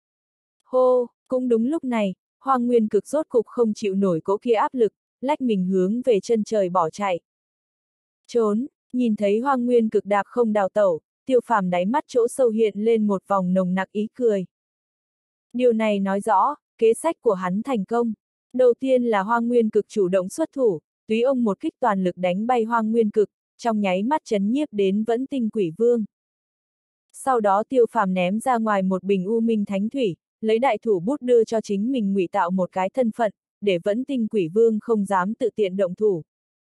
Hô! Cũng đúng lúc này, Hoang Nguyên Cực rốt cục không chịu nổi cỗ kia áp lực, lách mình hướng về chân trời bỏ chạy. Trốn! Nhìn thấy Hoang Nguyên Cực đạp không đào tẩu, Tiêu Phàm đáy mắt chỗ sâu hiện lên một vòng nồng nặc ý cười. Điều này nói rõ, kế sách của hắn thành công. Đầu tiên là Hoang Nguyên Cực chủ động xuất thủ, Túy Ông một kích toàn lực đánh bay Hoang Nguyên Cực, trong nháy mắt chấn nhiếp đến Vẫn Tinh Quỷ Vương. Sau đó Tiêu Phàm ném ra ngoài một bình U Minh Thánh Thủy, lấy đại thủ bút đưa cho chính mình ngụy tạo một cái thân phận, để Vẫn Tinh Quỷ Vương không dám tự tiện động thủ.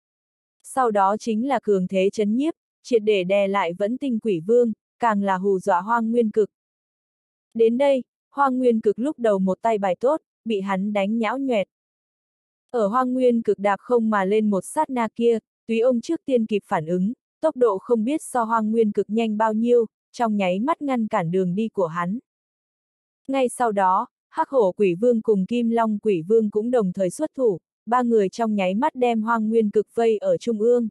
Sau đó chính là cường thế chấn nhiếp, triệt để đè lại Vẫn Tinh Quỷ Vương, càng là hù dọa Hoang Nguyên Cực. Đến đây, Hoang Nguyên Cực lúc đầu một tay bài tốt, bị hắn đánh nhão nhoẹt. Ở Hoang Nguyên Cực đạp không mà lên một sát na kia, Túy Ông trước tiên kịp phản ứng, tốc độ không biết so Hoang Nguyên Cực nhanh bao nhiêu, trong nháy mắt ngăn cản đường đi của hắn. Ngay sau đó, Hắc Hổ Quỷ Vương cùng Kim Long Quỷ Vương cũng đồng thời xuất thủ, ba người trong nháy mắt đem Hoang Nguyên Cực vây ở trung ương.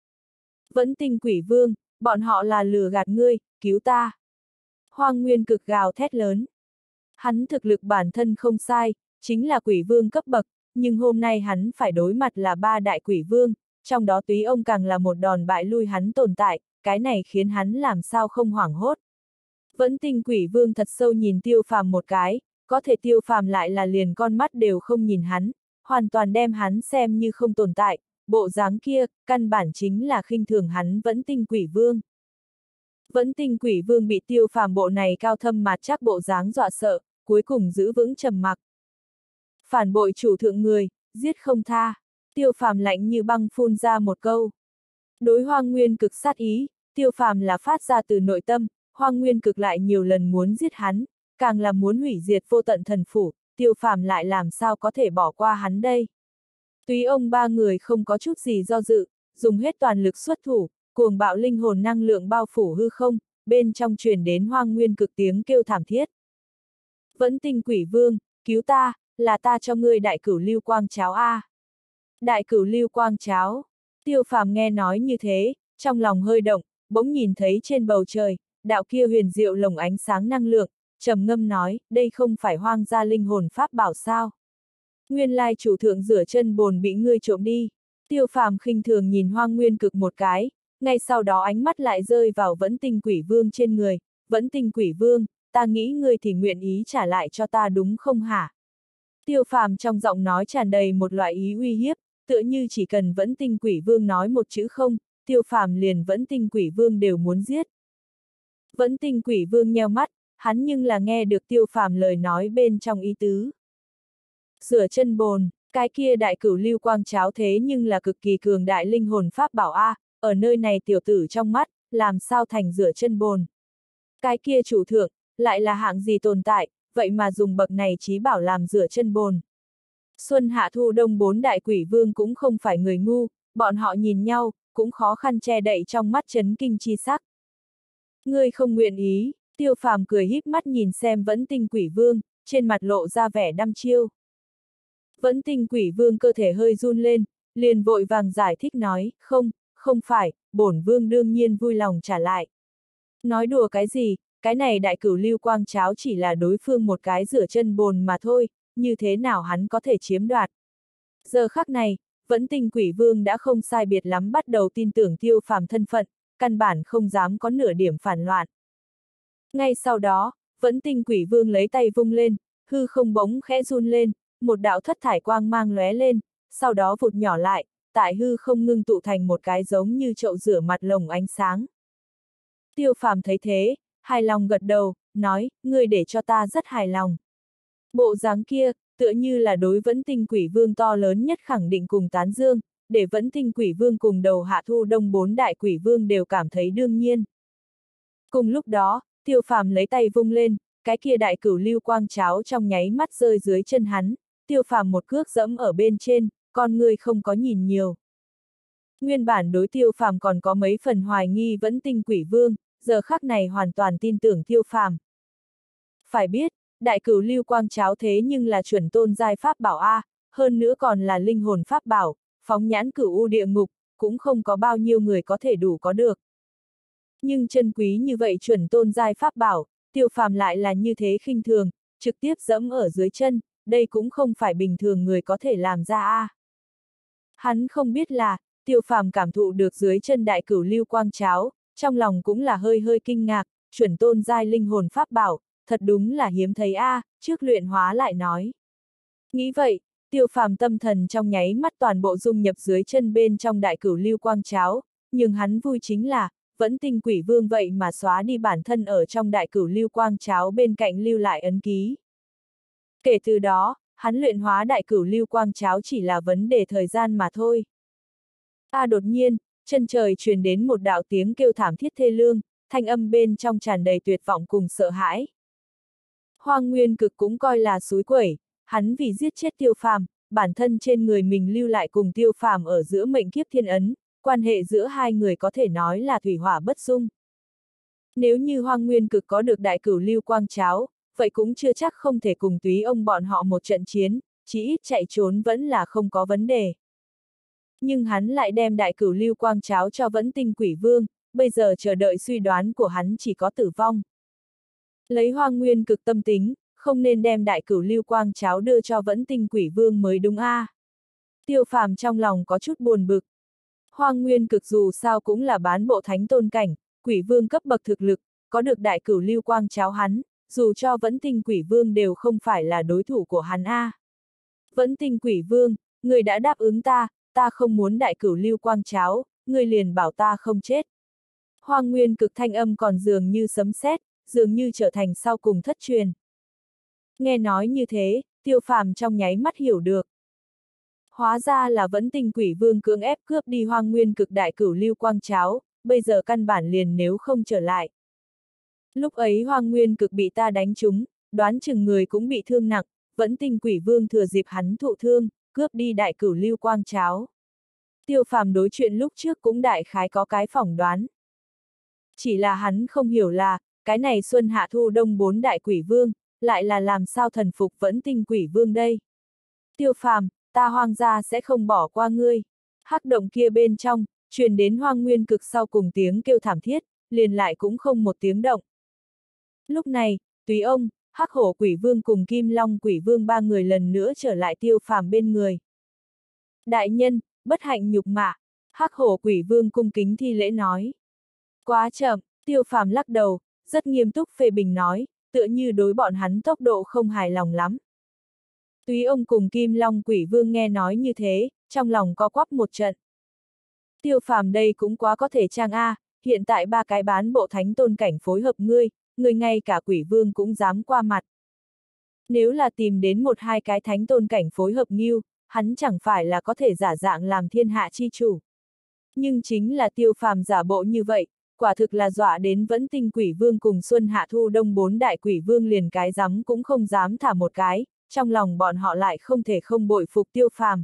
Vẫn Tinh Quỷ Vương, bọn họ là lừa gạt ngươi, cứu ta. Hoang Nguyên Cực gào thét lớn. Hắn thực lực bản thân không sai, chính là quỷ vương cấp bậc, nhưng hôm nay hắn phải đối mặt là 3 đại quỷ vương, trong đó Túy Ông càng là một đòn bại lui hắn tồn tại, cái này khiến hắn làm sao không hoảng hốt. Vẫn Tinh Quỷ Vương thật sâu nhìn Tiêu Phàm một cái, có thể Tiêu Phàm lại là liền con mắt đều không nhìn hắn, hoàn toàn đem hắn xem như không tồn tại, bộ dáng kia, căn bản chính là khinh thường hắn Vẫn Tinh Quỷ Vương. Vẫn Tinh Quỷ Vương bị Tiêu Phàm bộ này cao thâm mạt chắc bộ dáng dọa sợ, cuối cùng giữ vững trầm mặc. Phản bội chủ thượng người, giết không tha. Tiêu Phàm lạnh như băng phun ra một câu. Đối Hoang Nguyên Cực sát ý, Tiêu Phàm là phát ra từ nội tâm, Hoang Nguyên Cực lại nhiều lần muốn giết hắn, càng là muốn hủy diệt Vô Tận Thần Phủ, Tiêu Phàm lại làm sao có thể bỏ qua hắn đây. Túy Ông ba người không có chút gì do dự, dùng hết toàn lực xuất thủ, cuồng bạo linh hồn năng lượng bao phủ hư không, bên trong truyền đến Hoang Nguyên Cực tiếng kêu thảm thiết. Vẫn Tinh Quỷ Vương, cứu ta, là ta cho ngươi đại cửu lưu quang cháo a. Đại cửu lưu quang cháo. Tiêu Phàm nghe nói như thế, trong lòng hơi động, bỗng nhìn thấy trên bầu trời, đạo kia huyền diệu lồng ánh sáng năng lượng, trầm ngâm nói, đây không phải hoang gia linh hồn pháp bảo sao? Nguyên lai chủ thượng rửa chân bồn bị ngươi trộm đi. Tiêu Phàm khinh thường nhìn Hoang Nguyên Cực một cái, ngay sau đó ánh mắt lại rơi vào Vẫn Tinh Quỷ Vương trên người. Vẫn Tinh Quỷ Vương, ta nghĩ ngươi thì nguyện ý trả lại cho ta đúng không hả? Tiêu Phàm trong giọng nói tràn đầy một loại ý uy hiếp, tựa như chỉ cần Vẫn Tinh Quỷ Vương nói một chữ không, Tiêu Phàm liền Vẫn Tinh Quỷ Vương đều muốn giết. Vẫn Tinh Quỷ Vương nheo mắt, hắn nhưng là nghe được Tiêu Phàm lời nói bên trong ý tứ. Rửa chân bồn, cái kia đại cửu lưu quang cháo thế nhưng là cực kỳ cường đại linh hồn pháp bảo A, ở nơi này tiểu tử trong mắt, làm sao thành rửa chân bồn. Cái kia chủ thượng, lại là hạng gì tồn tại, vậy mà dùng bậc này chí bảo làm rửa chân bồn. Xuân Hạ Thu Đông bốn đại quỷ vương cũng không phải người ngu, bọn họ nhìn nhau, cũng khó khăn che đậy trong mắt chấn kinh chi sắc. Ngươi không nguyện ý, Tiêu Phàm cười híp mắt nhìn xem Vẫn Tinh Quỷ Vương, trên mặt lộ ra vẻ đăm chiêu. Vẫn Tinh Quỷ Vương cơ thể hơi run lên, liền vội vàng giải thích nói, không phải, bổn vương đương nhiên vui lòng trả lại. Nói đùa cái gì, cái này đại cửu lưu quang cháo chỉ là đối phương một cái rửa chân bồn mà thôi, như thế nào hắn có thể chiếm đoạt. Giờ khắc này, Vẫn Tinh Quỷ Vương đã không sai biệt lắm bắt đầu tin tưởng Tiêu Phàm thân phận, căn bản không dám có nửa điểm phản loạn. Ngay sau đó, Vẫn Tinh Quỷ Vương lấy tay vung lên, hư không bỗng khẽ run lên, một đạo thất thải quang mang lóe lên, sau đó vụt nhỏ lại, tại hư không ngưng tụ thành một cái giống như chậu rửa mặt lồng ánh sáng. Tiêu Phàm thấy thế, hài lòng gật đầu, nói, ngươi để cho ta rất hài lòng. Bộ dáng kia, tựa như là đối Vẫn Tinh Quỷ Vương to lớn nhất khẳng định cùng tán dương, để Vẫn Tinh Quỷ Vương cùng đầu Hạ Thu Đông bốn đại quỷ vương đều cảm thấy đương nhiên. Cùng lúc đó, Tiêu Phàm lấy tay vung lên, cái kia đại cửu lưu quang cháo trong nháy mắt rơi dưới chân hắn, Tiêu Phàm một cước dẫm ở bên trên, con người không có nhìn nhiều. Nguyên bản đối Tiêu Phàm còn có mấy phần hoài nghi Vẫn Tinh Quỷ Vương, giờ khắc này hoàn toàn tin tưởng Tiêu Phàm. Phải biết, đại cửu lưu quang cháo thế nhưng là chuẩn tôn giai pháp bảo A, hơn nữa còn là linh hồn pháp bảo, phóng nhãn cửu u địa ngục, cũng không có bao nhiêu người có thể đủ có được. Nhưng chân quý như vậy chuẩn tôn giai pháp bảo, Tiêu Phàm lại là như thế khinh thường, trực tiếp dẫm ở dưới chân, đây cũng không phải bình thường người có thể làm ra a. Hắn không biết là, Tiêu Phàm cảm thụ được dưới chân đại cửu lưu quang cháo, trong lòng cũng là hơi hơi kinh ngạc, chuẩn tôn giai linh hồn pháp bảo, thật đúng là hiếm thấy a, trước luyện hóa lại nói. Nghĩ vậy, Tiêu Phàm tâm thần trong nháy mắt toàn bộ dung nhập dưới chân bên trong đại cửu lưu quang cháo, nhưng hắn vui chính là, Vẫn Tinh Quỷ Vương vậy mà xóa đi bản thân ở trong đại cửu lưu quang cháo bên cạnh lưu lại ấn ký. Kể từ đó, hắn luyện hóa đại cửu lưu quang cháo chỉ là vấn đề thời gian mà thôi. Đột nhiên, chân trời truyền đến một đạo tiếng kêu thảm thiết thê lương, thanh âm bên trong tràn đầy tuyệt vọng cùng sợ hãi. Hoang Nguyên Cực cũng coi là xúi quẩy, hắn vì giết chết Tiêu Phàm, bản thân trên người mình lưu lại cùng Tiêu Phàm ở giữa mệnh kiếp thiên ấn, quan hệ giữa hai người có thể nói là thủy hỏa bất dung. Nếu như Hoang Nguyên Cực có được đại cửu lưu quang cháo, vậy cũng chưa chắc không thể cùng Túy ông bọn họ một trận chiến, chỉ ít chạy trốn vẫn là không có vấn đề. Nhưng hắn lại đem đại cửu lưu quang cháo cho Vẫn Tinh Quỷ Vương, bây giờ chờ đợi suy đoán của hắn chỉ có tử vong. Lấy Hoang Nguyên Cực tâm tính, không nên đem đại cửu lưu quang cháo đưa cho Vẫn Tinh Quỷ Vương mới đúng a. Tiêu Phàm trong lòng có chút buồn bực. Hoang Nguyên Cực dù sao cũng là bán bộ thánh tôn cảnh, quỷ vương cấp bậc thực lực, có được đại cửu lưu quang cháo hắn, dù cho Vẫn Tinh Quỷ Vương đều không phải là đối thủ của hắn a. Vẫn Tinh Quỷ Vương, người đã đáp ứng ta, ta không muốn đại cửu lưu quang cháo, người liền bảo ta không chết. Hoang Nguyên Cực thanh âm còn dường như sấm sét, dường như trở thành sau cùng thất truyền. Nghe nói như thế, Tiêu Phàm trong nháy mắt hiểu được. Hóa ra là Vẫn Tinh Quỷ Vương cưỡng ép cướp đi Hoang Nguyên Cực đại cửu lưu quang cháo, bây giờ căn bản liền nếu không trở lại. Lúc ấy Hoang Nguyên Cực bị ta đánh trúng, đoán chừng người cũng bị thương nặng, Vẫn Tinh Quỷ Vương thừa dịp hắn thụ thương, cướp đi đại cửu lưu quang cháo. Tiêu Phàm đối chuyện lúc trước cũng đại khái có cái phỏng đoán. Chỉ là hắn không hiểu là, cái này Xuân Hạ Thu Đông bốn đại quỷ vương, lại là làm sao thần phục Vẫn Tinh Quỷ Vương đây. Tiêu Phàm, ta Hoang gia sẽ không bỏ qua ngươi. Hắc động kia bên trong, truyền đến Hoang Nguyên Cực sau cùng tiếng kêu thảm thiết, liền lại cũng không một tiếng động. Lúc này, Túy Ông, Hắc Hổ Quỷ Vương cùng Kim Long Quỷ Vương ba người lần nữa trở lại Tiêu Phàm bên người. Đại nhân, bất hạnh nhục mạ, Hắc Hổ Quỷ Vương cung kính thi lễ nói. Quá chậm, Tiêu Phàm lắc đầu, rất nghiêm túc phê bình nói, tựa như đối bọn hắn tốc độ không hài lòng lắm. Túy Ông cùng Kim Long Quỷ Vương nghe nói như thế, trong lòng co quắp một trận. Tiêu Phàm đây cũng quá có thể trang a, hiện tại ba cái bán bộ thánh tôn cảnh phối hợp ngươi ngay cả Quỷ Vương cũng dám qua mặt. Nếu là tìm đến một hai cái thánh tôn cảnh phối hợp nghiêu, hắn chẳng phải là có thể giả dạng làm thiên hạ chi chủ. Nhưng chính là Tiêu Phàm giả bộ như vậy, quả thực là dọa đến Vẫn Tinh Quỷ Vương cùng Xuân Hạ Thu Đông bốn đại quỷ vương liền cái rắm cũng không dám thả một cái, trong lòng bọn họ lại không thể không bội phục Tiêu Phàm.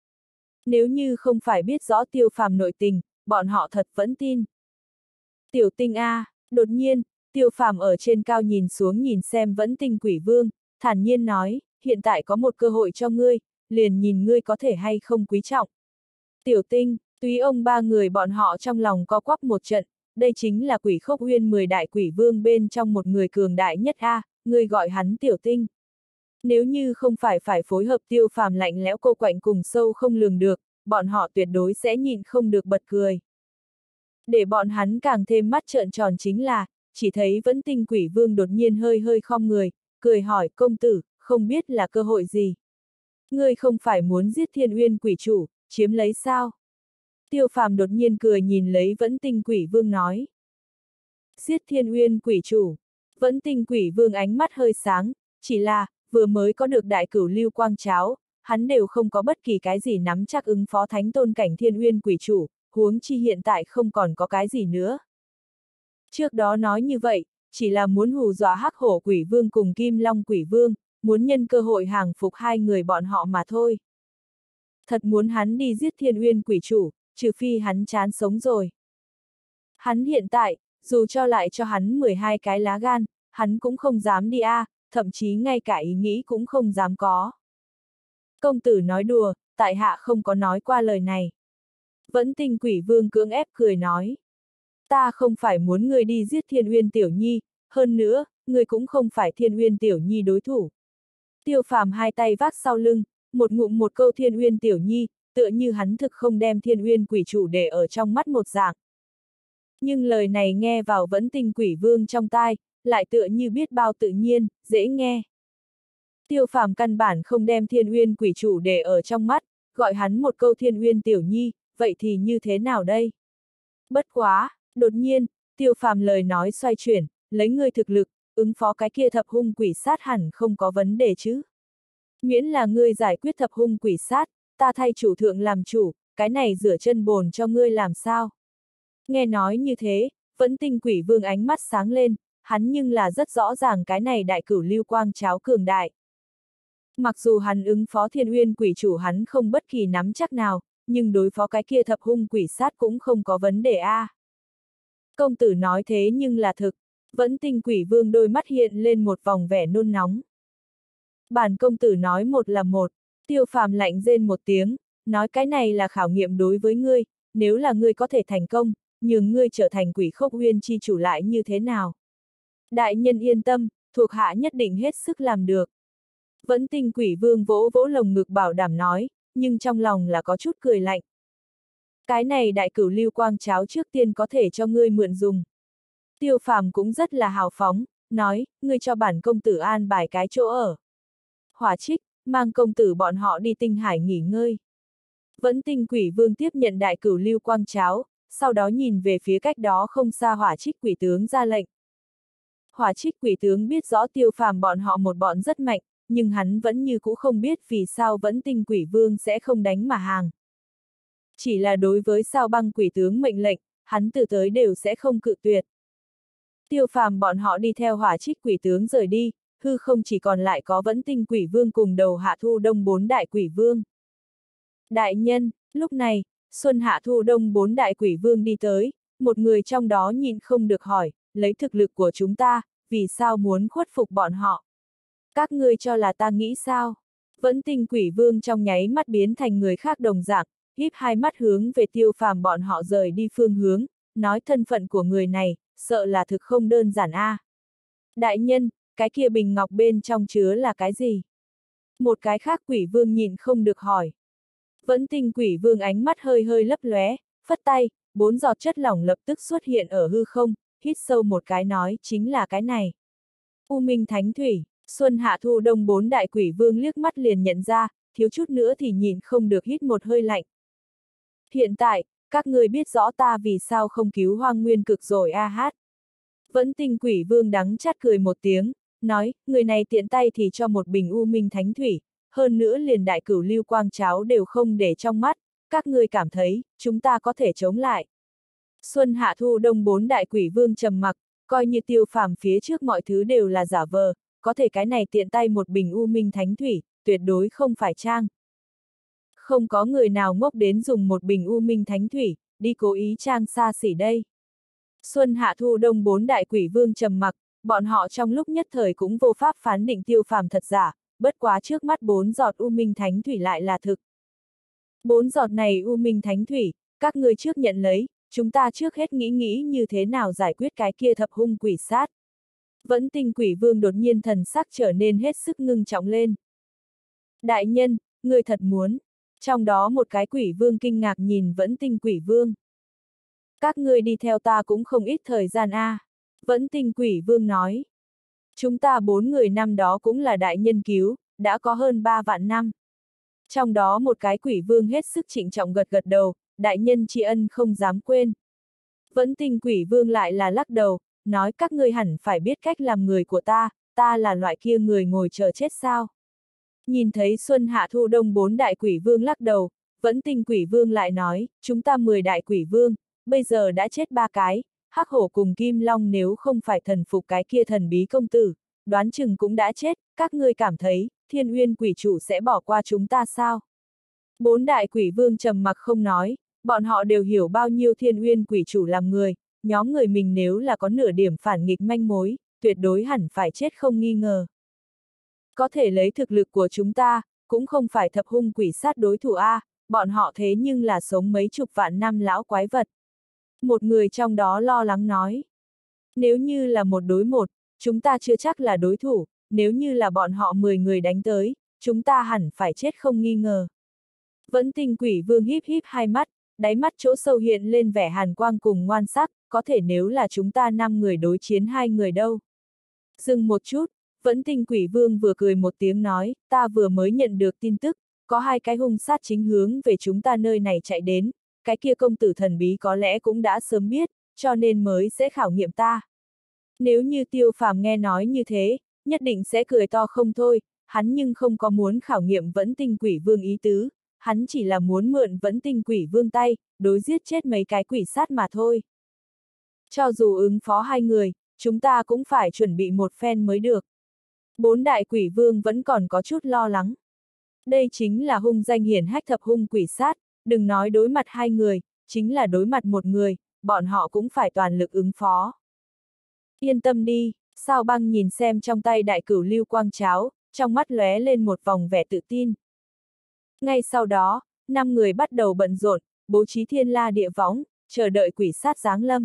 Nếu như không phải biết rõ Tiêu Phàm nội tình, bọn họ thật vẫn tin. Tiểu Tinh a, đột nhiên, Tiêu Phàm ở trên cao nhìn xuống nhìn xem Vẫn Tinh Quỷ Vương, thản nhiên nói, hiện tại có một cơ hội cho ngươi, liền nhìn ngươi có thể hay không quý trọng. Tiểu Tinh, Túy Ông ba người bọn họ trong lòng co quắp một trận, đây chính là Quỷ Khốc Uyên 10 đại quỷ vương bên trong một người cường đại nhất a, ngươi gọi hắn Tiểu Tinh. Nếu như không phải phối hợp Tiêu Phàm lạnh lẽo cô quạnh cùng sâu không lường được, bọn họ tuyệt đối sẽ nhịn không được bật cười. Để bọn hắn càng thêm mắt trợn tròn chính là, chỉ thấy Vẫn Tinh Quỷ Vương đột nhiên hơi hơi khom người, cười hỏi công tử, không biết là cơ hội gì. Ngươi không phải muốn giết Thiên Uyên Quỷ chủ, chiếm lấy sao? Tiêu Phàm đột nhiên cười nhìn lấy Vẫn Tinh Quỷ Vương nói. Giết Thiên Uyên Quỷ chủ. Vẫn Tinh Quỷ Vương ánh mắt hơi sáng, chỉ là, vừa mới có được đại cửu lưu quang cháo, hắn đều không có bất kỳ cái gì nắm chắc ứng phó thánh tôn cảnh Thiên Uyên Quỷ chủ, huống chi hiện tại không còn có cái gì nữa. Trước đó nói như vậy, chỉ là muốn hù dọa Hắc Hổ Quỷ Vương cùng Kim Long Quỷ Vương, muốn nhân cơ hội hàng phục hai người bọn họ mà thôi. Thật muốn hắn đi giết Thiên Uyên Quỷ chủ, trừ phi hắn chán sống rồi. Hắn hiện tại, dù cho lại cho hắn 12 cái lá gan, hắn cũng không dám đi a, thậm chí ngay cả ý nghĩ cũng không dám có. Công tử nói đùa, tại hạ không có nói qua lời này. Vẫn Tinh Quỷ Vương cưỡng ép cười nói. Ta không phải muốn ngươi đi giết Thiên Uyên Tiểu Nhi, hơn nữa, ngươi cũng không phải Thiên Uyên Tiểu Nhi đối thủ. Tiêu Phàm hai tay vác sau lưng, một ngụm một câu Thiên Uyên Tiểu Nhi, tựa như hắn thực không đem Thiên Uyên Quỷ chủ để ở trong mắt một dạng. Nhưng lời này nghe vào Vẫn Tinh Quỷ Vương trong tai, lại tựa như biết bao tự nhiên, dễ nghe. Tiêu Phàm căn bản không đem Thiên Uyên Quỷ chủ để ở trong mắt, gọi hắn một câu Thiên Uyên Tiểu Nhi, vậy thì như thế nào đây? Bất quá, đột nhiên, Tiêu Phàm lời nói xoay chuyển, lấy ngươi thực lực, ứng phó cái kia thập hung quỷ sát hẳn không có vấn đề chứ. Miễn là ngươi giải quyết thập hung quỷ sát, ta thay chủ thượng làm chủ, cái này rửa chân bồn cho ngươi làm sao? Nghe nói như thế, Vẫn Tinh Quỷ Vương ánh mắt sáng lên, hắn nhưng là rất rõ ràng cái này đại cửu lưu quang cháo cường đại. Mặc dù hắn ứng phó Thiên Uyên Quỷ chủ hắn không bất kỳ nắm chắc nào, nhưng đối phó cái kia thập hung quỷ sát cũng không có vấn đề a. Công tử nói thế nhưng là thực, Vẫn Tinh Quỷ Vương đôi mắt hiện lên một vòng vẻ nôn nóng. Bản công tử nói một là một, Tiêu Phàm lạnh rên một tiếng, nói cái này là khảo nghiệm đối với ngươi, nếu là ngươi có thể thành công, nhường ngươi trở thành Quỷ Khốc Uyên chi chủ lại như thế nào? Đại nhân yên tâm, thuộc hạ nhất định hết sức làm được. Vẫn Tinh Quỷ Vương vỗ vỗ lồng ngực bảo đảm nói, nhưng trong lòng là có chút cười lạnh. Cái này đại cửu lưu quang cháo trước tiên có thể cho ngươi mượn dùng. Tiêu Phàm cũng rất là hào phóng, nói, ngươi cho bản công tử an bài cái chỗ ở. Hỏa Trích, mang công tử bọn họ đi Tinh Hải nghỉ ngơi. Vẫn Tinh Quỷ Vương tiếp nhận đại cửu lưu quang cháo, sau đó nhìn về phía cách đó không xa Hỏa Trích Quỷ tướng ra lệnh. Hỏa Trích Quỷ tướng biết rõ Tiêu Phàm bọn họ một bọn rất mạnh, nhưng hắn vẫn như cũ không biết vì sao Vẫn Tinh Quỷ Vương sẽ không đánh mà hàng. Chỉ là đối với Sao Băng Quỷ tướng mệnh lệnh, hắn từ tới đều sẽ không cự tuyệt. Tiêu Phàm bọn họ đi theo Hỏa Trích Quỷ tướng rời đi, hư không chỉ còn lại có Vẫn Tinh Quỷ Vương cùng đầu Hạ Thu Đông bốn đại quỷ vương. Đại nhân, lúc này, Xuân Hạ Thu Đông bốn đại quỷ vương đi tới, một người trong đó nhịn không được hỏi, lấy thực lực của chúng ta, vì sao muốn khuất phục bọn họ? Các ngươi cho là ta nghĩ sao? Vẫn Tinh Quỷ Vương trong nháy mắt biến thành người khác đồng dạng, híp hai mắt hướng về Tiêu Phàm bọn họ rời đi phương hướng, nói thân phận của người này, sợ là thực không đơn giản a. Đại nhân, cái kia bình ngọc bên trong chứa là cái gì? Một cái khác quỷ vương nhịn không được hỏi. Vẫn Tinh quỷ vương ánh mắt hơi hơi lấp lóe, phất tay, 4 giọt chất lỏng lập tức xuất hiện ở hư không, hít sâu một cái nói chính là cái này. U Minh Thánh Thủy, Xuân Hạ Thu Đông 4 đại quỷ vương liếc mắt liền nhận ra, thiếu chút nữa thì nhịn không được hít một hơi lạnh. Hiện tại, các người biết rõ ta vì sao không cứu Hoang Nguyên Cực rồi a hát. Vẫn Tinh quỷ vương đắng chát cười một tiếng, nói, người này tiện tay thì cho một bình U Minh Thánh Thủy, hơn nữa liền đại cửu lưu quang cháo đều không để trong mắt, các ngươi cảm thấy, chúng ta có thể chống lại. Xuân Hạ Thu Đông 4 đại quỷ vương trầm mặc, coi như Tiêu Phàm phía trước mọi thứ đều là giả vờ, có thể cái này tiện tay một bình U Minh Thánh Thủy, tuyệt đối không phải trang. Không có người nào ngốc đến dùng một bình U Minh Thánh Thủy, đi cố ý trang xa xỉ đây. Xuân Hạ Thu Đông 4 đại quỷ vương trầm mặc, bọn họ trong lúc nhất thời cũng vô pháp phán định Tiêu Phàm thật giả, bất quá trước mắt 4 giọt U Minh Thánh Thủy lại là thực. 4 giọt này U Minh Thánh Thủy, các ngươi trước nhận lấy, chúng ta trước hết nghĩ như thế nào giải quyết cái kia thập hung quỷ sát. Vẫn Tinh quỷ vương đột nhiên thần sắc trở nên hết sức ngưng trọng lên. Đại nhân, người thật muốn. Trong đó một cái quỷ vương kinh ngạc nhìn Vẫn Tinh quỷ vương. Các ngươi đi theo ta cũng không ít thời gian a. Vẫn Tinh quỷ vương nói. Chúng ta 4 người năm đó cũng là đại nhân cứu, đã có hơn 3 vạn năm. Trong đó một cái quỷ vương hết sức trịnh trọng gật gật đầu, đại nhân tri ân không dám quên. Vẫn Tinh quỷ vương lại là lắc đầu, nói các ngươi hẳn phải biết cách làm người của ta là loại kia người ngồi chờ chết sao. Nhìn thấy Xuân Hạ Thu Đông 4 đại quỷ vương lắc đầu, Vẫn Tinh quỷ vương lại nói, chúng ta 10 đại quỷ vương, bây giờ đã chết 3 cái, Hắc Hổ cùng Kim Long nếu không phải thần phục cái kia thần bí công tử, đoán chừng cũng đã chết, các ngươi cảm thấy, Thiên Uyên quỷ chủ sẽ bỏ qua chúng ta sao? 4 đại quỷ vương trầm mặc không nói, bọn họ đều hiểu bao nhiêu Thiên Uyên quỷ chủ làm người, nhóm người mình nếu là có nửa điểm phản nghịch manh mối, tuyệt đối hẳn phải chết không nghi ngờ. Có thể lấy thực lực của chúng ta, cũng không phải thập hung quỷ sát đối thủ a, bọn họ thế nhưng là sống mấy chục vạn năm lão quái vật. Một người trong đó lo lắng nói. Nếu như là 1 đối 1, chúng ta chưa chắc là đối thủ, nếu như là bọn họ 10 người đánh tới, chúng ta hẳn phải chết không nghi ngờ. Vẫn Tinh quỷ vương híp híp hai mắt, đáy mắt chỗ sâu hiện lên vẻ hàn quang cùng ngoan sắc, có thể nếu là chúng ta 5 người đối chiến 2 người đâu. Dừng một chút, Vẫn Tinh quỷ vương vừa cười một tiếng nói, ta vừa mới nhận được tin tức, có 2 cái hung sát chính hướng về chúng ta nơi này chạy đến, cái kia công tử thần bí có lẽ cũng đã sớm biết, cho nên mới sẽ khảo nghiệm ta. Nếu như Tiêu Phàm nghe nói như thế, nhất định sẽ cười to không thôi, hắn nhưng không có muốn khảo nghiệm Vẫn Tinh quỷ vương ý tứ, hắn chỉ là muốn mượn Vẫn Tinh quỷ vương tay, đối giết chết mấy cái quỷ sát mà thôi. Cho dù ứng phó 2 người, chúng ta cũng phải chuẩn bị một phen mới được. 4 đại quỷ vương vẫn còn có chút lo lắng. Đây chính là hung danh hiển hách thập hung quỷ sát, đừng nói đối mặt 2 người, chính là đối mặt 1 người, bọn họ cũng phải toàn lực ứng phó. Yên tâm đi, Sao Băng nhìn xem trong tay đại cửu lưu quang cháo, trong mắt lóe lên một vòng vẻ tự tin. Ngay sau đó, 5 người bắt đầu bận rộn, bố trí thiên la địa võng, chờ đợi quỷ sát giáng lâm.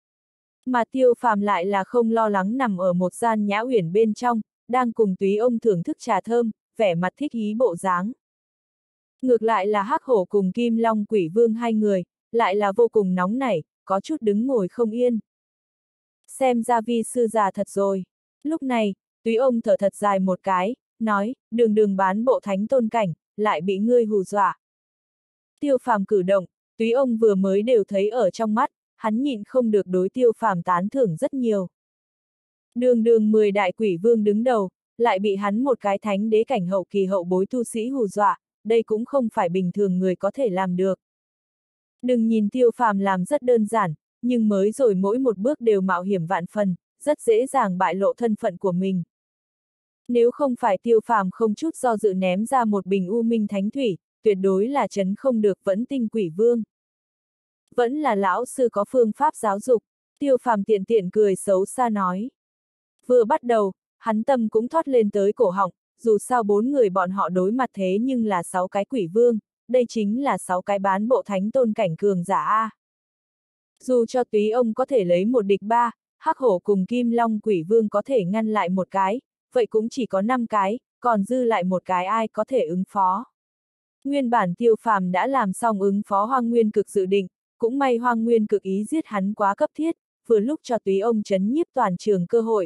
Mà Tiêu Phàm lại là không lo lắng nằm ở một gian nhã uyển bên trong, đang cùng Túy Ông thưởng thức trà thơm, vẻ mặt thích ý bộ dáng. Ngược lại là Hắc Hổ cùng Kim Long quỷ vương 2 người, lại là vô cùng nóng nảy, có chút đứng ngồi không yên. Xem ra vi sư già thật rồi. Lúc này, Túy Ông thở thật dài một cái, nói, đường bán bộ thánh tôn cảnh, lại bị ngươi hù dọa. Tiêu Phàm cử động, Túy Ông vừa mới đều thấy ở trong mắt, hắn nhịn không được đối Tiêu Phàm tán thưởng rất nhiều. Đường 10 đại quỷ vương đứng đầu, lại bị hắn một cái thánh đế cảnh hậu kỳ hậu bối tu sĩ hù dọa, đây cũng không phải bình thường người có thể làm được. Đừng nhìn Tiêu Phàm làm rất đơn giản, nhưng mới rồi mỗi một bước đều mạo hiểm vạn phần, rất dễ dàng bại lộ thân phận của mình. Nếu không phải Tiêu Phàm không chút do dự ném ra một bình U Minh Thánh Thủy, tuyệt đối là trấn không được Vẫn Tinh quỷ vương. Vẫn là lão sư có phương pháp giáo dục, Tiêu Phàm tiện tiện cười xấu xa nói. Vừa bắt đầu, hắn tâm cũng thoát lên tới cổ họng, dù sao 4 người bọn họ đối mặt thế nhưng là 6 cái quỷ vương, đây chính là 6 cái bán bộ thánh tôn cảnh cường giả A. Dù cho túy ông có thể lấy một địch ba, Hắc Hổ cùng Kim Long Quỷ Vương có thể ngăn lại một cái, vậy cũng chỉ có 5 cái, còn dư lại một cái ai có thể ứng phó. Nguyên bản Tiêu Phàm đã làm xong ứng phó Hoang Nguyên Cực dự định, cũng may Hoang Nguyên Cực ý giết hắn quá cấp thiết, vừa lúc cho túy ông trấn nhiếp toàn trường cơ hội.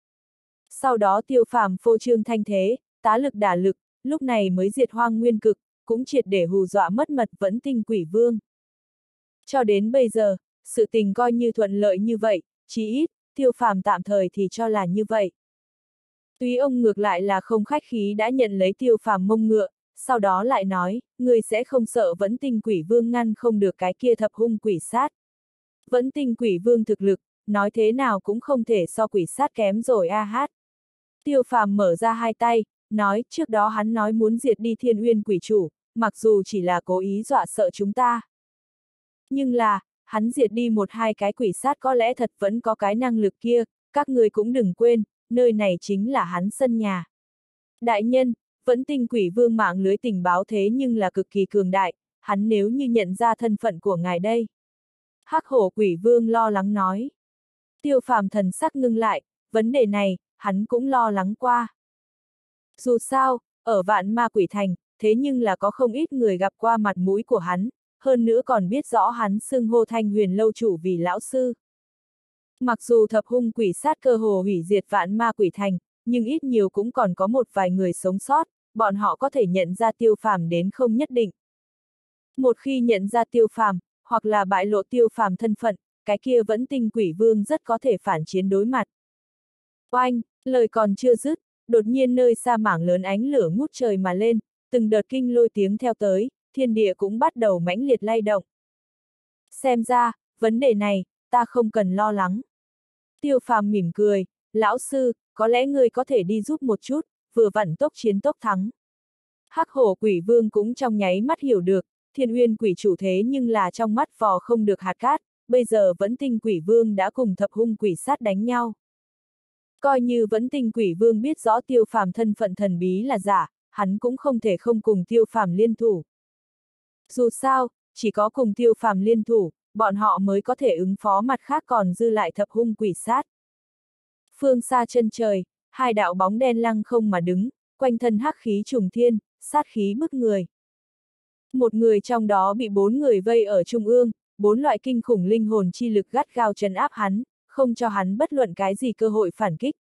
Sau đó Tiêu Phàm phô trương thanh thế, tá lực đả lực, lúc này mới diệt Hoang Nguyên Cực, cũng triệt để hù dọa mất mật Vẫn Tinh Quỷ Vương. Cho đến bây giờ, sự tình coi như thuận lợi như vậy, chí ít, Tiêu Phàm tạm thời thì cho là như vậy. Túy ông ngược lại là không khách khí đã nhận lấy Tiêu Phàm mông ngựa, sau đó lại nói, người sẽ không sợ Vẫn Tinh Quỷ Vương ngăn không được cái kia thập hung quỷ sát. Vẫn Tinh Quỷ Vương thực lực, nói thế nào cũng không thể so quỷ sát kém rồi a hát. Tiêu Phàm mở ra hai tay, nói trước đó hắn nói muốn diệt đi Thiên Uyên Quỷ Chủ, mặc dù chỉ là cố ý dọa sợ chúng ta. Nhưng là, hắn diệt đi một hai cái quỷ sát có lẽ thật vẫn có cái năng lực kia, các người cũng đừng quên, nơi này chính là hắn sân nhà. Đại nhân, Vẫn Tinh Quỷ Vương mạng lưới tình báo thế nhưng là cực kỳ cường đại, hắn nếu như nhận ra thân phận của ngài đây. Hắc Hổ Quỷ Vương lo lắng nói. Tiêu Phàm thần sắc ngưng lại, vấn đề này, hắn cũng lo lắng qua. Dù sao, ở Vạn Ma Quỷ Thành, thế nhưng là có không ít người gặp qua mặt mũi của hắn, hơn nữa còn biết rõ hắn xưng hô Thanh Huyền lâu chủ vì lão sư. Mặc dù thập hung quỷ sát cơ hồ hủy diệt Vạn Ma Quỷ Thành, nhưng ít nhiều cũng còn có một vài người sống sót, bọn họ có thể nhận ra Tiêu Phàm đến không nhất định. Một khi nhận ra Tiêu Phàm, hoặc là bại lộ Tiêu Phàm thân phận, cái kia Vẫn Tinh Quỷ Vương rất có thể phản chiến đối mặt. Oanh, lời còn chưa dứt, đột nhiên nơi xa mảng lớn ánh lửa ngút trời mà lên, từng đợt kinh lôi tiếng theo tới, thiên địa cũng bắt đầu mãnh liệt lay động. Xem ra, vấn đề này, ta không cần lo lắng. Tiêu Phàm mỉm cười, lão sư, có lẽ ngươi có thể đi giúp một chút, vừa vặn tốc chiến tốc thắng. Hắc Hổ Quỷ Vương cũng trong nháy mắt hiểu được, Thiên Uyên Quỷ Chủ thế nhưng là trong mắt vò không được hạt cát, bây giờ Vẫn Tinh Quỷ Vương đã cùng thập hung quỷ sát đánh nhau. Coi như Vẫn Tinh Quỷ Vương biết rõ Tiêu Phàm thân phận thần bí là giả, hắn cũng không thể không cùng Tiêu Phàm liên thủ. Dù sao, chỉ có cùng Tiêu Phàm liên thủ, bọn họ mới có thể ứng phó mặt khác còn dư lại thập hung quỷ sát. Phương xa chân trời, hai đạo bóng đen lăng không mà đứng, quanh thân hắc khí trùng thiên, sát khí bức người. Một người trong đó bị 4 người vây ở trung ương, 4 loại kinh khủng linh hồn chi lực gắt gao trấn áp hắn, không cho hắn bất luận cái gì cơ hội phản kích.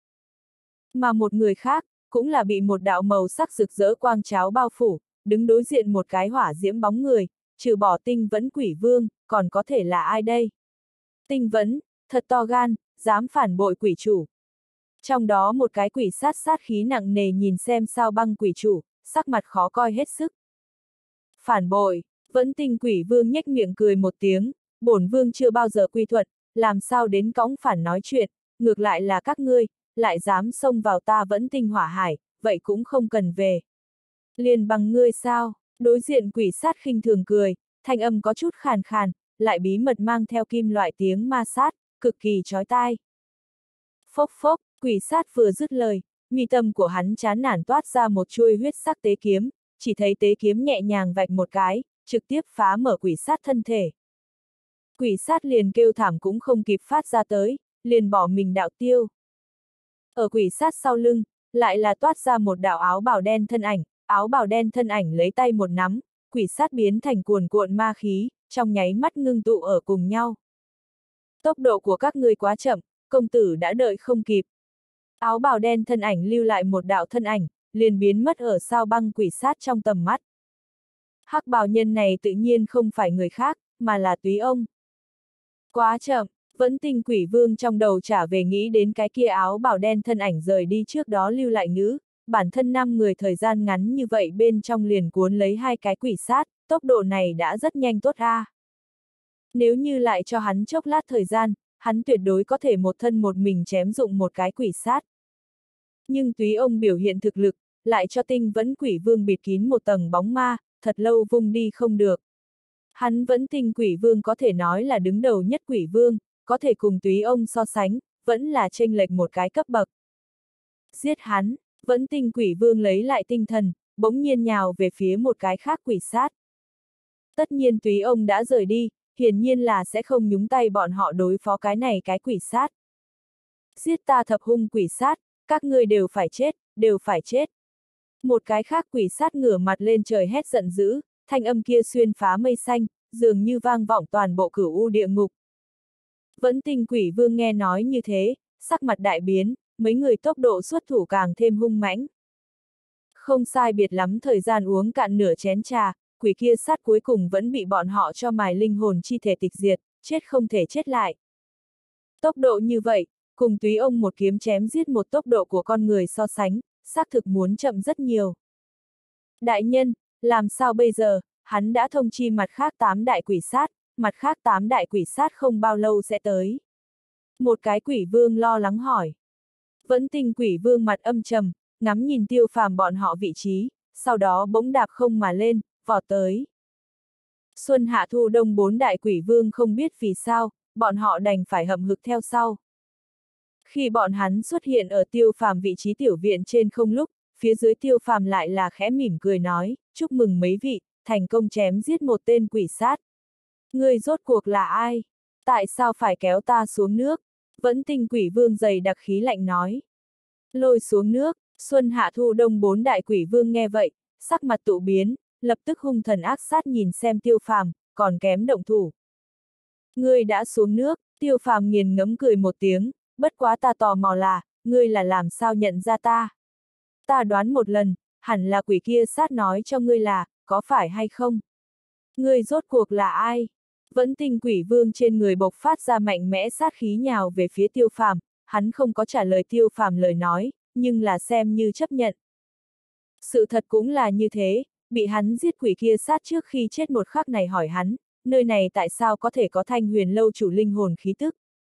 Mà một người khác, cũng là bị một đạo màu sắc rực rỡ quang cháo bao phủ, đứng đối diện một cái hỏa diễm bóng người, trừ bỏ Tinh Vẫn Quỷ Vương, còn có thể là ai đây? Tinh Vẫn, thật to gan, dám phản bội quỷ chủ. Trong đó một cái quỷ sát khí nặng nề nhìn xem Sao Băng Quỷ Chủ, sắc mặt khó coi hết sức. Phản bội, Vẫn Tinh Quỷ Vương nhếch miệng cười một tiếng, bổn vương chưa bao giờ quy thuận, làm sao đến cõng phản nói chuyện, ngược lại là các ngươi, lại dám xông vào ta Vẫn Tinh Hỏa Hải, vậy cũng không cần về. Liền bằng ngươi sao? Đối diện quỷ sát khinh thường cười, thanh âm có chút khàn khàn, lại bí mật mang theo kim loại tiếng ma sát, cực kỳ chói tai. Phốc phốc, quỷ sát vừa dứt lời, mi tâm của hắn chán nản toát ra một chuôi huyết sắc tế kiếm, chỉ thấy tế kiếm nhẹ nhàng vạch một cái, trực tiếp phá mở quỷ sát thân thể. Quỷ sát liền kêu thảm cũng không kịp phát ra tới, liền bỏ mình đạo tiêu. Ở quỷ sát sau lưng, lại là toát ra một đạo áo bào đen thân ảnh, áo bào đen thân ảnh lấy tay một nắm, quỷ sát biến thành cuồn cuộn ma khí, trong nháy mắt ngưng tụ ở cùng nhau. Tốc độ của các ngươi quá chậm, công tử đã đợi không kịp. Áo bào đen thân ảnh lưu lại một đạo thân ảnh, liền biến mất ở Sao Băng quỷ sát trong tầm mắt. Hắc bào nhân này tự nhiên không phải người khác, mà là Túy ông. Quá chậm, Vẫn Tinh Quỷ Vương trong đầu trả về nghĩ đến cái kia áo bào đen thân ảnh rời đi trước đó lưu lại ngữ, bản thân 5 người thời gian ngắn như vậy bên trong liền cuốn lấy 2 cái quỷ sát, tốc độ này đã rất nhanh tốt ra. Nếu như lại cho hắn chốc lát thời gian, hắn tuyệt đối có thể một thân một mình chém dụng một cái quỷ sát. Nhưng Túy ông biểu hiện thực lực, lại cho Tinh Vẫn Quỷ Vương bịt kín một tầng bóng ma, thật lâu vung đi không được. Hắn Vẫn Tinh Quỷ Vương có thể nói là đứng đầu nhất quỷ vương, có thể cùng Túy ông so sánh, vẫn là chênh lệch một cái cấp bậc. Giết hắn, Vẫn Tinh Quỷ Vương lấy lại tinh thần, bỗng nhiên nhào về phía một cái khác quỷ sát. Tất nhiên Túy ông đã rời đi, hiển nhiên là sẽ không nhúng tay bọn họ đối phó cái này cái quỷ sát. Giết ta thập hung quỷ sát, các ngươi đều phải chết, đều phải chết. Một cái khác quỷ sát ngửa mặt lên trời hét giận dữ, thanh âm kia xuyên phá mây xanh, dường như vang vọng toàn bộ cửu u địa ngục. Vẫn Tinh Quỷ Vương nghe nói như thế, sắc mặt đại biến, mấy người tốc độ xuất thủ càng thêm hung mãnh. Không sai biệt lắm thời gian uống cạn nửa chén trà, quỷ kia sát cuối cùng vẫn bị bọn họ cho mài linh hồn chi thể tịch diệt, chết không thể chết lại. Tốc độ như vậy, cùng Túy ông một kiếm chém giết một tốc độ của con người so sánh, xác thực muốn chậm rất nhiều. Đại nhân, làm sao bây giờ, hắn đã thông chi mặt khác 8 đại quỷ sát, mặt khác 8 đại quỷ sát không bao lâu sẽ tới. Một cái quỷ vương lo lắng hỏi. Vẫn Tinh Quỷ Vương mặt âm trầm, ngắm nhìn Tiêu Phàm bọn họ vị trí, sau đó bỗng đạp không mà lên, vọt tới. Xuân Hạ Thu Đông 4 đại quỷ vương không biết vì sao, bọn họ đành phải hậm hực theo sau. Khi bọn hắn xuất hiện ở Tiêu Phàm vị trí tiểu viện trên không lúc, phía dưới Tiêu Phàm lại là khẽ mỉm cười nói, chúc mừng mấy vị, thành công chém giết một tên quỷ sát. Người rốt cuộc là ai? Tại sao phải kéo ta xuống nước? Vẫn Tinh Quỷ Vương dày đặc khí lạnh nói. Lôi xuống nước, Xuân Hạ Thu Đông 4 đại quỷ vương nghe vậy, sắc mặt tụ biến, lập tức hung thần ác sát nhìn xem Tiêu Phàm, còn kém động thủ. Ngươi đã xuống nước, Tiêu Phàm nghiền ngẫm cười một tiếng, bất quá ta tò mò là, ngươi là làm sao nhận ra ta? Ta đoán một lần, hẳn là quỷ kia sát nói cho ngươi là, có phải hay không? Ngươi rốt cuộc là ai? Vẫn Tinh Quỷ Vương trên người bộc phát ra mạnh mẽ sát khí nhào về phía Tiêu Phàm, hắn không có trả lời Tiêu Phàm lời nói, nhưng là xem như chấp nhận. Sự thật cũng là như thế, bị hắn giết quỷ kia sát trước khi chết một khắc này hỏi hắn, nơi này tại sao có thể có Thanh Huyền lâu chủ linh hồn khí tức.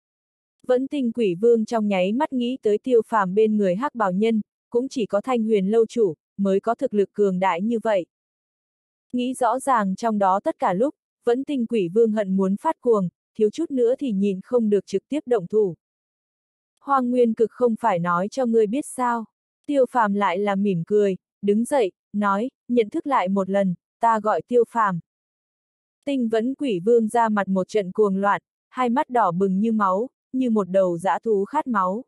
Vẫn Tinh Quỷ Vương trong nháy mắt nghĩ tới Tiêu Phàm bên người hắc bào nhân, cũng chỉ có Thanh Huyền lâu chủ, mới có thực lực cường đại như vậy. Nghĩ rõ ràng trong đó tất cả lúc, Vẫn Tinh Quỷ Vương hận muốn phát cuồng, thiếu chút nữa thì nhìn không được trực tiếp động thủ. Hoang Nguyên Cực không phải nói cho ngươi biết sao. Tiêu Phàm lại là mỉm cười, đứng dậy, nói, nhận thức lại một lần, ta gọi Tiêu Phàm. Tinh Vẫn Quỷ Vương ra mặt một trận cuồng loạn, hai mắt đỏ bừng như máu, như một đầu dã thú khát máu.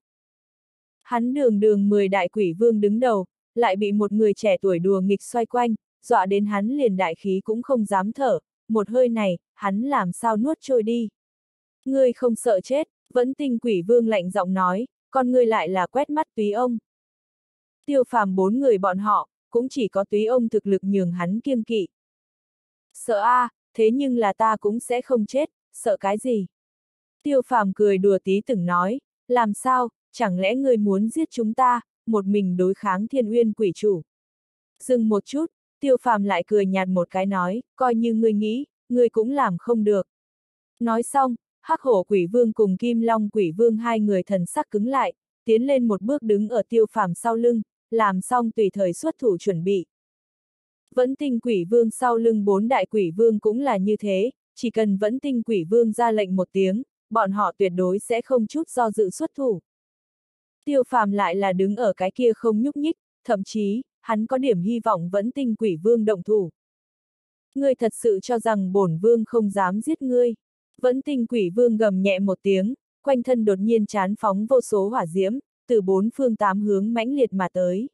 Hắn đường 10 đại quỷ vương đứng đầu, lại bị một người trẻ tuổi đùa nghịch xoay quanh, dọa đến hắn liền đại khí cũng không dám thở, một hơi này, hắn làm sao nuốt trôi đi. Ngươi không sợ chết, Vẫn Tinh Quỷ Vương lạnh giọng nói, con ngươi lại là quét mắt Túy ông. Tiêu Phàm 4 người bọn họ, cũng chỉ có Túy ông thực lực nhường hắn kiêng kỵ. Sợ a, thế nhưng là ta cũng sẽ không chết, sợ cái gì? Tiêu Phàm cười đùa tí từng nói, làm sao, chẳng lẽ ngươi muốn giết chúng ta, một mình đối kháng Thiên Uyên quỷ chủ? Dừng một chút, Tiêu Phàm lại cười nhạt một cái nói, coi như ngươi nghĩ, ngươi cũng làm không được. Nói xong, Hắc Hổ Quỷ Vương cùng Kim Long Quỷ Vương hai người thần sắc cứng lại, tiến lên một bước đứng ở Tiêu Phàm sau lưng, làm xong tùy thời xuất thủ chuẩn bị. Vẫn Tinh Quỷ Vương sau lưng 4 đại quỷ vương cũng là như thế, chỉ cần Vẫn Tinh Quỷ Vương ra lệnh một tiếng, bọn họ tuyệt đối sẽ không chút do dự xuất thủ. Tiêu Phàm lại là đứng ở cái kia không nhúc nhích, thậm chí, hắn có điểm hy vọng Vẫn Tinh Quỷ Vương động thủ. Ngươi thật sự cho rằng bổn vương không dám giết ngươi. Vẫn Tinh Quỷ Vương gầm nhẹ một tiếng, quanh thân đột nhiên chán phóng vô số hỏa diễm, từ 4 phương 8 hướng mãnh liệt mà tới.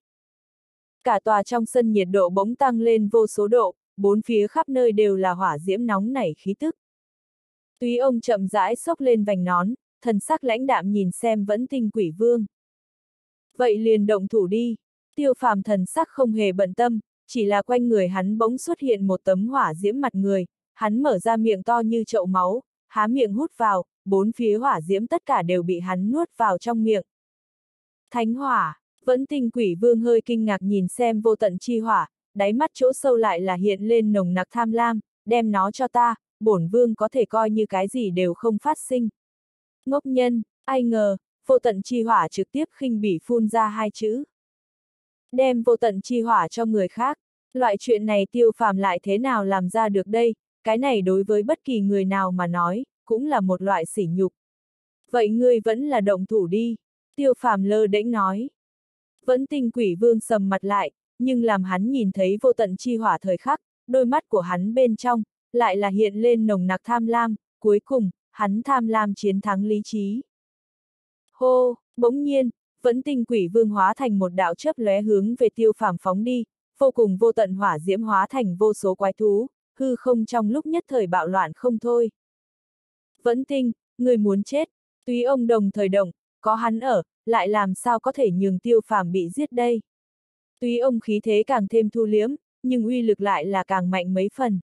Cả tòa trong sân nhiệt độ bỗng tăng lên vô số độ, bốn phía khắp nơi đều là hỏa diễm nóng nảy khí tức. Túy ông chậm rãi xốc lên vành nón, thần sắc lãnh đạm nhìn xem Vẫn Tinh Quỷ Vương. Vậy liền động thủ đi. Tiêu Phàm thần sắc không hề bận tâm, chỉ là quanh người hắn bỗng xuất hiện một tấm hỏa diễm mặt người, hắn mở ra miệng to như chậu máu, há miệng hút vào, bốn phía hỏa diễm tất cả đều bị hắn nuốt vào trong miệng. Thánh hỏa, Vẫn Tinh Quỷ Vương hơi kinh ngạc nhìn xem vô tận chi hỏa, đáy mắt chỗ sâu lại là hiện lên nồng nặc tham lam, đem nó cho ta, bổn vương có thể coi như cái gì đều không phát sinh. Ngốc nhân, ai ngờ, vô tận chi hỏa trực tiếp khinh bỉ phun ra hai chữ. Đem vô tận chi hỏa cho người khác, loại chuyện này Tiêu Phàm lại thế nào làm ra được đây, cái này đối với bất kỳ người nào mà nói, cũng là một loại sỉ nhục. Vậy ngươi vẫn là động thủ đi, Tiêu Phàm lơ đễnh nói. Vẫn Tinh Quỷ Vương sầm mặt lại, nhưng làm hắn nhìn thấy vô tận chi hỏa thời khắc, đôi mắt của hắn bên trong, lại là hiện lên nồng nặc tham lam, cuối cùng, hắn tham lam chiến thắng lý trí. Hô, bỗng nhiên, Vẫn Tinh Quỷ Vương hóa thành một đạo chớp lóe hướng về Tiêu Phàm phóng đi, vô cùng vô tận hỏa diễm hóa thành vô số quái thú, hư không trong lúc nhất thời bạo loạn không thôi. Vẫn Tinh, người muốn chết, Túy ông đồng thời động, có hắn ở, lại làm sao có thể nhường Tiêu Phàm bị giết đây. Túy ông khí thế càng thêm thu liếm, nhưng uy lực lại là càng mạnh mấy phần.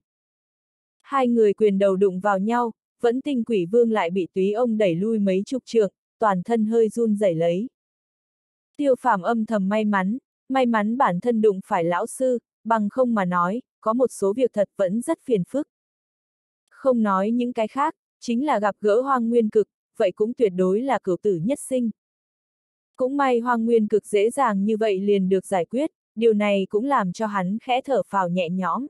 Hai người quyền đầu đụng vào nhau, Vẫn Tinh Quỷ Vương lại bị Túy ông đẩy lui mấy chục trượng, toàn thân hơi run rẩy lấy. Tiêu Phàm âm thầm may mắn bản thân đụng phải lão sư, bằng không mà nói, có một số việc thật vẫn rất phiền phức. Không nói những cái khác, chính là gặp gỡ Hoang Nguyên Cực, vậy cũng tuyệt đối là cửu tử nhất sinh. Cũng may Hoang Nguyên Cực dễ dàng như vậy liền được giải quyết, điều này cũng làm cho hắn khẽ thở phào nhẹ nhõm.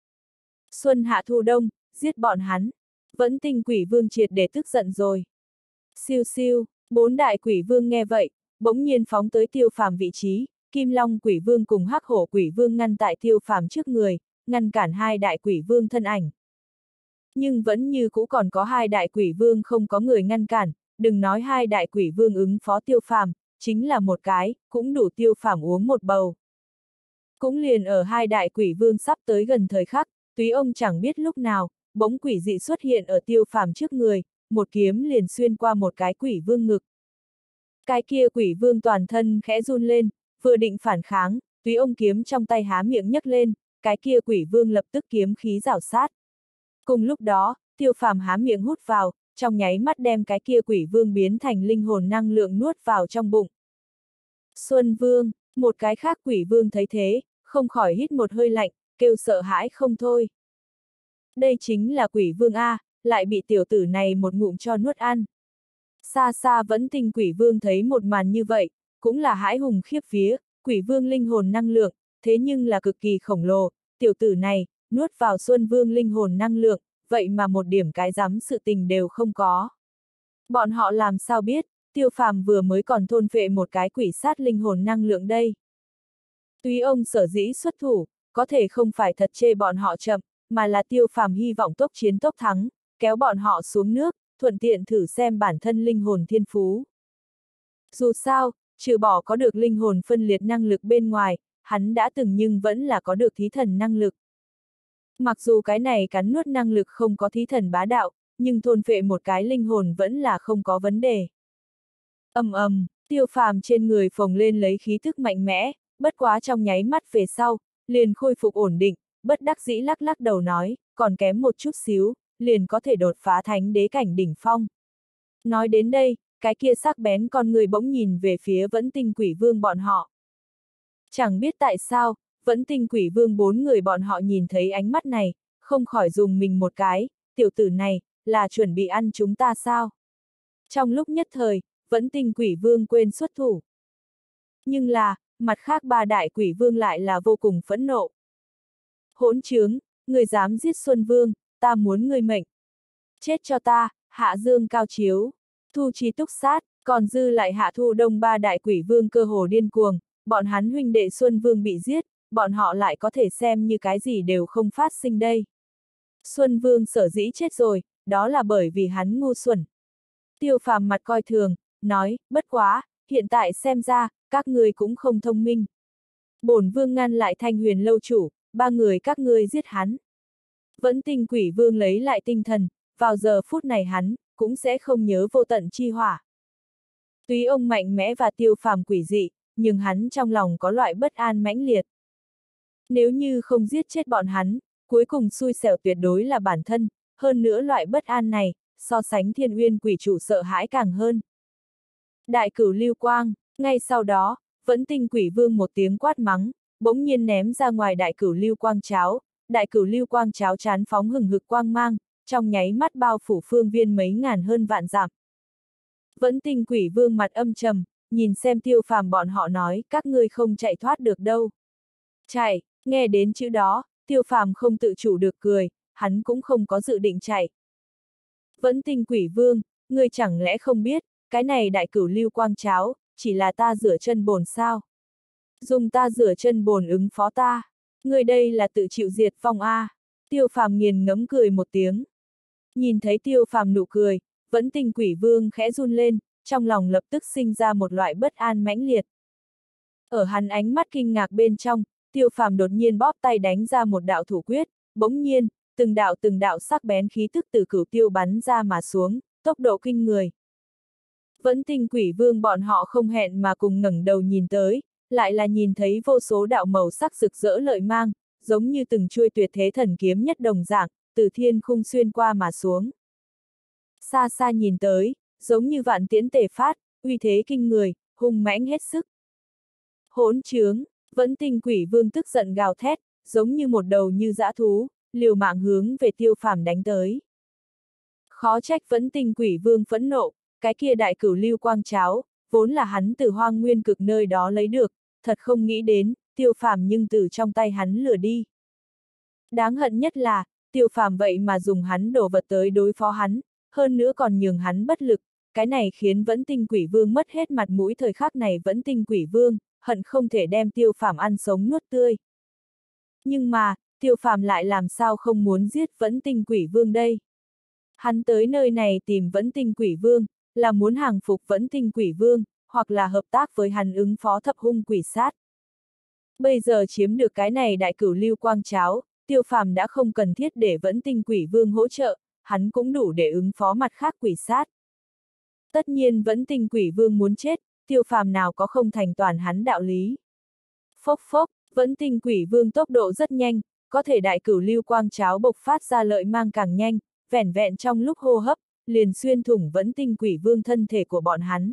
Xuân hạ thu đông, giết bọn hắn. Vẫn Tinh Quỷ Vương triệt để tức giận rồi. Siêu siêu, 4 đại quỷ vương nghe vậy, bỗng nhiên phóng tới Tiêu Phàm vị trí, Kim Long Quỷ Vương cùng Hắc Hổ Quỷ Vương ngăn tại Tiêu Phàm trước người, ngăn cản 2 đại quỷ vương thân ảnh. Nhưng vẫn như cũ còn có 2 đại quỷ vương không có người ngăn cản, đừng nói 2 đại quỷ vương ứng phó Tiêu Phàm, chính là một cái, cũng đủ Tiêu Phàm uống một bầu. Cũng liền ở 2 đại quỷ vương sắp tới gần thời khắc, Túy ông chẳng biết lúc nào, bỗng quỷ dị xuất hiện ở Tiêu Phàm trước người, một kiếm liền xuyên qua một cái quỷ vương ngực. Cái kia quỷ vương toàn thân khẽ run lên, vừa định phản kháng, Túy ông kiếm trong tay há miệng nhấc lên, cái kia quỷ vương lập tức kiếm khí rảo sát. Cùng lúc đó, Tiêu Phàm há miệng hút vào, trong nháy mắt đem cái kia quỷ vương biến thành linh hồn năng lượng nuốt vào trong bụng. Xuân Vương, một cái khác quỷ vương thấy thế, không khỏi hít một hơi lạnh, kêu sợ hãi không thôi. Đây chính là quỷ vương A, lại bị tiểu tử này một ngụm cho nuốt ăn. Xa xa Vẫn Tinh Quỷ Vương thấy một màn như vậy, cũng là hãi hùng khiếp vía, quỷ vương linh hồn năng lượng, thế nhưng là cực kỳ khổng lồ, tiểu tử này, nuốt vào Xuân Vương linh hồn năng lượng, vậy mà một điểm cái dám sự tình đều không có. Bọn họ làm sao biết, Tiêu Phàm vừa mới còn thôn phệ một cái quỷ sát linh hồn năng lượng đây. Tuy ông sở dĩ xuất thủ, có thể không phải thật chê bọn họ chậm, mà là Tiêu Phàm hy vọng tốc chiến tốc thắng, kéo bọn họ xuống nước, thuận tiện thử xem bản thân linh hồn thiên phú. Dù sao, trừ bỏ có được linh hồn phân liệt năng lực bên ngoài, hắn đã từng nhưng vẫn là có được thí thần năng lực. Mặc dù cái này cắn nuốt năng lực không có thí thần bá đạo, nhưng thôn phệ một cái linh hồn vẫn là không có vấn đề. Tiêu Phàm trên người phồng lên lấy khí thức mạnh mẽ, bất quá trong nháy mắt về sau, liền khôi phục ổn định, bất đắc dĩ lắc lắc đầu nói, còn kém một chút xíu, liền có thể đột phá thánh đế cảnh đỉnh phong. Nói đến đây, cái kia sắc bén con người bỗng nhìn về phía Vẫn Tinh Quỷ Vương bọn họ. Chẳng biết tại sao, Vẫn Tinh Quỷ Vương 4 người bọn họ nhìn thấy ánh mắt này, không khỏi dùng mình một cái, tiểu tử này, là chuẩn bị ăn chúng ta sao? Trong lúc nhất thời, Vẫn Tinh Quỷ Vương quên xuất thủ. Nhưng là, mặt khác 3 đại quỷ vương lại là vô cùng phẫn nộ. Hỗn trướng, người dám giết Xuân Vương, ta muốn ngươi mệnh. Chết cho ta, Hạ Dương Cao Chiếu, Thu Chi Túc Sát, còn dư lại Hạ Thu Đông 3 đại quỷ vương cơ hồ điên cuồng, bọn hắn huynh đệ Xuân Vương bị giết, bọn họ lại có thể xem như cái gì đều không phát sinh đây. Xuân Vương sở dĩ chết rồi, đó là bởi vì hắn ngu xuẩn. Tiêu Phàm mặt coi thường, nói, bất quá, hiện tại xem ra, các ngươi cũng không thông minh. Bổn vương ngăn lại Thanh Huyền lâu chủ, 3 người các ngươi giết hắn. Vẫn Tinh Quỷ Vương lấy lại tinh thần, vào giờ phút này hắn, cũng sẽ không nhớ vô tận chi hỏa. Tuy ông mạnh mẽ và Tiêu Phàm quỷ dị, nhưng hắn trong lòng có loại bất an mãnh liệt. Nếu như không giết chết bọn hắn, cuối cùng xui xẻo tuyệt đối là bản thân, hơn nữa loại bất an này, so sánh Thiên Uyên quỷ chủ sợ hãi càng hơn. Đại cửu lưu quang, ngay sau đó, Vẫn Tinh Quỷ Vương một tiếng quát mắng, bỗng nhiên ném ra ngoài đại cửu lưu quang cháo, đại cửu lưu quang cháo chán phóng hừng hực quang mang, trong nháy mắt bao phủ phương viên mấy ngàn hơn vạn dặm. Vẫn Tinh Quỷ Vương mặt âm trầm, nhìn xem Tiêu Phàm bọn họ nói, các ngươi không chạy thoát được đâu. Chạy, nghe đến chữ đó, Tiêu Phàm không tự chủ được cười, hắn cũng không có dự định chạy. Vẫn Tinh Quỷ Vương, ngươi chẳng lẽ không biết, cái này đại cửu lưu quang cháo, chỉ là ta rửa chân bồn sao? Dùng ta rửa chân bồn ứng phó ta, ngươi đây là tự chịu diệt vong a. Tiêu Phàm nghiền ngẫm cười một tiếng. Nhìn thấy Tiêu Phàm nụ cười, Vẫn Tinh Quỷ Vương khẽ run lên, trong lòng lập tức sinh ra một loại bất an mãnh liệt. Ở hắn ánh mắt kinh ngạc bên trong, Tiêu Phàm đột nhiên bóp tay đánh ra một đạo thủ quyết, bỗng nhiên, từng đạo sắc bén khí tức từ cửu tiêu bắn ra mà xuống, tốc độ kinh người. Vẫn Tinh Quỷ Vương bọn họ không hẹn mà cùng ngẩng đầu nhìn tới, lại là nhìn thấy vô số đạo màu sắc rực rỡ lợi mang, giống như từng chuôi tuyệt thế thần kiếm nhất đồng dạng, từ thiên khung xuyên qua mà xuống. Xa xa nhìn tới, giống như vạn tiễn tề phát, uy thế kinh người, hung mãnh hết sức. Hỗn trướng, Vẫn Tinh Quỷ Vương tức giận gào thét, giống như một đầu như dã thú, liều mạng hướng về Tiêu Phàm đánh tới. Khó trách Vẫn Tinh Quỷ Vương phẫn nộ, cái kia đại cửu lưu quang cháo, vốn là hắn từ hoang nguyên cực nơi đó lấy được, thật không nghĩ đến, Tiêu Phàm nhưng từ trong tay hắn lừa đi. Đáng hận nhất là, Tiêu Phàm vậy mà dùng hắn đồ vật tới đối phó hắn, hơn nữa còn nhường hắn bất lực, cái này khiến Vẫn Tinh Quỷ Vương mất hết mặt mũi thời khắc này Vẫn Tinh Quỷ Vương, hận không thể đem Tiêu Phàm ăn sống nuốt tươi. Nhưng mà, Tiêu Phàm lại làm sao không muốn giết Vẫn Tinh Quỷ Vương đây? Hắn tới nơi này tìm Vẫn Tinh Quỷ Vương, là muốn hàng phục Vẫn Tinh Quỷ Vương, hoặc là hợp tác với hắn ứng phó thập hung quỷ sát. Bây giờ chiếm được cái này đại cửu lưu quang cháo, Tiêu Phàm đã không cần thiết để Vẫn Tinh Quỷ Vương hỗ trợ, hắn cũng đủ để ứng phó mặt khác quỷ sát. Tất nhiên Vẫn Tinh Quỷ Vương muốn chết, Tiêu Phàm nào có không thành toàn hắn đạo lý. Phốc phốc, Vẫn Tinh Quỷ Vương tốc độ rất nhanh, có thể đại cửu lưu quang cháo bộc phát ra lợi mang càng nhanh, vẻn vẹn trong lúc hô hấp, liền xuyên thủng Vẫn Tinh Quỷ Vương thân thể của bọn hắn.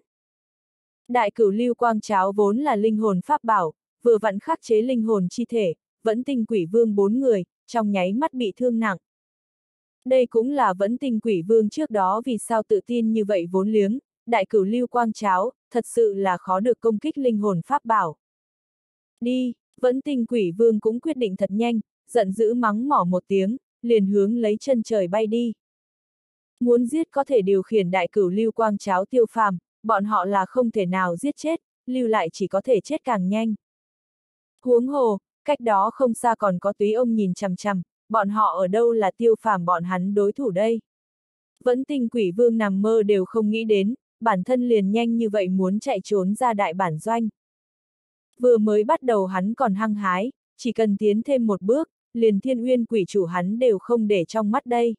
Đại cửu lưu quang cháo vốn là linh hồn pháp bảo, vừa vặn khắc chế linh hồn chi thể, Vẫn Tinh Quỷ Vương 4 người, trong nháy mắt bị thương nặng. Đây cũng là Vẫn Tinh Quỷ Vương trước đó vì sao tự tin như vậy vốn liếng, đại cửu lưu quang cháo, thật sự là khó được công kích linh hồn pháp bảo. Đi, Vẫn Tinh Quỷ Vương cũng quyết định thật nhanh, giận dữ mắng mỏ một tiếng, liền hướng lấy chân trời bay đi. Muốn giết có thể điều khiển đại cửu lưu quang cháo Tiêu Phàm, bọn họ là không thể nào giết chết, lưu lại chỉ có thể chết càng nhanh. Huống hồ, cách đó không xa còn có Túy ông nhìn chằm chằm, bọn họ ở đâu là Tiêu Phàm bọn hắn đối thủ đây. Vẫn Tinh Quỷ Vương nằm mơ đều không nghĩ đến, bản thân liền nhanh như vậy muốn chạy trốn ra đại bản doanh. Vừa mới bắt đầu hắn còn hăng hái, chỉ cần tiến thêm một bước, liền Thiên Uyên quỷ chủ hắn đều không để trong mắt đây.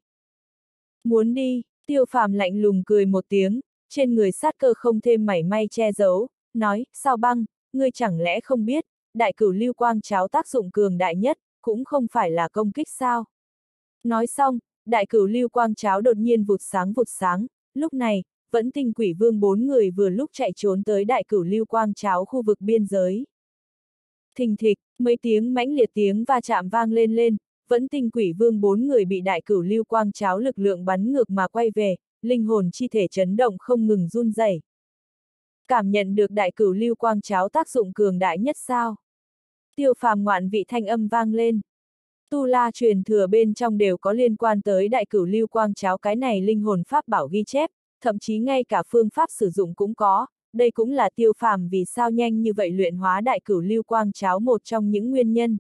Muốn đi, Tiêu Phàm lạnh lùng cười một tiếng, trên người sát cơ không thêm mảy may che giấu, nói, Sao Băng, ngươi chẳng lẽ không biết, đại cửu lưu quang cháo tác dụng cường đại nhất, cũng không phải là công kích sao. Nói xong, đại cửu lưu quang cháo đột nhiên vụt sáng, lúc này, Vẫn Tinh Quỷ Vương 4 người vừa lúc chạy trốn tới đại cửu lưu quang cháo khu vực biên giới. Thình thịch, mấy tiếng mãnh liệt tiếng va chạm vang lên, Vẫn Tinh Quỷ Vương 4 người bị đại cửu lưu quang cháo lực lượng bắn ngược mà quay về, linh hồn chi thể chấn động không ngừng run rẩy. Cảm nhận được đại cửu lưu quang cháo tác dụng cường đại nhất sao? Tiêu Phàm ngoạn vị thanh âm vang lên. Tu La truyền thừa bên trong đều có liên quan tới đại cửu lưu quang cháo cái này linh hồn pháp bảo ghi chép, thậm chí ngay cả phương pháp sử dụng cũng có, đây cũng là Tiêu Phàm vì sao nhanh như vậy luyện hóa đại cửu lưu quang cháo một trong những nguyên nhân.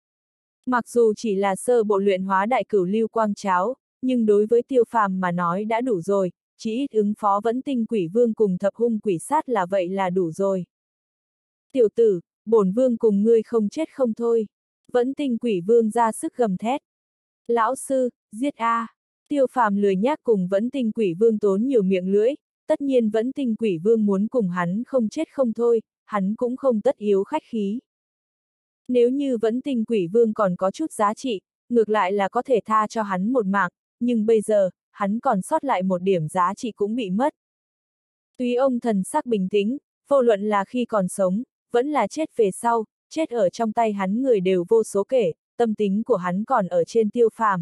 Mặc dù chỉ là sơ bộ luyện hóa đại cửu lưu quang cháo, nhưng đối với Tiêu Phàm mà nói đã đủ rồi, chỉ ít ứng phó Vẫn Tinh Quỷ Vương cùng thập hung quỷ sát là vậy là đủ rồi. Tiểu tử, bổn vương cùng ngươi không chết không thôi. Vẫn Tinh Quỷ Vương ra sức gầm thét. Lão sư, giết a! Tiêu Phàm lười nhác cùng Vẫn Tinh Quỷ Vương tốn nhiều miệng lưỡi, tất nhiên Vẫn Tinh Quỷ Vương muốn cùng hắn không chết không thôi, hắn cũng không tất yếu khách khí. Nếu như Vẫn Tinh Quỷ Vương còn có chút giá trị, ngược lại là có thể tha cho hắn một mạng, nhưng bây giờ, hắn còn sót lại một điểm giá trị cũng bị mất. Túy ông thần sắc bình tĩnh, vô luận là khi còn sống, vẫn là chết về sau, chết ở trong tay hắn người đều vô số kể, tâm tính của hắn còn ở trên Tiêu Phàm.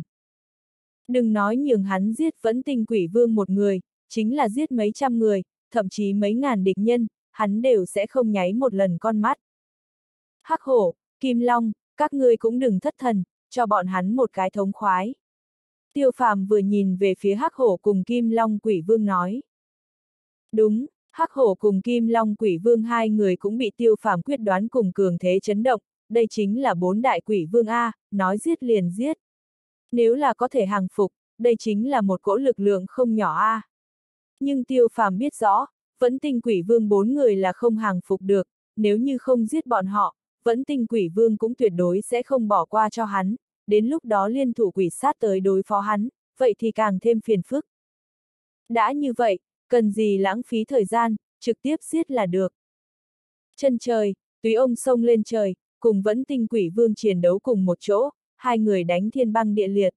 Đừng nói nhường hắn giết Vẫn Tinh Quỷ Vương một người, chính là giết mấy trăm người, thậm chí mấy ngàn địch nhân, hắn đều sẽ không nháy một lần con mắt. Hắc Hổ, Kim Long, các ngươi cũng đừng thất thần, cho bọn hắn một cái thống khoái. Tiêu Phàm vừa nhìn về phía Hắc Hổ cùng Kim Long Quỷ Vương nói. Đúng, Hắc Hổ cùng Kim Long Quỷ Vương hai người cũng bị Tiêu Phàm quyết đoán cùng cường thế chấn động, đây chính là 4 đại quỷ vương A, nói giết liền giết. Nếu là có thể hàng phục, đây chính là một cỗ lực lượng không nhỏ a. Nhưng Tiêu Phàm biết rõ, Vẫn Tinh Quỷ Vương 4 người là không hàng phục được, nếu như không giết bọn họ, Vẫn Tinh Quỷ Vương cũng tuyệt đối sẽ không bỏ qua cho hắn, đến lúc đó liên thủ quỷ sát tới đối phó hắn, vậy thì càng thêm phiền phức. Đã như vậy, cần gì lãng phí thời gian, trực tiếp giết là được. Chân trời, Túy Ông xông lên trời, cùng Vẫn Tinh Quỷ Vương chiến đấu cùng một chỗ, hai người đánh thiên băng địa liệt.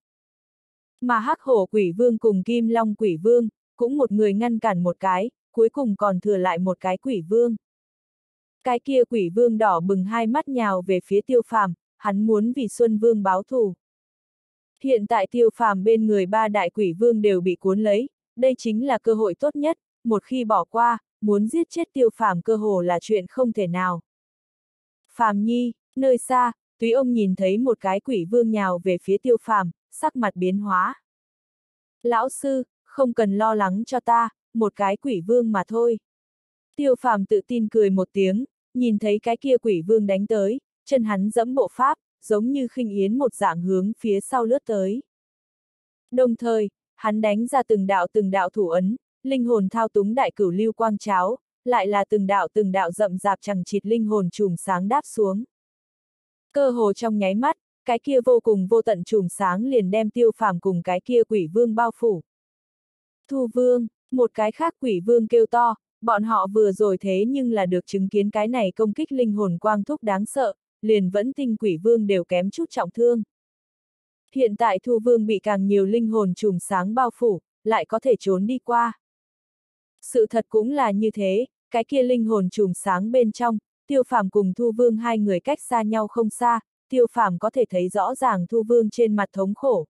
Mà Hắc Hổ Quỷ Vương cùng Kim Long Quỷ Vương, cũng một người ngăn cản một cái, cuối cùng còn thừa lại một cái Quỷ Vương. Cái kia Quỷ Vương đỏ bừng hai mắt nhào về phía Tiêu Phàm, hắn muốn vì Xuân Vương báo thù. Hiện tại Tiêu Phàm bên người ba đại Quỷ Vương đều bị cuốn lấy, đây chính là cơ hội tốt nhất, một khi bỏ qua, muốn giết chết Tiêu Phàm cơ hồ là chuyện không thể nào. Phàm Nhi, nơi xa, Túy Ông nhìn thấy một cái Quỷ Vương nhào về phía Tiêu Phàm, sắc mặt biến hóa. Lão sư, không cần lo lắng cho ta, một cái Quỷ Vương mà thôi. Tiêu Phàm tự tin cười một tiếng, nhìn thấy cái kia Quỷ Vương đánh tới, chân hắn giẫm bộ pháp, giống như khinh yến một dạng hướng phía sau lướt tới. Đồng thời, hắn đánh ra từng đạo thủ ấn, linh hồn thao túng đại cửu lưu quang cháo, lại là từng đạo rậm rạp chằng chịt linh hồn chùm sáng đáp xuống. Cơ hồ trong nháy mắt, cái kia vô cùng vô tận chùm sáng liền đem Tiêu Phàm cùng cái kia Quỷ Vương bao phủ. Thu Vương, một cái khác Quỷ Vương kêu to, bọn họ vừa rồi thế nhưng là được chứng kiến cái này công kích linh hồn quang thúc đáng sợ, liền Vẫn Tinh Quỷ Vương đều kém chút trọng thương. Hiện tại Thu Vương bị càng nhiều linh hồn chùm sáng bao phủ, lại có thể trốn đi qua. Sự thật cũng là như thế, cái kia linh hồn chùm sáng bên trong, Tiêu Phàm cùng Thu Vương hai người cách xa nhau không xa, Tiêu Phàm có thể thấy rõ ràng Thu Vương trên mặt thống khổ.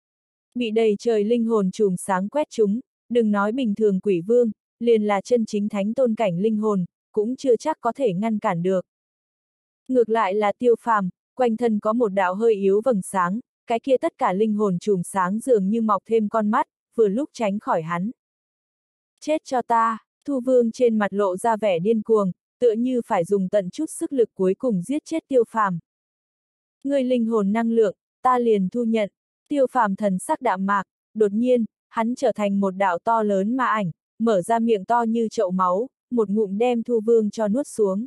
Bị đầy trời linh hồn chùm sáng quét chúng, đừng nói bình thường Quỷ Vương, liền là chân chính thánh tôn cảnh linh hồn, cũng chưa chắc có thể ngăn cản được. Ngược lại là Tiêu Phàm, quanh thân có một đạo hơi yếu vầng sáng, cái kia tất cả linh hồn chùm sáng dường như mọc thêm con mắt, vừa lúc tránh khỏi hắn. Chết cho ta, Thu Vương trên mặt lộ ra vẻ điên cuồng, tựa như phải dùng tận chút sức lực cuối cùng giết chết Tiêu Phàm. Người linh hồn năng lượng, ta liền thu nhận. Tiêu Phàm thần sắc đạm mạc, đột nhiên, hắn trở thành một đạo to lớn ma ảnh, mở ra miệng to như chậu máu, một ngụm đem Thu Vương cho nuốt xuống.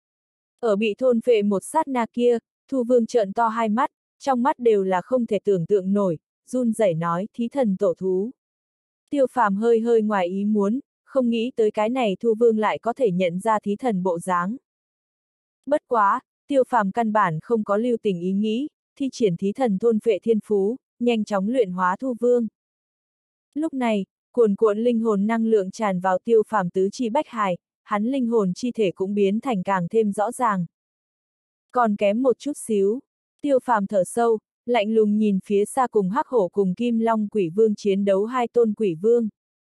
Ở bị thôn phệ một sát na kia, Thu Vương trợn to hai mắt, trong mắt đều là không thể tưởng tượng nổi, run rẩy nói thí thần tổ thú. Tiêu Phàm hơi hơi ngoài ý muốn, không nghĩ tới cái này Thu Vương lại có thể nhận ra thí thần bộ dáng. Bất quá, Tiêu Phàm căn bản không có lưu tình ý nghĩ, thi triển thí thần thôn phệ thiên phú, nhanh chóng luyện hóa Thu Vương. Lúc này, cuồn cuộn linh hồn năng lượng tràn vào Tiêu Phàm tứ chi bách hài, hắn linh hồn chi thể cũng biến thành càng thêm rõ ràng. Còn kém một chút xíu, Tiêu Phàm thở sâu, lạnh lùng nhìn phía xa cùng Hắc Hổ cùng Kim Long Quỷ Vương chiến đấu hai tôn Quỷ Vương.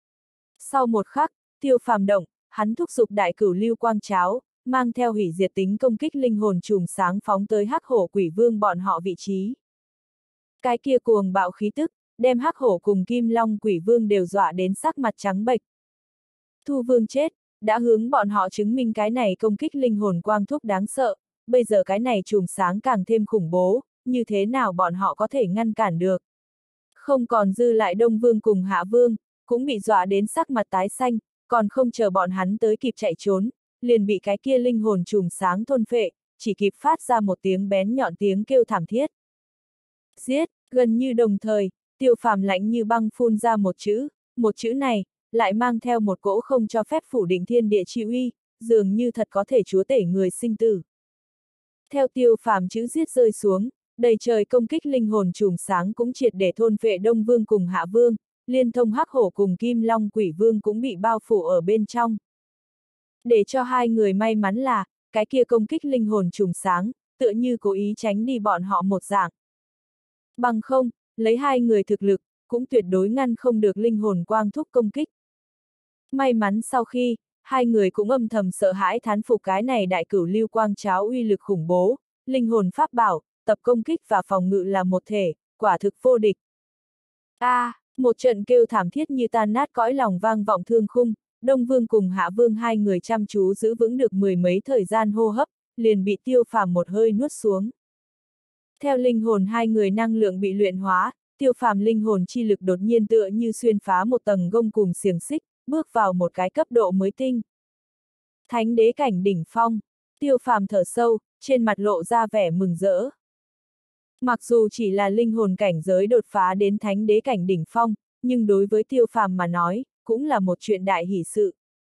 Sau một khắc, Tiêu Phàm động, hắn thúc giục đại cửu lưu quang cháo, mang theo hủy diệt tính công kích linh hồn chùm sáng phóng tới Hắc Hổ Quỷ Vương bọn họ vị trí. Cái kia cuồng bạo khí tức, đem Hắc Hổ cùng Kim Long Quỷ Vương đều dọa đến sắc mặt trắng bệch. Thu Vương chết, đã hướng bọn họ chứng minh cái này công kích linh hồn quang thúc đáng sợ, bây giờ cái này chùm sáng càng thêm khủng bố, như thế nào bọn họ có thể ngăn cản được. Không còn dư lại Đông Vương cùng Hạ Vương, cũng bị dọa đến sắc mặt tái xanh, còn không chờ bọn hắn tới kịp chạy trốn, liền bị cái kia linh hồn chùm sáng thôn phệ, chỉ kịp phát ra một tiếng bén nhọn tiếng kêu thảm thiết. Giết, gần như đồng thời, Tiêu Phàm lạnh như băng phun ra một chữ này, lại mang theo một cỗ không cho phép phủ định thiên địa chi uy, dường như thật có thể chúa tể người sinh tử. Theo Tiêu Phàm chữ giết rơi xuống, đầy trời công kích linh hồn chùm sáng cũng triệt để thôn phệ Đông Vương cùng Hạ Vương, liên thông Hắc Hổ cùng Kim Long Quỷ Vương cũng bị bao phủ ở bên trong. Để cho hai người may mắn là, cái kia công kích linh hồn chùm sáng, tựa như cố ý tránh đi bọn họ một dạng. Bằng không, lấy hai người thực lực, cũng tuyệt đối ngăn không được linh hồn quang thúc công kích. May mắn sau khi, hai người cũng âm thầm sợ hãi thán phục cái này đại cửu lưu quang cháo uy lực khủng bố, linh hồn pháp bảo, tập công kích và phòng ngự là một thể, quả thực vô địch. Một trận kêu thảm thiết như tan nát cõi lòng vang vọng thương khung, Đông Vương cùng Hạ Vương hai người chăm chú giữ vững được mười mấy thời gian hô hấp, liền bị Tiêu Phàm một hơi nuốt xuống. Theo linh hồn hai người năng lượng bị luyện hóa, Tiêu Phàm linh hồn chi lực đột nhiên tựa như xuyên phá một tầng gông cùm xiềng xích, bước vào một cái cấp độ mới tinh. Thánh đế cảnh đỉnh phong, Tiêu Phàm thở sâu, trên mặt lộ ra vẻ mừng rỡ. Mặc dù chỉ là linh hồn cảnh giới đột phá đến thánh đế cảnh đỉnh phong, nhưng đối với Tiêu Phàm mà nói, cũng là một chuyện đại hỷ sự.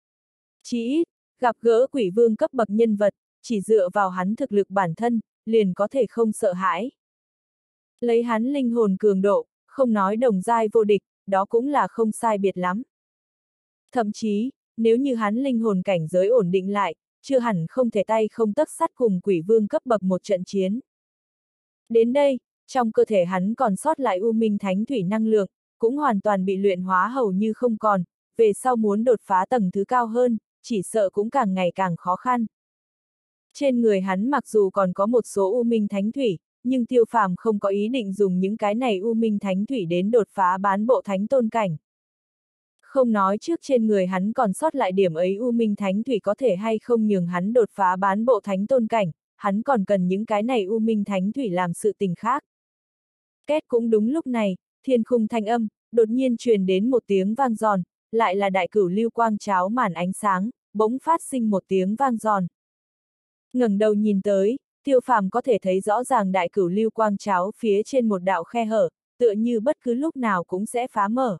Chỉ ít, gặp gỡ quỷ vương cấp bậc nhân vật, chỉ dựa vào hắn thực lực bản thân, liền có thể không sợ hãi. Lấy hắn linh hồn cường độ, không nói đồng giai vô địch, đó cũng là không sai biệt lắm. Thậm chí, nếu như hắn linh hồn cảnh giới ổn định lại, chưa hẳn không thể tay không tấc sắt cùng quỷ vương cấp bậc một trận chiến. Đến đây, trong cơ thể hắn còn sót lại u minh thánh thủy năng lượng, cũng hoàn toàn bị luyện hóa hầu như không còn, về sau muốn đột phá tầng thứ cao hơn, chỉ sợ cũng càng ngày càng khó khăn. Trên người hắn mặc dù còn có một số u minh thánh thủy, nhưng Tiêu Phàm không có ý định dùng những cái này u minh thánh thủy đến đột phá bán bộ thánh tôn cảnh. Không nói trước trên người hắn còn sót lại điểm ấy u minh thánh thủy có thể hay không nhường hắn đột phá bán bộ thánh tôn cảnh, hắn còn cần những cái này u minh thánh thủy làm sự tình khác. Két cũng đúng lúc này, thiên khung thanh âm, đột nhiên truyền đến một tiếng vang giòn, lại là đại cửu lưu quang cháo màn ánh sáng, bỗng phát sinh một tiếng vang giòn. Ngẩng đầu nhìn tới, Tiêu Phàm có thể thấy rõ ràng đại cửu lưu quang cháo phía trên một đạo khe hở, tựa như bất cứ lúc nào cũng sẽ phá mở.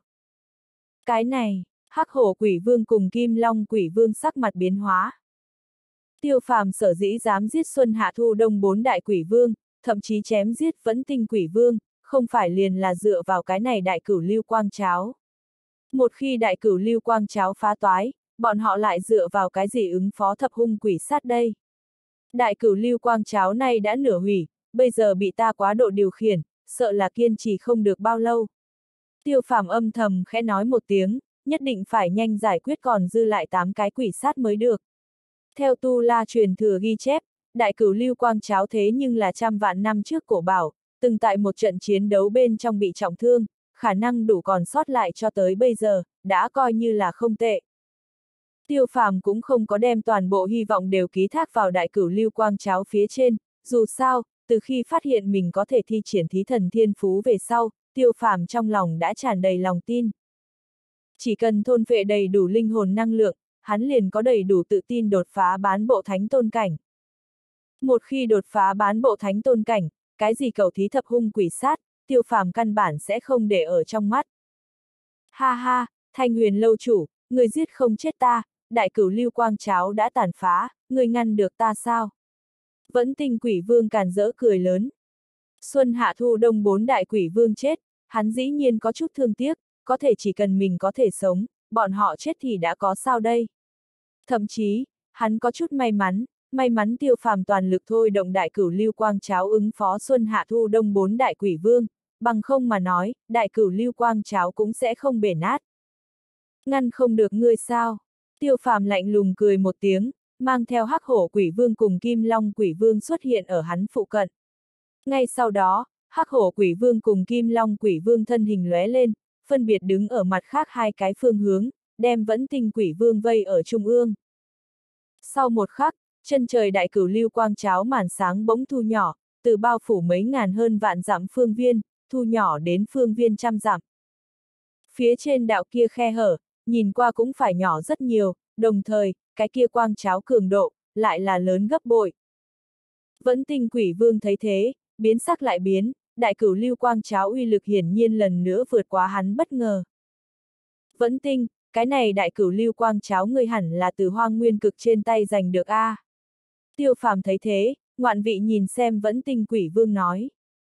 Cái này, Hắc Hổ Quỷ Vương cùng Kim Long Quỷ Vương sắc mặt biến hóa. Tiêu Phàm sở dĩ dám giết Xuân Hạ Thu Đông 4 đại quỷ vương, thậm chí chém giết Vẫn Tinh Quỷ Vương, không phải liền là dựa vào cái này đại cửu lưu quang cháo. Một khi đại cửu lưu quang cháo phá toái, bọn họ lại dựa vào cái gì ứng phó thập hung quỷ sát đây? Đại cửu lưu quang cháo này đã nửa hủy, bây giờ bị ta quá độ điều khiển, sợ là kiên trì không được bao lâu. Tiêu Phàm âm thầm khẽ nói một tiếng, nhất định phải nhanh giải quyết còn dư lại 8 cái quỷ sát mới được. Theo Tu La truyền thừa ghi chép, đại cửu lưu quang cháo thế nhưng là trăm vạn năm trước cổ bảo, từng tại một trận chiến đấu bên trong bị trọng thương, khả năng đủ còn sót lại cho tới bây giờ, đã coi như là không tệ. Tiêu Phàm cũng không có đem toàn bộ hy vọng đều ký thác vào đại cửu lưu quang cháo phía trên, dù sao, từ khi phát hiện mình có thể thi triển thí thần thiên phú về sau, Tiêu Phàm trong lòng đã tràn đầy lòng tin. Chỉ cần thôn phệ đầy đủ linh hồn năng lượng, hắn liền có đầy đủ tự tin đột phá bán bộ thánh tôn cảnh. Một khi đột phá bán bộ thánh tôn cảnh, cái gì cầu thí thập hung quỷ sát, Tiêu Phàm căn bản sẽ không để ở trong mắt. Ha ha, Thanh Huyền lâu chủ, người giết không chết ta, đại cửu lưu quang cháo đã tàn phá, người ngăn được ta sao? Vẫn Tinh Quỷ Vương càn rỡ cười lớn. Xuân Hạ Thu Đông 4 đại quỷ vương chết, hắn dĩ nhiên có chút thương tiếc, có thể chỉ cần mình có thể sống, bọn họ chết thì đã có sao đây. Thậm chí, hắn có chút may mắn Tiêu Phàm toàn lực thôi động đại cửu lưu quang cháo ứng phó Xuân Hạ Thu Đông 4 đại quỷ vương, bằng không mà nói, đại cửu lưu quang cháo cũng sẽ không bể nát. Ngăn không được ngươi sao? Tiêu Phàm lạnh lùng cười một tiếng, mang theo Hắc Hổ Quỷ Vương cùng Kim Long Quỷ Vương xuất hiện ở hắn phụ cận. Ngay sau đó, Hắc Hổ Quỷ Vương cùng Kim Long Quỷ Vương thân hình lóe lên, phân biệt đứng ở mặt khác hai cái phương hướng, đem Vẫn Tinh Quỷ Vương vây ở trung ương. Sau một khắc, chân trời đại cửu lưu quang cháo màn sáng bỗng thu nhỏ, từ bao phủ mấy ngàn hơn vạn dặm phương viên, thu nhỏ đến phương viên trăm dặm. Phía trên đạo kia khe hở, nhìn qua cũng phải nhỏ rất nhiều, đồng thời, cái kia quang cháo cường độ, lại là lớn gấp bội. Vẫn Tinh Quỷ Vương thấy thế, biến sắc lại biến, đại cửu lưu quang cháo uy lực hiển nhiên lần nữa vượt quá hắn bất ngờ. Vẫn Tinh, cái này đại cửu lưu quang cháo ngươi hẳn là từ Hoang Nguyên Cực trên tay giành được a. Tiêu Phàm thấy thế, ngoạn vị nhìn xem Vẫn Tinh Quỷ Vương nói.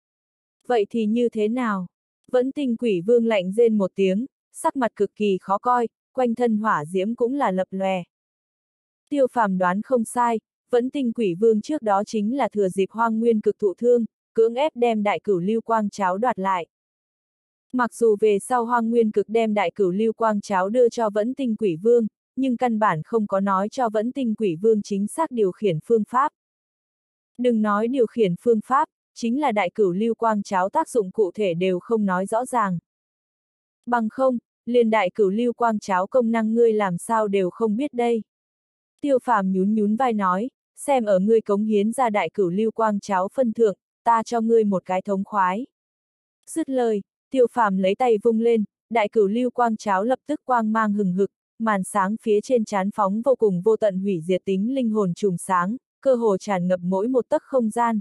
Vậy thì như thế nào? Vẫn Tinh Quỷ Vương lạnh rên một tiếng, sắc mặt cực kỳ khó coi, quanh thân hỏa diễm cũng là lập lòe. Tiêu Phàm đoán không sai, Vẫn Tinh Quỷ Vương trước đó chính là thừa dịp Hoang Nguyên Cực thụ thương, cưỡng ép đem đại cửu lưu quang cháo đoạt lại. Mặc dù về sau Hoang Nguyên Cực đem đại cửu lưu quang cháo đưa cho Vẫn Tinh Quỷ Vương, nhưng căn bản không có nói cho Vẫn Tinh Quỷ Vương chính xác điều khiển phương pháp. Đừng nói điều khiển phương pháp, chính là đại cửu lưu quang cháo tác dụng cụ thể đều không nói rõ ràng. Bằng không, liền đại cửu lưu quang cháo công năng ngươi làm sao đều không biết đây. Tiêu Phàm nhún nhún vai nói, xem ở ngươi cống hiến ra đại cửu lưu quang cháo phân thượng, ta cho ngươi một cái thống khoái. Dứt lời, Tiêu Phàm lấy tay vung lên, đại cửu lưu quang cháo lập tức quang mang hừng hực, màn sáng phía trên trán phóng vô cùng vô tận hủy diệt tính linh hồn chùm sáng, cơ hồ tràn ngập mỗi một tấc không gian.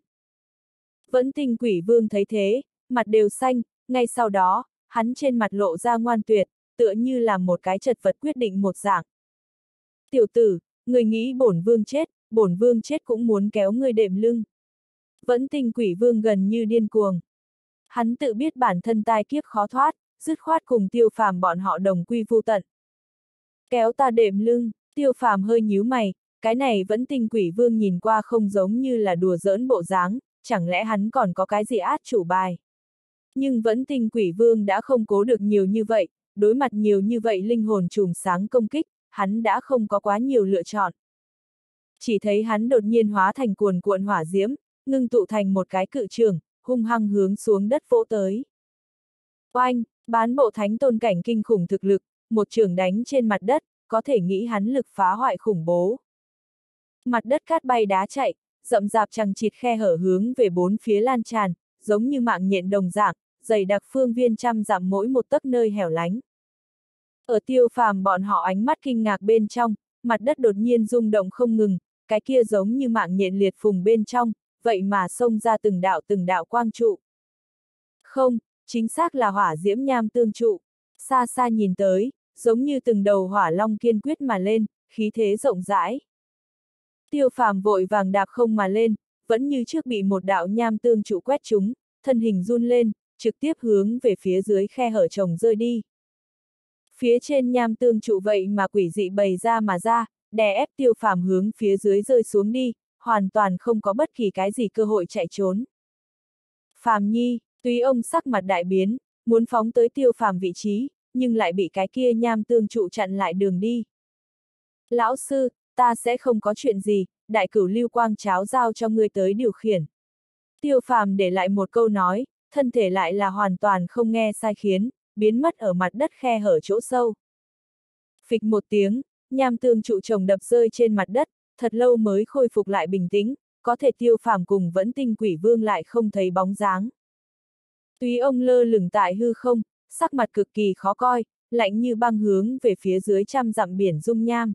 Vẫn Tinh Quỷ Vương thấy thế, mặt đều xanh, ngay sau đó, hắn trên mặt lộ ra ngoan tuyệt, tựa như là một cái chật vật quyết định một dạng. Tiểu tử, người nghĩ bổn vương chết cũng muốn kéo người đệm lưng. Vẫn Tinh Quỷ Vương gần như điên cuồng. Hắn tự biết bản thân tai kiếp khó thoát, dứt khoát cùng Tiêu Phàm bọn họ đồng quy vu tận. Kéo ta đệm lưng, Tiêu Phàm hơi nhíu mày, cái này Vẫn Tinh Quỷ Vương nhìn qua không giống như là đùa giỡn bộ dáng, chẳng lẽ hắn còn có cái gì át chủ bài. Nhưng Vẫn Tinh Quỷ Vương đã không cố được nhiều như vậy, đối mặt nhiều như vậy linh hồn chùm sáng công kích, hắn đã không có quá nhiều lựa chọn. Chỉ thấy hắn đột nhiên hóa thành cuồn cuộn hỏa diễm, ngưng tụ thành một cái cự trường, hung hăng hướng xuống đất vỗ tới. Oanh, bán bộ thánh tôn cảnh kinh khủng thực lực, một trường đánh trên mặt đất, có thể nghĩ hắn lực phá hoại khủng bố. Mặt đất cát bay đá chạy, rậm rạp chằng chịt khe hở hướng về bốn phía lan tràn, giống như mạng nhện đồng dạng, dày đặc phương viên trăm dặm mỗi một tấc nơi hẻo lánh. Ở Tiêu Phàm bọn họ ánh mắt kinh ngạc bên trong, mặt đất đột nhiên rung động không ngừng, cái kia giống như mạng nhện liệt phùng bên trong, vậy mà xông ra từng đạo quang trụ. Không, chính xác là hỏa diễm nham tương trụ. Xa xa nhìn tới, giống như từng đầu hỏa long kiên quyết mà lên, khí thế rộng rãi. Tiêu Phàm vội vàng đạp không mà lên, vẫn như trước bị một đạo nham tương trụ quét trúng, thân hình run lên, trực tiếp hướng về phía dưới khe hở trồng rơi đi. Phía trên nham tương trụ vậy mà quỷ dị bày ra mà ra, đè ép Tiêu Phàm hướng phía dưới rơi xuống đi, hoàn toàn không có bất kỳ cái gì cơ hội chạy trốn. Phàm Nhi, Túy ông sắc mặt đại biến, muốn phóng tới Tiêu Phàm vị trí, nhưng lại bị cái kia nham tương trụ chặn lại đường đi. Lão sư, ta sẽ không có chuyện gì, đại cửu lưu quang cháo giao cho ngươi tới điều khiển. Tiêu Phàm để lại một câu nói, thân thể lại là hoàn toàn không nghe sai khiến, biến mất ở mặt đất khe hở chỗ sâu. Phịch một tiếng, nham tương trụ chồng đập rơi trên mặt đất, thật lâu mới khôi phục lại bình tĩnh, có thể Tiêu Phàm cùng Vẫn Tinh Quỷ Vương lại không thấy bóng dáng. Túy ông lơ lửng tại hư không, sắc mặt cực kỳ khó coi, lạnh như băng hướng về phía dưới trăm dặm biển dung nham.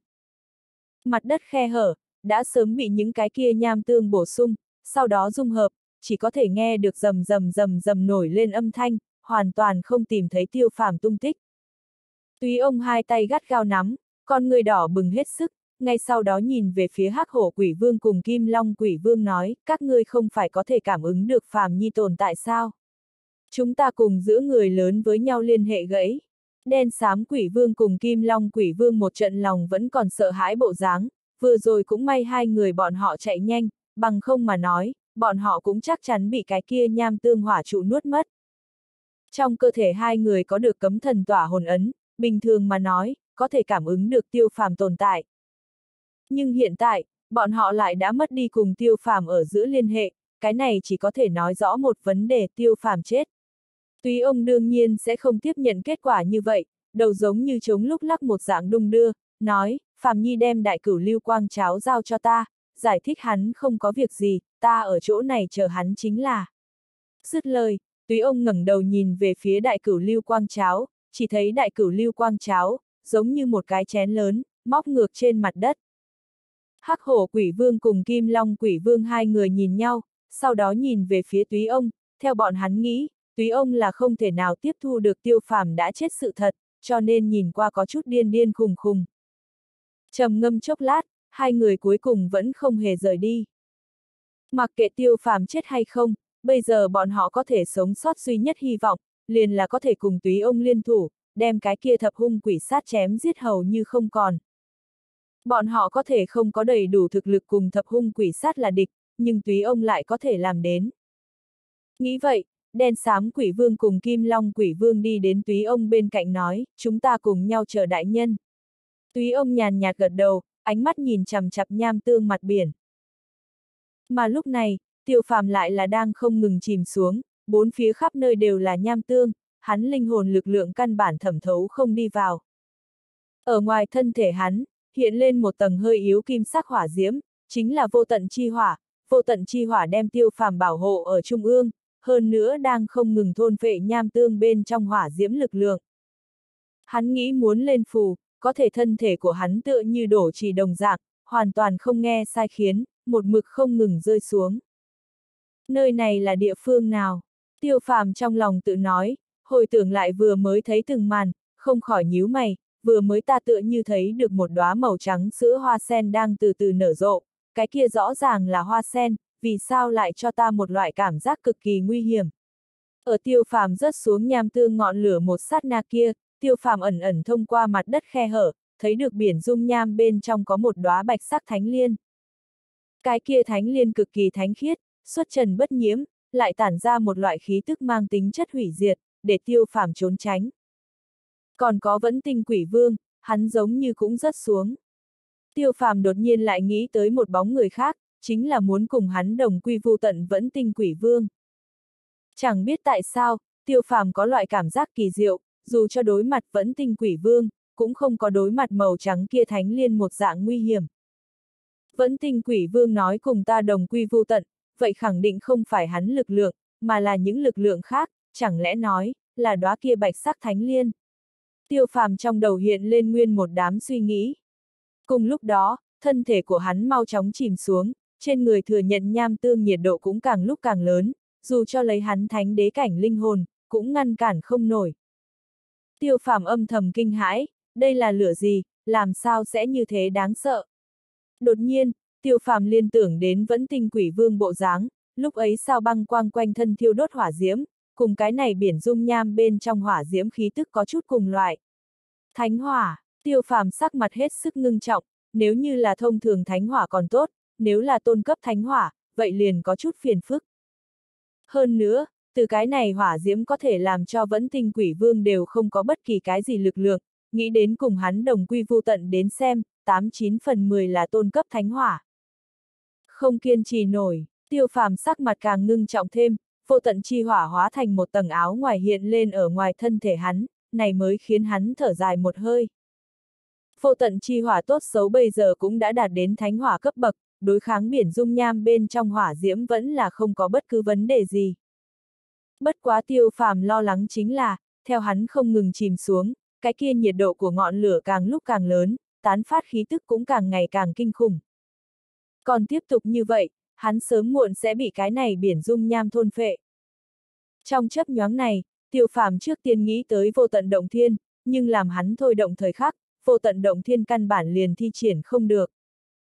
Mặt đất khe hở, đã sớm bị những cái kia nham tương bổ sung, sau đó dung hợp, chỉ có thể nghe được rầm rầm rầm rầm nổi lên âm thanh, hoàn toàn không tìm thấy Tiêu Phàm tung tích. Túy ông hai tay gắt gao nắm, con người đỏ bừng hết sức, ngay sau đó nhìn về phía Hắc Hổ Quỷ Vương cùng Kim Long Quỷ Vương nói, các ngươi không phải có thể cảm ứng được Phàm Nhi tồn tại sao? Chúng ta cùng giữa người lớn với nhau liên hệ gãy. Đen xám Quỷ Vương cùng Kim Long Quỷ Vương một trận lòng vẫn còn sợ hãi bộ dáng, vừa rồi cũng may hai người bọn họ chạy nhanh, bằng không mà nói, bọn họ cũng chắc chắn bị cái kia nham tương hỏa trụ nuốt mất. Trong cơ thể hai người có được cấm thần tỏa hồn ấn, bình thường mà nói, có thể cảm ứng được Tiêu Phàm tồn tại. Nhưng hiện tại, bọn họ lại đã mất đi cùng Tiêu Phàm ở giữa liên hệ, cái này chỉ có thể nói rõ một vấn đề, Tiêu Phàm chết. Túy ông đương nhiên sẽ không tiếp nhận kết quả như vậy, đầu giống như trống lúc lắc một dạng đung đưa, nói, Phàm Nhi đem đại cửu lưu quang cháo giao cho ta, giải thích hắn không có việc gì, ta ở chỗ này chờ hắn chính là. Dứt lời, Túy ông ngẩng đầu nhìn về phía đại cửu lưu quang cháo, chỉ thấy đại cửu lưu quang cháo, giống như một cái chén lớn, móc ngược trên mặt đất. Hắc Hổ Quỷ Vương cùng Kim Long Quỷ Vương hai người nhìn nhau, sau đó nhìn về phía Túy ông, theo bọn hắn nghĩ, Túy ông là không thể nào tiếp thu được Tiêu Phàm đã chết sự thật, cho nên nhìn qua có chút điên điên khùng khùng. Trầm ngâm chốc lát, hai người cuối cùng vẫn không hề rời đi. Mặc kệ Tiêu Phàm chết hay không, bây giờ bọn họ có thể sống sót duy nhất hy vọng, liền là có thể cùng Túy ông liên thủ, đem cái kia thập hung quỷ sát chém giết hầu như không còn. Bọn họ có thể không có đầy đủ thực lực cùng thập hung quỷ sát là địch, nhưng Túy ông lại có thể làm đến. Nghĩ vậy, đen xám Quỷ Vương cùng Kim Long Quỷ Vương đi đến Túy ông bên cạnh nói, chúng ta cùng nhau chờ đại nhân. Túy ông nhàn nhạt gật đầu, ánh mắt nhìn chằm chằm nham tương mặt biển. Mà lúc này, Tiêu Phàm lại là đang không ngừng chìm xuống, bốn phía khắp nơi đều là nham tương, hắn linh hồn lực lượng căn bản thẩm thấu không đi vào. Ở ngoài thân thể hắn, hiện lên một tầng hơi yếu kim sắc hỏa diễm, chính là vô tận chi hỏa đem Tiêu Phàm bảo hộ ở trung ương, hơn nữa đang không ngừng thôn phệ nham tương bên trong hỏa diễm lực lượng. Hắn nghĩ muốn lên phù, có thể thân thể của hắn tựa như đổ trì đồng dạng, hoàn toàn không nghe sai khiến, một mực không ngừng rơi xuống. Nơi này là địa phương nào? Tiêu Phàm trong lòng tự nói, hồi tưởng lại vừa mới thấy từng màn, không khỏi nhíu mày, vừa mới ta tựa như thấy được một đóa màu trắng sữa hoa sen đang từ từ nở rộ, cái kia rõ ràng là hoa sen, vì sao lại cho ta một loại cảm giác cực kỳ nguy hiểm. Ở Tiêu Phàm rớt xuống nham tương ngọn lửa một sát na kia, Tiêu Phàm ẩn ẩn thông qua mặt đất khe hở, thấy được biển dung nham bên trong có một đóa bạch sắc thánh liên. Cái kia thánh liên cực kỳ thánh khiết, xuất trần bất nhiễm, lại tản ra một loại khí tức mang tính chất hủy diệt, để Tiêu Phàm trốn tránh. Còn có Vẫn Tinh Quỷ Vương, hắn giống như cũng rớt xuống. Tiêu Phàm đột nhiên lại nghĩ tới một bóng người khác, chính là muốn cùng hắn đồng quy vu tận Vẫn Tinh Quỷ Vương. Chẳng biết tại sao, Tiêu Phàm có loại cảm giác kỳ diệu, dù cho đối mặt Vẫn Tinh Quỷ Vương, cũng không có đối mặt màu trắng kia thánh liên một dạng nguy hiểm. Vẫn Tinh Quỷ Vương nói cùng ta đồng quy vu tận, vậy khẳng định không phải hắn lực lượng, mà là những lực lượng khác, chẳng lẽ nói, là đóa kia bạch sắc thánh liên. Tiêu Phàm trong đầu hiện lên nguyên một đám suy nghĩ. Cùng lúc đó, thân thể của hắn mau chóng chìm xuống, trên người thừa nhận nham tương nhiệt độ cũng càng lúc càng lớn, dù cho lấy hắn thánh đế cảnh linh hồn, cũng ngăn cản không nổi. Tiêu Phàm âm thầm kinh hãi, đây là lửa gì, làm sao sẽ như thế đáng sợ. Đột nhiên, Tiêu Phàm liên tưởng đến Vẫn Tinh Quỷ Vương bộ dáng, lúc ấy sao băng quang quanh thân thiêu đốt hỏa diễm, cùng cái này biển dung nham bên trong hỏa diễm khí tức có chút cùng loại. Thánh hỏa, Tiêu Phàm sắc mặt hết sức ngưng trọng, nếu như là thông thường thánh hỏa còn tốt, nếu là tôn cấp thánh hỏa, vậy liền có chút phiền phức. Hơn nữa, từ cái này hỏa diễm có thể làm cho Vẫn Tinh Quỷ Vương đều không có bất kỳ cái gì lực lượng, nghĩ đến cùng hắn đồng quy vu tận đến xem, 89 phần 10 là tôn cấp thánh hỏa. Không kiên trì nổi, Tiêu Phàm sắc mặt càng ngưng trọng thêm, vô tận chi hỏa hóa thành một tầng áo ngoài hiện lên ở ngoài thân thể hắn, này mới khiến hắn thở dài một hơi. Vô tận chi hỏa tốt xấu bây giờ cũng đã đạt đến thánh hỏa cấp bậc, đối kháng biển dung nham bên trong hỏa diễm vẫn là không có bất cứ vấn đề gì. Bất quá Tiêu Phàm lo lắng chính là, theo hắn không ngừng chìm xuống, cái kia nhiệt độ của ngọn lửa càng lúc càng lớn, tán phát khí tức cũng càng ngày càng kinh khủng. Còn tiếp tục như vậy, hắn sớm muộn sẽ bị cái này biển dung nham thôn phệ. Trong chớp nhoáng này, Tiêu Phàm trước tiên nghĩ tới vô tận động thiên, nhưng làm hắn thôi động thời khắc, vô tận động thiên căn bản liền thi triển không được.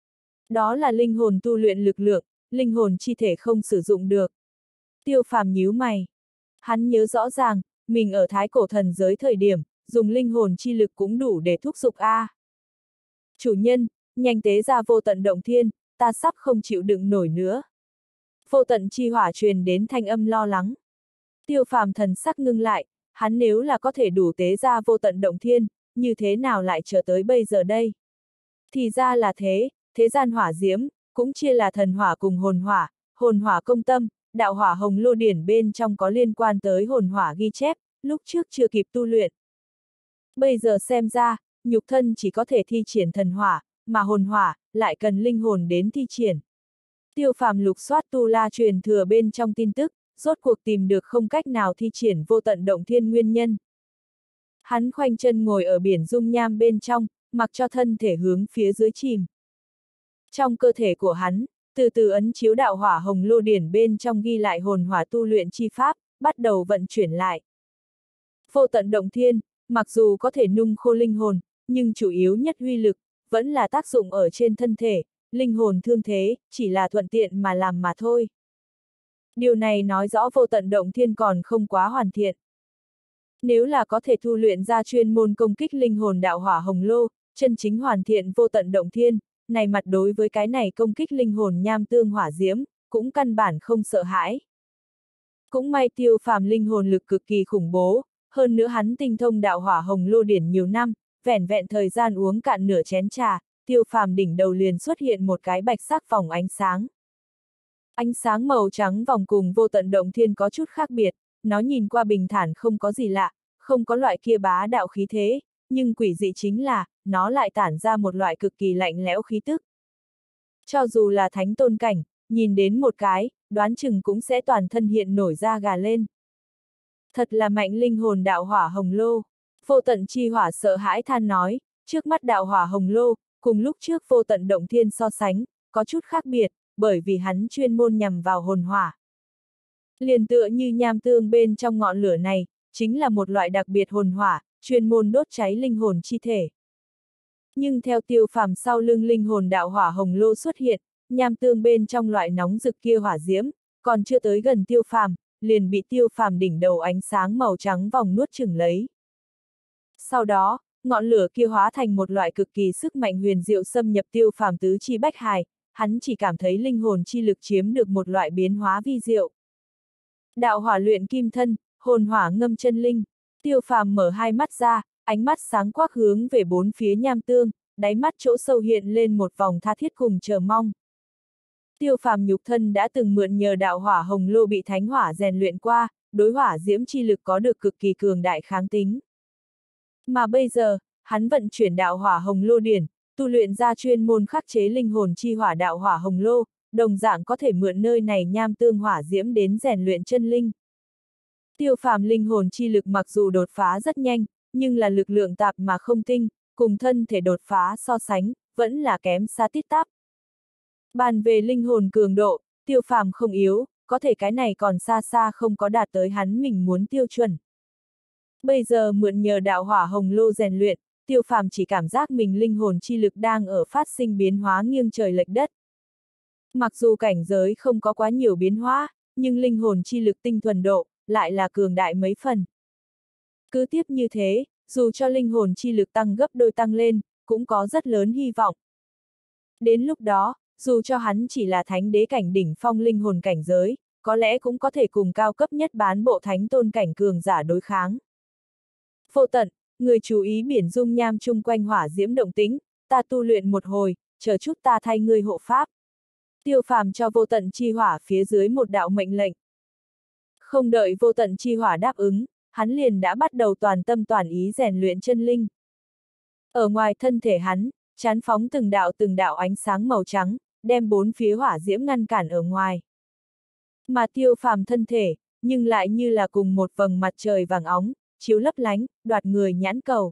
Đó là linh hồn tu luyện lực lượng, linh hồn chi thể không sử dụng được. Tiêu Phàm nhíu mày. Hắn nhớ rõ ràng, mình ở thái cổ thần giới thời điểm, dùng linh hồn chi lực cũng đủ để thúc giục A. Chủ nhân, nhanh tế ra vô tận động thiên, ta sắp không chịu đựng nổi nữa. Vô tận chi hỏa truyền đến thanh âm lo lắng. Tiêu Phàm thần sắc ngưng lại, hắn nếu là có thể đủ tế ra vô tận động thiên, như thế nào lại chờ tới bây giờ đây? Thì ra là thế, thế gian hỏa diễm, cũng chia là thần hỏa cùng hồn hỏa công tâm, đạo hỏa hồng lô điển bên trong có liên quan tới hồn hỏa ghi chép, lúc trước chưa kịp tu luyện. Bây giờ xem ra, nhục thân chỉ có thể thi triển thần hỏa, mà hồn hỏa, lại cần linh hồn đến thi triển. Tiêu Phàm lục soát tu la truyền thừa bên trong tin tức, rốt cuộc tìm được không cách nào thi triển vô tận động thiên nguyên nhân. Hắn khoanh chân ngồi ở biển dung nham bên trong, mặc cho thân thể hướng phía dưới chìm. Trong cơ thể của hắn, từ từ ấn chiếu đạo hỏa hồng lô điển bên trong ghi lại hồn hỏa tu luyện chi pháp, bắt đầu vận chuyển lại. Vô tận động thiên, mặc dù có thể nung khô linh hồn, nhưng chủ yếu nhất uy lực, vẫn là tác dụng ở trên thân thể, linh hồn thương thế, chỉ là thuận tiện mà làm mà thôi. Điều này nói rõ vô tận động thiên còn không quá hoàn thiện. Nếu là có thể tu luyện ra chuyên môn công kích linh hồn đạo hỏa hồng lô, chân chính hoàn thiện vô tận động thiên, này mặt đối với cái này công kích linh hồn nham tương hỏa diễm, cũng căn bản không sợ hãi. Cũng may Tiêu Phàm linh hồn lực cực kỳ khủng bố, hơn nữa hắn tinh thông đạo hỏa hồng lô điển nhiều năm, vẻn vẹn thời gian uống cạn nửa chén trà, Tiêu Phàm đỉnh đầu liền xuất hiện một cái bạch sắc vòng ánh sáng. Ánh sáng màu trắng vòng cùng vô tận động thiên có chút khác biệt, nó nhìn qua bình thản không có gì lạ, không có loại kia bá đạo khí thế, nhưng quỷ dị chính là, nó lại tản ra một loại cực kỳ lạnh lẽo khí tức. Cho dù là thánh tôn cảnh, nhìn đến một cái, đoán chừng cũng sẽ toàn thân hiện nổi da gà lên. Thật là mạnh linh hồn đạo hỏa hồng lô. Vô tận chi hỏa sợ hãi than nói, trước mắt đạo hỏa hồng lô, cùng lúc trước vô tận động thiên so sánh, có chút khác biệt, bởi vì hắn chuyên môn nhằm vào hồn hỏa. Liền tựa như nham tương bên trong ngọn lửa này, chính là một loại đặc biệt hồn hỏa, chuyên môn đốt cháy linh hồn chi thể. Nhưng theo Tiêu Phàm sau lưng linh hồn đạo hỏa hồng lô xuất hiện, nham tương bên trong loại nóng rực kia hỏa diễm, còn chưa tới gần Tiêu Phàm, liền bị Tiêu Phàm đỉnh đầu ánh sáng màu trắng vòng nuốt chửng lấy. Sau đó, ngọn lửa kia hóa thành một loại cực kỳ sức mạnh huyền diệu xâm nhập Tiêu Phàm tứ chi bách hài, hắn chỉ cảm thấy linh hồn chi lực chiếm được một loại biến hóa vi diệu. Đạo hỏa luyện kim thân, hồn hỏa ngâm chân linh. Tiêu Phàm mở hai mắt ra, ánh mắt sáng quắc hướng về bốn phía nham tương, đáy mắt chỗ sâu hiện lên một vòng tha thiết cùng chờ mong. Tiêu Phàm nhục thân đã từng mượn nhờ đạo hỏa hồng lô bị thánh hỏa rèn luyện qua, đối hỏa diễm chi lực có được cực kỳ cường đại kháng tính. Mà bây giờ, hắn vận chuyển đạo hỏa hồng lô điển, tu luyện ra chuyên môn khắc chế linh hồn chi hỏa đạo hỏa hồng lô, đồng dạng có thể mượn nơi này nham tương hỏa diễm đến rèn luyện chân linh. Tiêu Phàm linh hồn chi lực mặc dù đột phá rất nhanh, nhưng là lực lượng tạp mà không tinh, cùng thân thể đột phá so sánh, vẫn là kém xa tít tắp. Bàn về linh hồn cường độ, Tiêu Phàm không yếu, có thể cái này còn xa xa không có đạt tới hắn mình muốn tiêu chuẩn. Bây giờ mượn nhờ đạo hỏa hồng lô rèn luyện, Tiêu Phàm chỉ cảm giác mình linh hồn chi lực đang ở phát sinh biến hóa nghiêng trời lệch đất. Mặc dù cảnh giới không có quá nhiều biến hóa, nhưng linh hồn chi lực tinh thuần độ, lại là cường đại mấy phần. Cứ tiếp như thế, dù cho linh hồn chi lực tăng gấp đôi tăng lên, cũng có rất lớn hy vọng. Đến lúc đó, dù cho hắn chỉ là thánh đế cảnh đỉnh phong linh hồn cảnh giới, có lẽ cũng có thể cùng cao cấp nhất bán bộ thánh tôn cảnh cường giả đối kháng. Vô tận, người chú ý biển dung nham chung quanh hỏa diễm động tĩnh, ta tu luyện một hồi, chờ chút ta thay ngươi hộ pháp. Tiêu Phàm cho vô tận chi hỏa phía dưới một đạo mệnh lệnh. Không đợi vô tận chi hỏa đáp ứng, hắn liền đã bắt đầu toàn tâm toàn ý rèn luyện chân linh. Ở ngoài thân thể hắn, chán phóng từng đạo ánh sáng màu trắng, đem bốn phía hỏa diễm ngăn cản ở ngoài. Mà Tiêu Phàm thân thể, nhưng lại như là cùng một vầng mặt trời vàng óng, chiếu lấp lánh, đoạt người nhãn cầu.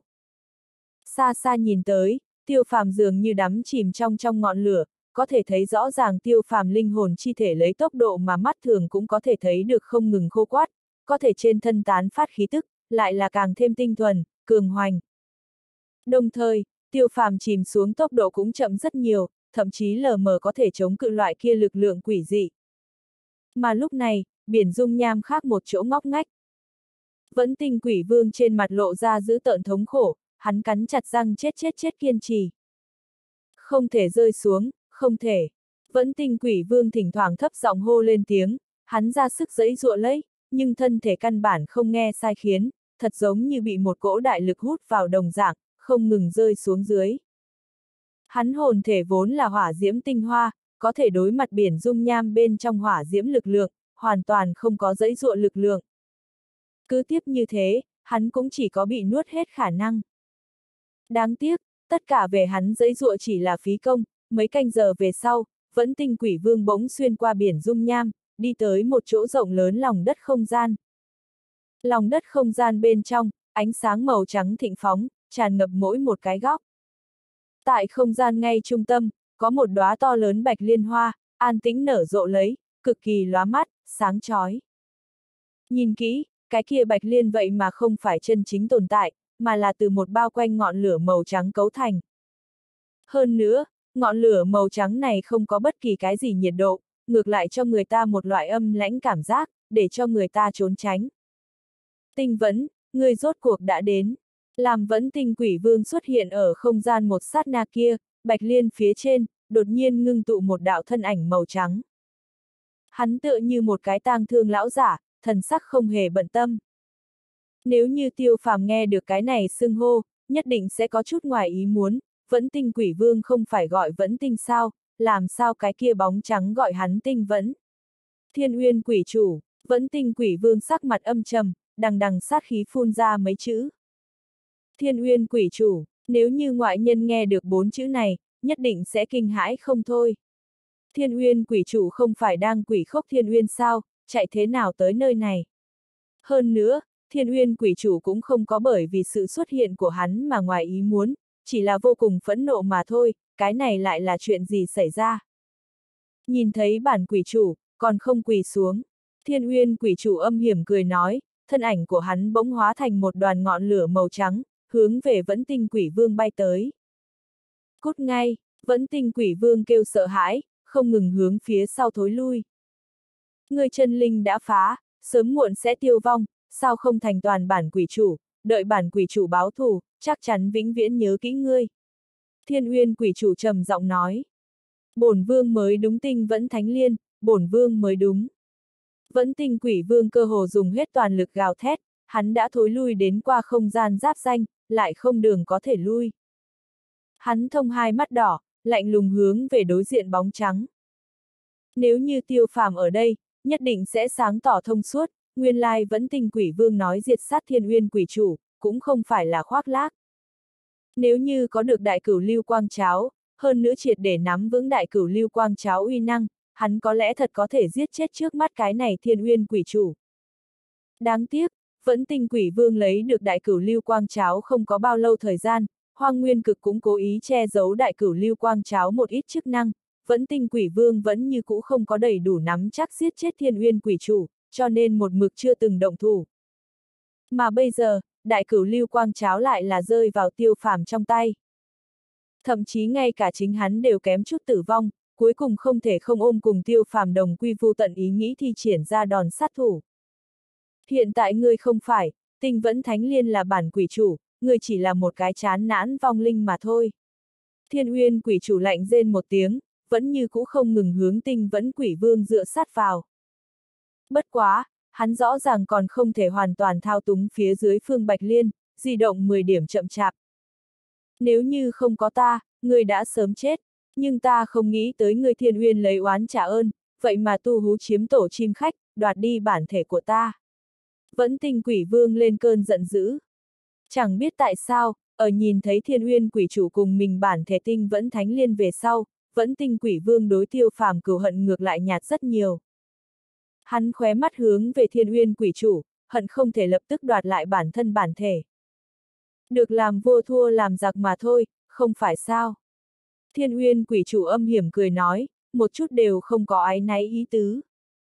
Xa xa nhìn tới, Tiêu Phàm dường như đắm chìm trong ngọn lửa, có thể thấy rõ ràng Tiêu Phàm linh hồn chi thể lấy tốc độ mà mắt thường cũng có thể thấy được không ngừng khô quát, có thể trên thân tán phát khí tức, lại là càng thêm tinh thuần, cường hoành. Đồng thời, Tiêu Phàm chìm xuống tốc độ cũng chậm rất nhiều, thậm chí lờ mờ có thể chống cự loại kia lực lượng quỷ dị. Mà lúc này, biển dung nham khác một chỗ ngóc ngách. Vẫn Tinh Quỷ Vương trên mặt lộ ra dữ tợn thống khổ, hắn cắn chặt răng chết kiên trì. Không thể rơi xuống, không thể. Vẫn Tinh Quỷ Vương thỉnh thoảng thấp giọng hô lên tiếng, hắn ra sức giãy giụa lấy, nhưng thân thể căn bản không nghe sai khiến, thật giống như bị một cỗ đại lực hút vào đồng dạng, không ngừng rơi xuống dưới. Hắn hồn thể vốn là hỏa diễm tinh hoa, có thể đối mặt biển dung nham bên trong hỏa diễm lực lượng, hoàn toàn không có giãy giụa lực lượng. Cứ tiếp như thế, hắn cũng chỉ có bị nuốt hết khả năng. Đáng tiếc, tất cả về hắn giãy giụa chỉ là phí công, mấy canh giờ về sau, Vẫn Tinh Quỷ Vương bỗng xuyên qua biển dung nham, đi tới một chỗ rộng lớn lòng đất không gian. Lòng đất không gian bên trong, ánh sáng màu trắng thịnh phóng, tràn ngập mỗi một cái góc. Tại không gian ngay trung tâm, có một đóa to lớn bạch liên hoa, an tĩnh nở rộ lấy, cực kỳ lóa mắt, sáng chói. Nhìn kỹ, cái kia bạch liên vậy mà không phải chân chính tồn tại, mà là từ một bao quanh ngọn lửa màu trắng cấu thành. Hơn nữa, ngọn lửa màu trắng này không có bất kỳ cái gì nhiệt độ, ngược lại cho người ta một loại âm lãnh cảm giác, để cho người ta trốn tránh. Tinh Vẫn, người rốt cuộc đã đến. Làm Vẫn Tinh Quỷ Vương xuất hiện ở không gian một sát na kia, bạch liên phía trên, đột nhiên ngưng tụ một đạo thân ảnh màu trắng. Hắn tựa như một cái tang thương lão giả, thần sắc không hề bận tâm. Nếu như Tiêu Phàm nghe được cái này xưng hô, nhất định sẽ có chút ngoài ý muốn, Vẫn Tinh Quỷ Vương không phải gọi Vẫn Tinh sao, làm sao cái kia bóng trắng gọi hắn Tinh Vẫn. Thiên Uyên Quỷ Chủ, Vẫn Tinh Quỷ Vương sắc mặt âm trầm, đằng đằng sát khí phun ra mấy chữ. Thiên Uyên Quỷ Chủ, nếu như ngoại nhân nghe được 4 chữ này, nhất định sẽ kinh hãi không thôi. Thiên Uyên quỷ chủ không phải đang quỷ khốc Thiên Uyên sao, chạy thế nào tới nơi này? Hơn nữa, Thiên Uyên quỷ chủ cũng không có bởi vì sự xuất hiện của hắn mà ngoài ý muốn, chỉ là vô cùng phẫn nộ mà thôi, cái này lại là chuyện gì xảy ra? Nhìn thấy bản quỷ chủ, còn không quỳ xuống. Thiên Uyên quỷ chủ âm hiểm cười nói, thân ảnh của hắn bỗng hóa thành một đoàn ngọn lửa màu trắng, hướng về Vẫn Tinh Quỷ Vương bay tới. Cút ngay, Vẫn Tinh Quỷ Vương kêu sợ hãi, không ngừng hướng phía sau thối lui. Người chân linh đã phá, sớm muộn sẽ tiêu vong, sao không thành toàn bản quỷ chủ, đợi bản quỷ chủ báo thù, chắc chắn vĩnh viễn nhớ kỹ ngươi. Thiên Uyên quỷ chủ trầm giọng nói. Bổn vương mới đúng, Tinh Vẫn Thánh Liên, bổn vương mới đúng. Vẫn Tinh Quỷ Vương cơ hồ dùng hết toàn lực gào thét, hắn đã thối lui đến qua không gian giáp danh, lại không đường có thể lui. Hắn thông hai mắt đỏ, lạnh lùng hướng về đối diện bóng trắng. Nếu như Tiêu Phàm ở đây, nhất định sẽ sáng tỏ thông suốt, nguyên lai Vẫn Tinh Quỷ Vương nói diệt sát Thiên Uyên quỷ chủ, cũng không phải là khoác lác. Nếu như có được đại cửu lưu quang cháo, hơn nữa triệt để nắm vững đại cửu lưu quang cháo uy năng, hắn có lẽ thật có thể giết chết trước mắt cái này Thiên Uyên quỷ chủ. Đáng tiếc, Vẫn Tinh Quỷ Vương lấy được đại cửu lưu quang cháo không có bao lâu thời gian, Hoang Nguyên Cực cũng cố ý che giấu đại cửu lưu quang cháo một ít chức năng, Vẫn Tinh Quỷ Vương vẫn như cũ không có đầy đủ nắm chắc giết chết Thiên Uyên quỷ chủ, cho nên một mực chưa từng động thủ. Mà bây giờ, đại cửu lưu quang cháo lại là rơi vào Tiêu Phàm trong tay. Thậm chí ngay cả chính hắn đều kém chút tử vong, cuối cùng không thể không ôm cùng Tiêu Phàm đồng quy vu tận ý nghĩ thi triển ra đòn sát thủ. Hiện tại ngươi không phải, Tinh Vẫn Thánh Liên là bản quỷ chủ, ngươi chỉ là một cái chán nản vong linh mà thôi. Thiên Uyên quỷ chủ lạnh rên một tiếng, vẫn như cũ không ngừng hướng Tinh Vẫn Quỷ Vương dựa sát vào. Bất quá, hắn rõ ràng còn không thể hoàn toàn thao túng phía dưới Phương Bạch Liên, di động 10 điểm chậm chạp. Nếu như không có ta, ngươi đã sớm chết, nhưng ta không nghĩ tới ngươi Thiên Uyên lấy oán trả ơn, vậy mà tu hú chiếm tổ chim khách, đoạt đi bản thể của ta. Vẫn Tinh Quỷ Vương lên cơn giận dữ. Chẳng biết tại sao, ở nhìn thấy Thiên Uyên quỷ chủ cùng mình bản thể Tinh Vẫn Thánh Liên về sau, Vẫn Tinh Quỷ Vương đối Tiêu Phàm cừu hận ngược lại nhạt rất nhiều. Hắn khóe mắt hướng về Thiên Uyên quỷ chủ, hận không thể lập tức đoạt lại bản thân bản thể. Được làm vua thua làm giặc mà thôi, không phải sao? Thiên Uyên quỷ chủ âm hiểm cười nói, một chút đều không có áy náy ý tứ.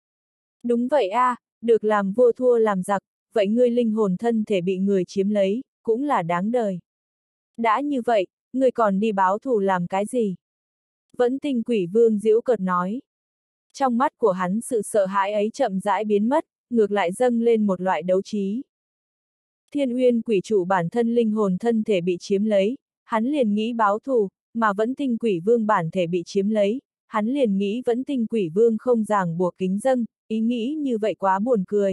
Đúng vậy a, được làm vua thua làm giặc, vậy ngươi linh hồn thân thể bị người chiếm lấy, cũng là đáng đời. Đã như vậy, ngươi còn đi báo thù làm cái gì? Vẫn Tinh Quỷ Vương giễu cợt nói. Trong mắt của hắn sự sợ hãi ấy chậm rãi biến mất, ngược lại dâng lên một loại đấu trí. Thiên Uyên quỷ chủ bản thân linh hồn thân thể bị chiếm lấy, hắn liền nghĩ báo thù, mà Vẫn Tinh Quỷ Vương bản thể bị chiếm lấy, hắn liền nghĩ Vẫn Tinh Quỷ Vương không ràng buộc kính dâng, ý nghĩ như vậy quá buồn cười.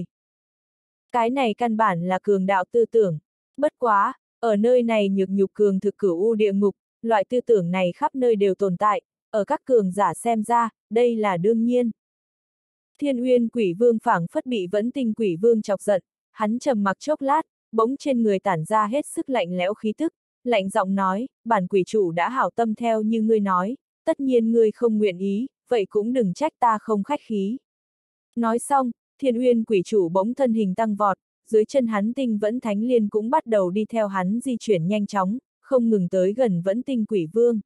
Cái này căn bản là cường đạo tư tưởng. Bất quá, ở nơi này nhược nhục cường thực cửu u địa ngục, loại tư tưởng này khắp nơi đều tồn tại, ở các cường giả xem ra, đây là đương nhiên. Thiên Uyên quỷ vương phảng phất bị Vẫn Tinh Quỷ Vương chọc giận, hắn trầm mặc chốc lát, bỗng trên người tản ra hết sức lạnh lẽo khí tức, lạnh giọng nói, bản quỷ chủ đã hảo tâm theo như ngươi nói, tất nhiên ngươi không nguyện ý, vậy cũng đừng trách ta không khách khí. Nói xong, Thiên Uyên quỷ chủ bỗng thân hình tăng vọt, dưới chân hắn Tinh Vẫn Thánh Liên cũng bắt đầu đi theo hắn di chuyển nhanh chóng, không ngừng tới gần Vẫn Tinh Quỷ Vương.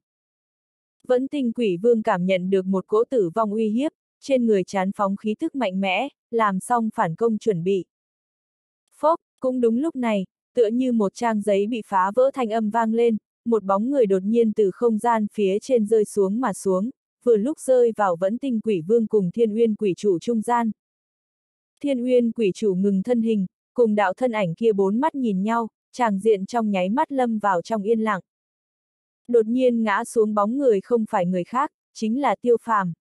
Vẫn Tinh Quỷ Vương cảm nhận được một cỗ tử vong uy hiếp, trên người trán phóng khí thức mạnh mẽ, làm xong phản công chuẩn bị. Phốc, cũng đúng lúc này, tựa như một trang giấy bị phá vỡ thanh âm vang lên, một bóng người đột nhiên từ không gian phía trên rơi xuống mà xuống, vừa lúc rơi vào Vẫn Tinh Quỷ Vương cùng Thiên Uyên quỷ chủ trung gian. Thiên Uyên quỷ chủ ngừng thân hình, cùng đạo thân ảnh kia bốn mắt nhìn nhau, tràng diện trong nháy mắt lâm vào trong yên lặng. Đột nhiên ngã xuống bóng người không phải người khác, chính là Tiêu Phàm.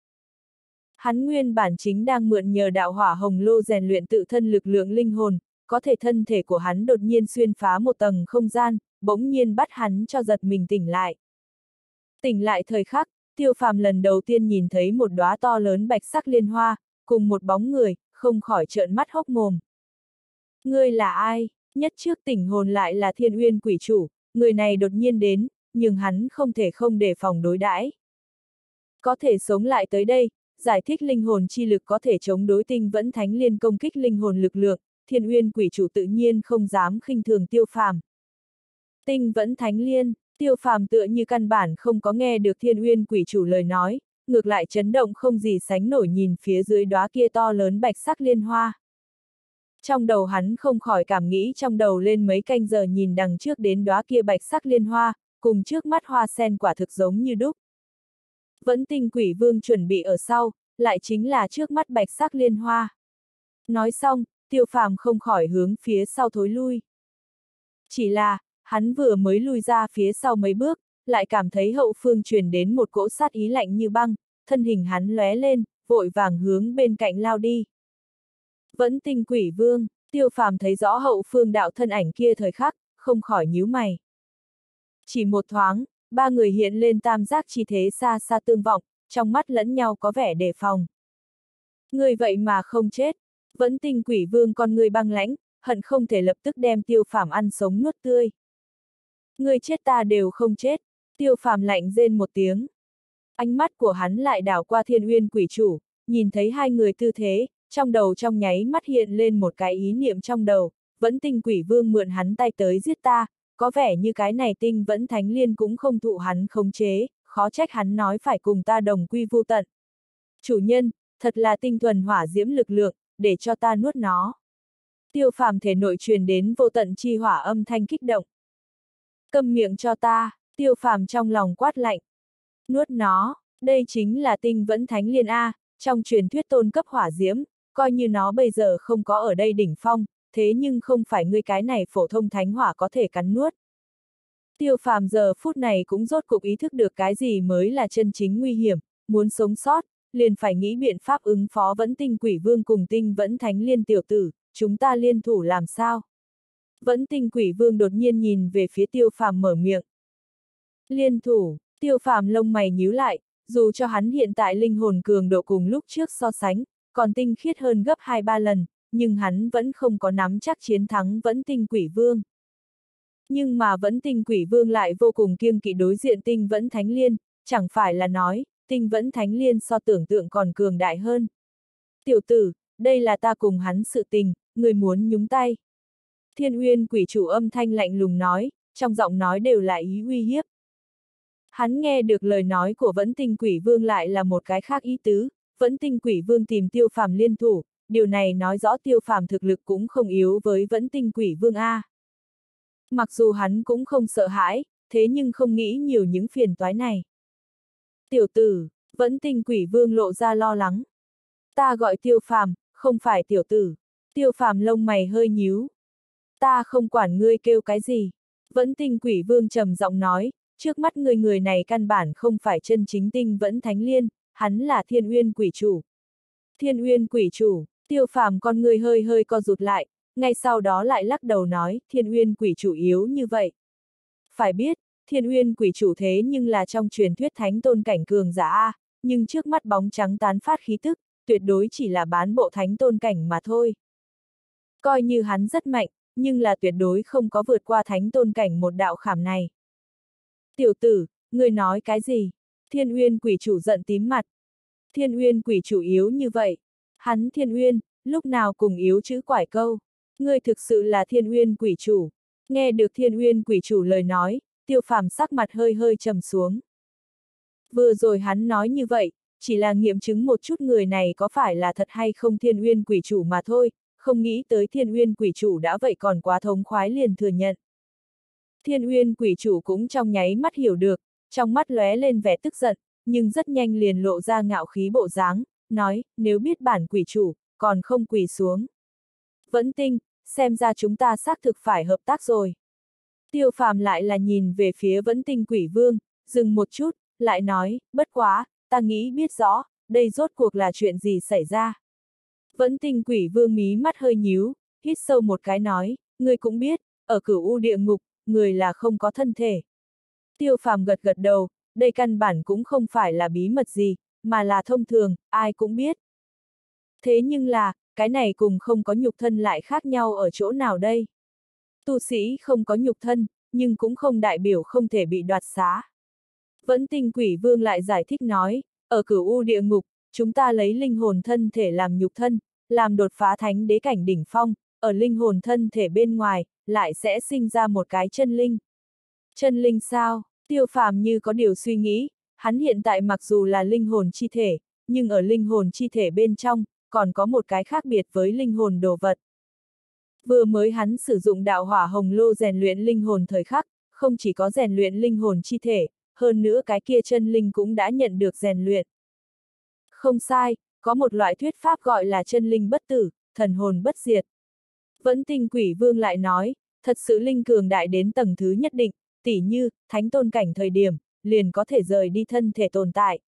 Hắn nguyên bản chính đang mượn nhờ đạo hỏa hồng lô rèn luyện tự thân lực lượng linh hồn, có thể thân thể của hắn đột nhiên xuyên phá một tầng không gian, bỗng nhiên bắt hắn cho giật mình tỉnh lại. Tỉnh lại thời khắc, Tiêu Phàm lần đầu tiên nhìn thấy một đóa to lớn bạch sắc liên hoa, cùng một bóng người, không khỏi trợn mắt hốc mồm. Ngươi là ai? Nhất trước tỉnh hồn lại là Thiên Uyên quỷ chủ, người này đột nhiên đến, nhưng hắn không thể không đề phòng đối đãi. Có thể sống lại tới đây, giải thích linh hồn chi lực có thể chống đối tinh vẫn thánh liên công kích linh hồn lực lượng, Thiên Uyên quỷ chủ tự nhiên không dám khinh thường Tiêu Phàm. Tinh vẫn thánh liên, Tiêu Phàm tựa như căn bản không có nghe được Thiên Uyên quỷ chủ lời nói, ngược lại chấn động không gì sánh nổi nhìn phía dưới đóa kia to lớn bạch sắc liên hoa. Trong đầu hắn không khỏi cảm nghĩ trong đầu lên mấy canh giờ nhìn đằng trước đến đóa kia bạch sắc liên hoa, cùng trước mắt hoa sen quả thực giống như đúc. Vẫn Tinh quỷ vương chuẩn bị ở sau, lại chính là trước mắt bạch sắc liên hoa. Nói xong, Tiêu Phàm không khỏi hướng phía sau thối lui. Chỉ là, hắn vừa mới lui ra phía sau mấy bước, lại cảm thấy hậu phương truyền đến một cỗ sát ý lạnh như băng, thân hình hắn lóe lên, vội vàng hướng bên cạnh lao đi. Vẫn Tinh quỷ vương, Tiêu Phàm thấy rõ hậu phương đạo thân ảnh kia thời khắc, không khỏi nhíu mày. Chỉ một thoáng, ba người hiện lên tam giác chi thế xa xa tương vọng, trong mắt lẫn nhau có vẻ đề phòng. Người vậy mà không chết, Vẫn Tinh quỷ vương con người băng lãnh, hận không thể lập tức đem Tiêu Phàm ăn sống nuốt tươi. Người chết ta đều không chết, Tiêu Phàm lạnh rên một tiếng. Ánh mắt của hắn lại đảo qua Thiên Uyên quỷ chủ, nhìn thấy hai người tư thế, trong đầu trong nháy mắt hiện lên một cái ý niệm trong đầu, Vẫn Tinh quỷ vương mượn hắn tay tới giết ta, có vẻ như cái này tinh vẫn thánh liên cũng không thụ hắn khống chế, khó trách hắn nói phải cùng ta đồng quy vu tận. Chủ nhân, thật là tinh thuần hỏa diễm lực lượng, để cho ta nuốt nó. Tiêu Phàm thể nội truyền đến vô tận chi hỏa âm thanh kích động. Câm miệng cho ta, Tiêu Phàm trong lòng quát lạnh. Nuốt nó, đây chính là tinh vẫn thánh liên A, trong truyền thuyết tôn cấp hỏa diễm, coi như nó bây giờ không có ở đây đỉnh phong, thế nhưng không phải ngươi cái này phổ thông thánh hỏa có thể cắn nuốt. Tiêu Phàm giờ phút này cũng rốt cục ý thức được cái gì mới là chân chính nguy hiểm, muốn sống sót, liền phải nghĩ biện pháp ứng phó Vẫn Tinh quỷ vương cùng tinh vẫn thánh liên tiểu tử, chúng ta liên thủ làm sao? Vẫn Tinh quỷ vương đột nhiên nhìn về phía Tiêu Phàm mở miệng. Liên thủ, Tiêu Phàm lông mày nhíu lại, dù cho hắn hiện tại linh hồn cường độ cùng lúc trước so sánh, còn tinh khiết hơn gấp 2-3 lần, nhưng hắn vẫn không có nắm chắc chiến thắng Vẫn Tinh quỷ vương. Nhưng mà Vẫn Tinh quỷ vương lại vô cùng kiêng kỵ đối diện tinh vẫn thánh liên, chẳng phải là nói, tinh vẫn thánh liên so tưởng tượng còn cường đại hơn. Tiểu tử, đây là ta cùng hắn sự tình, người muốn nhúng tay. Thiên Uyên quỷ chủ âm thanh lạnh lùng nói, trong giọng nói đều là ý uy hiếp. Hắn nghe được lời nói của Vẫn Tinh quỷ vương lại là một cái khác ý tứ, Vẫn Tinh quỷ vương tìm Tiêu Phàm liên thủ, điều này nói rõ Tiêu Phàm thực lực cũng không yếu với Vẫn Tinh quỷ vương A. Mặc dù hắn cũng không sợ hãi, thế nhưng không nghĩ nhiều những phiền toái này. Tiểu tử, Vẫn Tinh quỷ vương lộ ra lo lắng. Ta gọi Tiêu Phàm, không phải tiểu tử. Tiêu Phàm lông mày hơi nhíu. Ta không quản ngươi kêu cái gì. Vẫn Tinh quỷ vương trầm giọng nói, trước mắt người này căn bản không phải chân chính tinh vẫn thánh liên, hắn là Thiên Uyên quỷ chủ. Thiên Uyên quỷ chủ, Tiêu Phàm con người hơi hơi co rụt lại, ngay sau đó lại lắc đầu nói, Thiên Uyên quỷ chủ yếu như vậy. Phải biết, Thiên Uyên quỷ chủ thế nhưng là trong truyền thuyết thánh tôn cảnh cường giả A, nhưng trước mắt bóng trắng tán phát khí tức, tuyệt đối chỉ là bán bộ thánh tôn cảnh mà thôi. Coi như hắn rất mạnh, nhưng là tuyệt đối không có vượt qua thánh tôn cảnh một đạo khảm này. Tiểu tử, ngươi nói cái gì? Thiên Uyên quỷ chủ giận tím mặt. Thiên Uyên quỷ chủ yếu như vậy. Hắn Thiên Uyên, lúc nào cùng yếu chữ quải câu. Ngươi thực sự là Thiên Uyên quỷ chủ. Nghe được Thiên Uyên quỷ chủ lời nói, Tiêu Phàm sắc mặt hơi hơi trầm xuống. Vừa rồi hắn nói như vậy, chỉ là nghiệm chứng một chút người này có phải là thật hay không Thiên Uyên quỷ chủ mà thôi, không nghĩ tới Thiên Uyên quỷ chủ đã vậy còn quá thống khoái liền thừa nhận. Thiên Uyên quỷ chủ cũng trong nháy mắt hiểu được, trong mắt lóe lên vẻ tức giận, nhưng rất nhanh liền lộ ra ngạo khí bộ dáng, nói, nếu biết bản quỷ chủ, còn không quỳ xuống. Vẫn Tinh, xem ra chúng ta xác thực phải hợp tác rồi. Tiêu Phàm lại là nhìn về phía Vẫn Tinh quỷ vương, dừng một chút, lại nói, bất quá, ta nghĩ biết rõ, đây rốt cuộc là chuyện gì xảy ra. Vẫn Tinh quỷ vương mí mắt hơi nhíu, hít sâu một cái nói, ngươi cũng biết, ở Cửu U địa ngục, người là không có thân thể. Tiêu Phàm gật gật đầu, đây căn bản cũng không phải là bí mật gì, mà là thông thường, ai cũng biết. Thế nhưng là, cái này cùng không có nhục thân lại khác nhau ở chỗ nào đây? Tu sĩ không có nhục thân, nhưng cũng không đại biểu không thể bị đoạt xá. Vẫn Tinh quỷ vương lại giải thích nói, ở Cửu U địa ngục, chúng ta lấy linh hồn thân thể làm nhục thân, làm đột phá thánh đế cảnh đỉnh phong, ở linh hồn thân thể bên ngoài, lại sẽ sinh ra một cái chân linh. Chân linh sao? Tiêu Phàm như có điều suy nghĩ, hắn hiện tại mặc dù là linh hồn chi thể, nhưng ở linh hồn chi thể bên trong, còn có một cái khác biệt với linh hồn đồ vật. Vừa mới hắn sử dụng đạo hỏa hồng lô rèn luyện linh hồn thời khắc, không chỉ có rèn luyện linh hồn chi thể, hơn nữa cái kia chân linh cũng đã nhận được rèn luyện. Không sai, có một loại thuyết pháp gọi là chân linh bất tử, thần hồn bất diệt. Vẫn Tinh Quỷ Vương lại nói, thật sự linh cường đại đến tầng thứ nhất định, tỉ như, thánh tôn cảnh thời điểm, liền có thể rời đi thân thể tồn tại.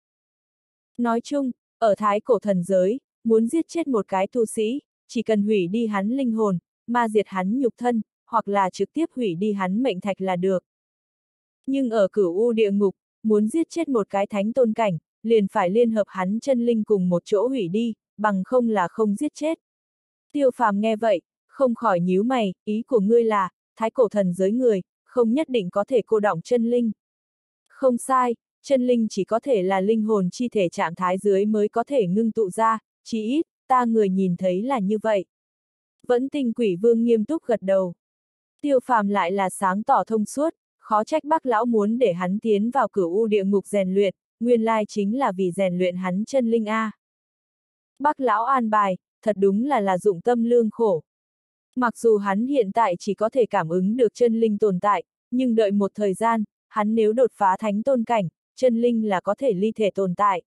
Nói chung, ở thái cổ thần giới, muốn giết chết một cái tu sĩ, chỉ cần hủy đi hắn linh hồn, ma diệt hắn nhục thân, hoặc là trực tiếp hủy đi hắn mệnh thạch là được. Nhưng ở Cửu U địa ngục, muốn giết chết một cái thánh tôn cảnh, liền phải liên hợp hắn chân linh cùng một chỗ hủy đi, bằng không là không giết chết. Tiêu Phàm nghe vậy, không khỏi nhíu mày, ý của ngươi là, thái cổ thần giới người, không nhất định có thể cô đọng chân linh. Không sai, chân linh chỉ có thể là linh hồn chi thể trạng thái dưới mới có thể ngưng tụ ra, chí ít, ta người nhìn thấy là như vậy. Vẫn Tinh Quỷ Vương nghiêm túc gật đầu. Tiêu Phàm lại là sáng tỏ thông suốt, khó trách Bác lão muốn để hắn tiến vào Cửu U địa ngục rèn luyện, nguyên lai chính là vì rèn luyện hắn chân linh a. Bác lão an bài, thật đúng là dụng tâm lương khổ. Mặc dù hắn hiện tại chỉ có thể cảm ứng được chân linh tồn tại, nhưng đợi một thời gian, hắn nếu đột phá thánh tôn cảnh, chân linh là có thể ly thể tồn tại.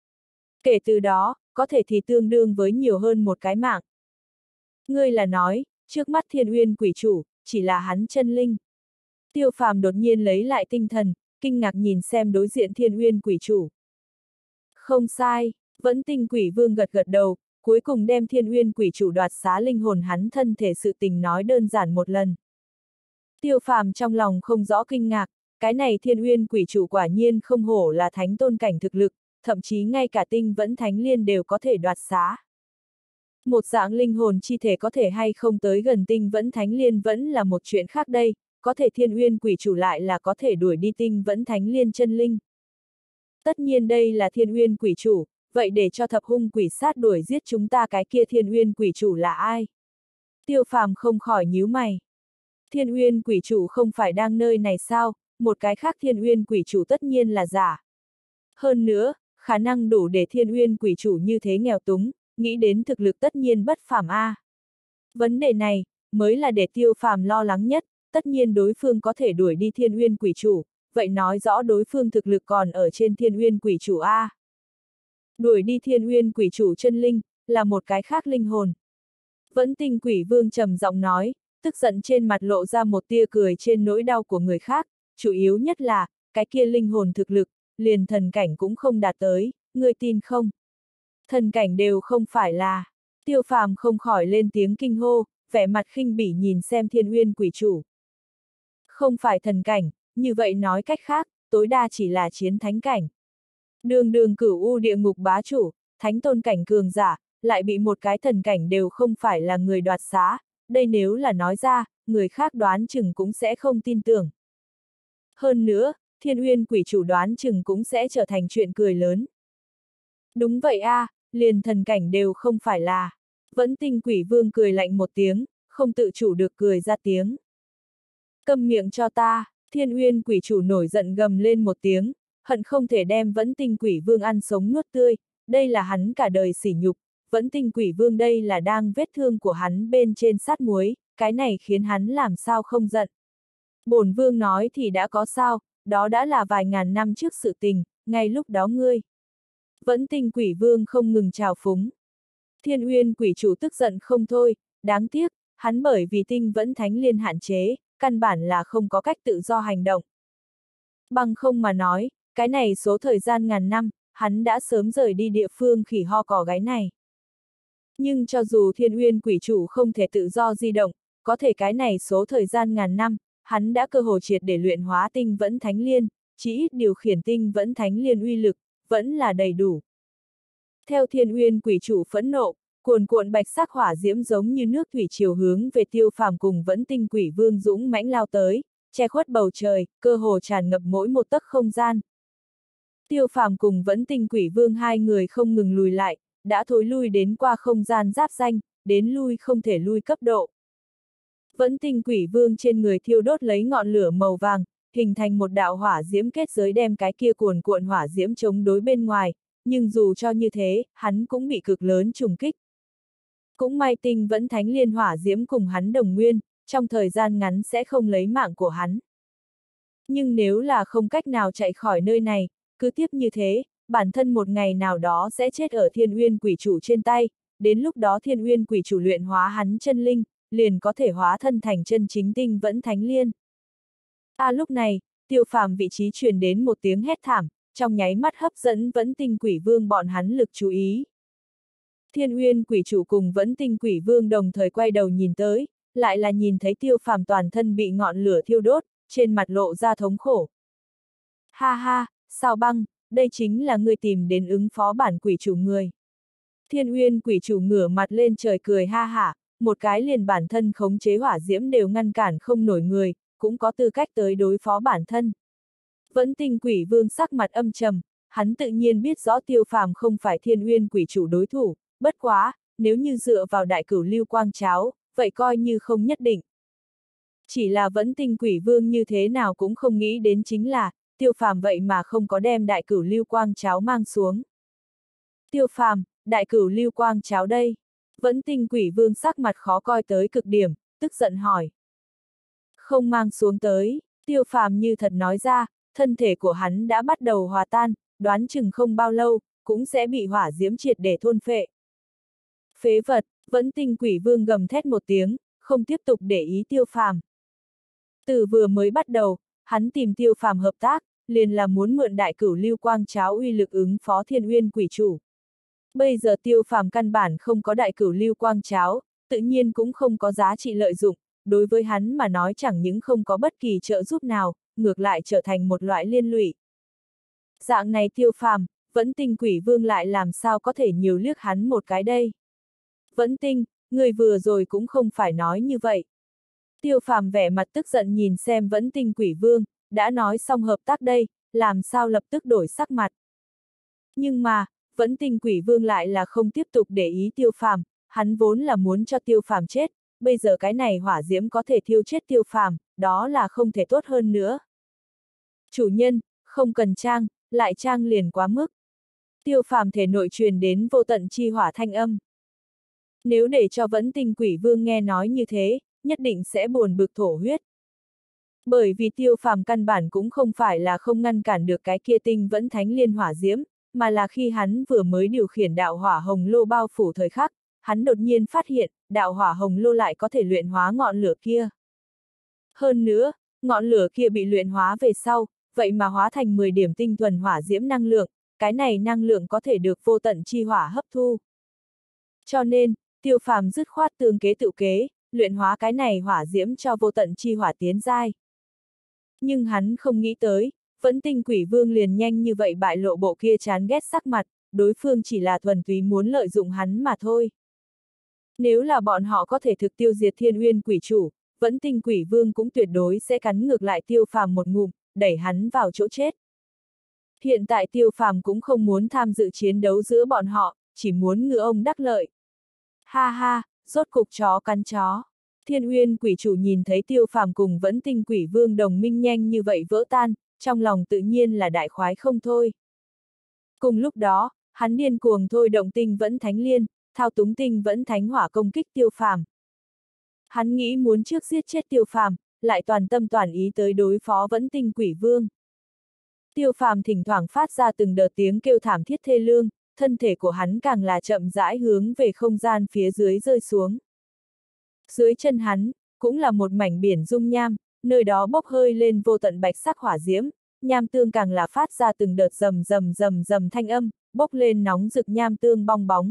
Kể từ đó, có thể thì tương đương với nhiều hơn một cái mạng. Ngươi là nói, trước mắt Thiên Uyên quỷ chủ, chỉ là hắn chân linh. Tiêu Phàm đột nhiên lấy lại tinh thần, kinh ngạc nhìn xem đối diện Thiên Uyên quỷ chủ. Không sai, Vẫn Tinh Quỷ Vương gật gật đầu, cuối cùng đem Thiên Uyên quỷ chủ đoạt xá linh hồn hắn thân thể sự tình nói đơn giản một lần. Tiêu Phàm trong lòng không rõ kinh ngạc, cái này Thiên Uyên quỷ chủ quả nhiên không hổ là thánh tôn cảnh thực lực, thậm chí ngay cả Tinh Vẫn Thánh Liên đều có thể đoạt xá. Một dạng linh hồn chi thể có thể hay không tới gần Tinh Vẫn Thánh Liên vẫn là một chuyện khác đây, có thể Thiên Uyên quỷ chủ lại là có thể đuổi đi Tinh Vẫn Thánh Liên chân linh. Tất nhiên đây là Thiên Uyên quỷ chủ, vậy để cho thập hung quỷ sát đuổi giết chúng ta cái kia Thiên Uyên quỷ chủ là ai? Tiêu Phàm không khỏi nhíu mày. Thiên Uyên quỷ chủ không phải đang nơi này sao, một cái khác Thiên Uyên quỷ chủ tất nhiên là giả. Hơn nữa, khả năng đủ để Thiên Uyên quỷ chủ như thế nghèo túng, nghĩ đến thực lực tất nhiên bất phàm a. Vấn đề này, mới là để Tiêu Phàm lo lắng nhất, tất nhiên đối phương có thể đuổi đi Thiên Uyên quỷ chủ, vậy nói rõ đối phương thực lực còn ở trên Thiên Uyên quỷ chủ a. Đuổi đi Thiên Uyên quỷ chủ chân linh, là một cái khác linh hồn. Vẫn Tinh Quỷ Vương trầm giọng nói, tức giận trên mặt lộ ra một tia cười trên nỗi đau của người khác, chủ yếu nhất là, cái kia linh hồn thực lực, liền thần cảnh cũng không đạt tới, ngươi tin không? Thần cảnh đều không phải là. Tiêu Phàm không khỏi lên tiếng kinh hô, vẻ mặt khinh bỉ nhìn xem Thiên Uyên quỷ chủ. Không phải thần cảnh, như vậy nói cách khác, tối đa chỉ là chiến thánh cảnh. Đường đường Cửu U địa ngục bá chủ, thánh tôn cảnh cường giả, lại bị một cái thần cảnh đều không phải là người đoạt xá, đây nếu là nói ra, người khác đoán chừng cũng sẽ không tin tưởng. Hơn nữa, Thiên Uyên quỷ chủ đoán chừng cũng sẽ trở thành chuyện cười lớn. Đúng vậy a, liền thần cảnh đều không phải là. Vẫn Tinh Quỷ Vương cười lạnh một tiếng, không tự chủ được cười ra tiếng. Câm miệng cho ta, Thiên Uyên quỷ chủ nổi giận gầm lên một tiếng, hận không thể đem Vẫn Tinh Quỷ Vương ăn sống nuốt tươi, đây là hắn cả đời sỉ nhục, Vẫn Tinh Quỷ Vương đây là đang vết thương của hắn bên trên sát muối, cái này khiến hắn làm sao không giận. Bổn Vương nói thì đã có sao, đó đã là vài ngàn năm trước sự tình, ngay lúc đó ngươi. Vẫn Tinh Quỷ Vương không ngừng trào phúng. Thiên Uyên quỷ chủ tức giận không thôi, đáng tiếc, hắn bởi vì Tinh Vẫn Thánh Liên hạn chế, căn bản là không có cách tự do hành động. Bằng không mà nói, cái này số thời gian ngàn năm, hắn đã sớm rời đi địa phương khỉ ho cò gáy này. Nhưng cho dù Thiên Uyên quỷ chủ không thể tự do di động, có thể cái này số thời gian ngàn năm, hắn đã cơ hồ triệt để luyện hóa Tinh Vẫn Thánh Liên, chỉ ít điều khiển Tinh Vẫn Thánh Liên uy lực, vẫn là đầy đủ. Theo Thiên Uyên quỷ chủ phẫn nộ, cuồn cuộn bạch sắc hỏa diễm giống như nước thủy triều hướng về Tiêu Phàm cùng Vẫn Tinh Quỷ Vương dũng mãnh lao tới, che khuất bầu trời, cơ hồ tràn ngập mỗi một tấc không gian. Tiêu Phàm cùng Vẫn Tinh Quỷ Vương hai người không ngừng lùi lại, đã thối lui đến qua không gian giáp danh, đến lui không thể lui cấp độ. Vẫn Tinh Quỷ Vương trên người thiêu đốt lấy ngọn lửa màu vàng, hình thành một đạo hỏa diễm kết giới đem cái kia cuồn cuộn hỏa diễm chống đối bên ngoài, nhưng dù cho như thế, hắn cũng bị cực lớn trùng kích. Cũng may Tinh Vẫn Thánh Liên hỏa diễm cùng hắn đồng nguyên, trong thời gian ngắn sẽ không lấy mạng của hắn. Nhưng nếu là không cách nào chạy khỏi nơi này, cứ tiếp như thế, bản thân một ngày nào đó sẽ chết ở Thiên Uyên Quỷ Chủ trên tay, đến lúc đó Thiên Uyên Quỷ Chủ luyện hóa hắn chân linh, liền có thể hóa thân thành chân chính Tinh Vẫn Thánh Liên. Lúc này, Tiêu Phàm vị trí truyền đến một tiếng hét thảm, trong nháy mắt hấp dẫn Vẫn Tinh Quỷ Vương bọn hắn lực chú ý. Thiên Uyên Quỷ Chủ cùng Vẫn Tinh Quỷ Vương đồng thời quay đầu nhìn tới, lại là nhìn thấy Tiêu Phàm toàn thân bị ngọn lửa thiêu đốt, trên mặt lộ ra thống khổ. Ha ha, Sao Băng, đây chính là ngươi tìm đến ứng phó bản quỷ chủ người. Thiên Uyên Quỷ Chủ ngửa mặt lên trời cười ha hả, một cái liền bản thân khống chế hỏa diễm đều ngăn cản không nổi người, cũng có tư cách tới đối phó bản thân. Vẫn Tinh Quỷ Vương sắc mặt âm trầm, hắn tự nhiên biết rõ Tiêu Phàm không phải Thiên Uyên Quỷ Chủ đối thủ, bất quá, nếu như dựa vào đại cửu lưu quang cháo, vậy coi như không nhất định. Chỉ là Vẫn Tinh Quỷ Vương như thế nào cũng không nghĩ đến chính là, Tiêu Phàm vậy mà không có đem đại cửu lưu quang cháo mang xuống. Tiêu Phàm, đại cửu lưu quang cháo đây. Vẫn Tinh Quỷ Vương sắc mặt khó coi tới cực điểm, tức giận hỏi. Không mang xuống tới, Tiêu Phàm như thật nói ra, thân thể của hắn đã bắt đầu hòa tan, đoán chừng không bao lâu, cũng sẽ bị hỏa diễm triệt để thôn phệ. Phế vật, Vẫn Tinh Quỷ Vương gầm thét một tiếng, không tiếp tục để ý Tiêu Phàm. Từ vừa mới bắt đầu, hắn tìm Tiêu Phàm hợp tác, liền là muốn mượn đại cửu lưu quang cháo uy lực ứng phó Thiên Uyên Quỷ Chủ. Bây giờ Tiêu Phàm căn bản không có đại cửu lưu quang cháo, tự nhiên cũng không có giá trị lợi dụng, đối với hắn mà nói chẳng những không có bất kỳ trợ giúp nào, ngược lại trở thành một loại liên lụy. Dạng này Tiêu Phàm, Vẫn Tinh Quỷ Vương lại làm sao có thể nhiều liếc hắn một cái đây. Vẫn Tinh, người vừa rồi cũng không phải nói như vậy. Tiêu Phàm vẻ mặt tức giận nhìn xem Vẫn Tinh Quỷ Vương, đã nói xong hợp tác đây, làm sao lập tức đổi sắc mặt. Nhưng mà, Vẫn Tinh Quỷ Vương lại là không tiếp tục để ý Tiêu Phàm, hắn vốn là muốn cho Tiêu Phàm chết, bây giờ cái này hỏa diễm có thể thiêu chết Tiêu Phàm, đó là không thể tốt hơn nữa. Chủ nhân, không cần trang, lại trang liền quá mức. Tiêu Phàm thể nội truyền đến vô tận chi hỏa thanh âm. Nếu để cho Vẫn Tinh Quỷ Vương nghe nói như thế, nhất định sẽ buồn bực thổ huyết. Bởi vì Tiêu Phàm căn bản cũng không phải là không ngăn cản được cái kia Tinh Vẫn Thánh Liên hỏa diễm, mà là khi hắn vừa mới điều khiển đạo hỏa hồng lô bao phủ thời khắc, hắn đột nhiên phát hiện, đạo hỏa hồng lô lại có thể luyện hóa ngọn lửa kia. Hơn nữa, ngọn lửa kia bị luyện hóa về sau, vậy mà hóa thành 10 điểm tinh thuần hỏa diễm năng lượng, cái này năng lượng có thể được vô tận chi hỏa hấp thu. Cho nên, Tiêu Phàm dứt khoát tương kế tự kế, luyện hóa cái này hỏa diễm cho vô tận chi hỏa tiến giai. Nhưng hắn không nghĩ tới, Vẫn Tinh Quỷ Vương liền nhanh như vậy bại lộ bộ kia chán ghét sắc mặt, đối phương chỉ là thuần túy muốn lợi dụng hắn mà thôi. Nếu là bọn họ có thể thực tiêu diệt Thiên Uyên Quỷ Chủ, Vẫn Tinh Quỷ Vương cũng tuyệt đối sẽ cắn ngược lại Tiêu Phàm một ngụm, đẩy hắn vào chỗ chết. Hiện tại Tiêu Phàm cũng không muốn tham dự chiến đấu giữa bọn họ, chỉ muốn ngựa ông đắc lợi. Ha ha, rốt cục chó cắn chó. Thiên Uyên Quỷ Chủ nhìn thấy Tiêu Phàm cùng Vẫn Tinh Quỷ Vương đồng minh nhanh như vậy vỡ tan, trong lòng tự nhiên là đại khoái không thôi. Cùng lúc đó, hắn điên cuồng thôi động Tinh Vẫn Thánh Liên, thao túng Tinh Vẫn Thánh Hỏa công kích Tiêu Phàm. Hắn nghĩ muốn trước giết chết Tiêu Phàm, lại toàn tâm toàn ý tới đối phó Vẫn Tinh Quỷ Vương. Tiêu Phàm thỉnh thoảng phát ra từng đợt tiếng kêu thảm thiết thê lương, thân thể của hắn càng là chậm rãi hướng về không gian phía dưới rơi xuống. Dưới chân hắn, cũng là một mảnh biển dung nham, nơi đó bốc hơi lên vô tận bạch sắc hỏa diễm, nham tương càng là phát ra từng đợt rầm rầm rầm rầm thanh âm, bốc lên nóng rực nham tương bong bóng.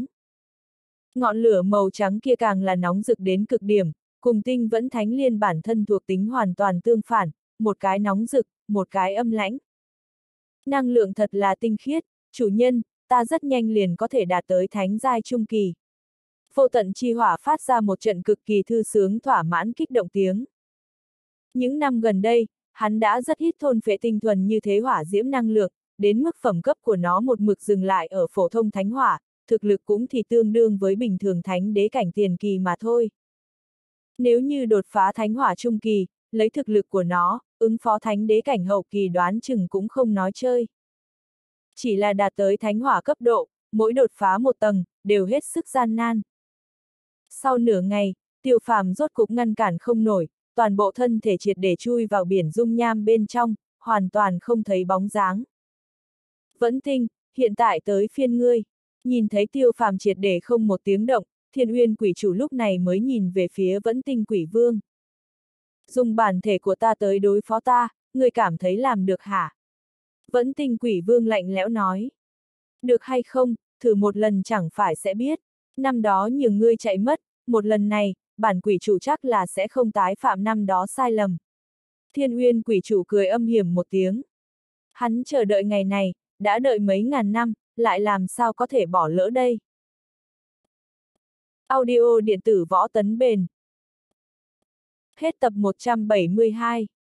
Ngọn lửa màu trắng kia càng là nóng rực đến cực điểm, cùng Tinh Vẫn Thánh Liên bản thân thuộc tính hoàn toàn tương phản, một cái nóng rực, một cái âm lãnh. Năng lượng thật là tinh khiết, chủ nhân, ta rất nhanh liền có thể đạt tới thánh giai trung kỳ. Vô tận chi hỏa phát ra một trận cực kỳ thư sướng thỏa mãn kích động tiếng. Những năm gần đây, hắn đã rất ít thôn phệ tinh thuần như thế hỏa diễm năng lượng, đến mức phẩm cấp của nó một mực dừng lại ở phổ thông thánh hỏa, thực lực cũng thì tương đương với bình thường thánh đế cảnh tiền kỳ mà thôi. Nếu như đột phá thánh hỏa trung kỳ, lấy thực lực của nó, ứng phó thánh đế cảnh hậu kỳ đoán chừng cũng không nói chơi. Chỉ là đạt tới thánh hỏa cấp độ, mỗi đột phá một tầng, đều hết sức gian nan. Sau nửa ngày, Tiêu Phàm rốt cục ngăn cản không nổi, toàn bộ thân thể triệt để chui vào biển dung nham bên trong, hoàn toàn không thấy bóng dáng. Vẫn Tinh, hiện tại tới phiên ngươi. Nhìn thấy Tiêu Phàm triệt để không một tiếng động, Thiên Uyên quỷ chủ lúc này mới nhìn về phía Vẫn Tinh quỷ vương. Dùng bản thể của ta tới đối phó ta, ngươi cảm thấy làm được hả? Vẫn Tinh quỷ vương lạnh lẽo nói. Được hay không, thử một lần chẳng phải sẽ biết. Năm đó nhường ngươi chạy mất, một lần này, bản quỷ chủ chắc là sẽ không tái phạm năm đó sai lầm. Thiên Uyên quỷ chủ cười âm hiểm một tiếng. Hắn chờ đợi ngày này, đã đợi mấy ngàn năm, lại làm sao có thể bỏ lỡ đây. Audio điện tử Võ Tấn Bền. Hết tập 172.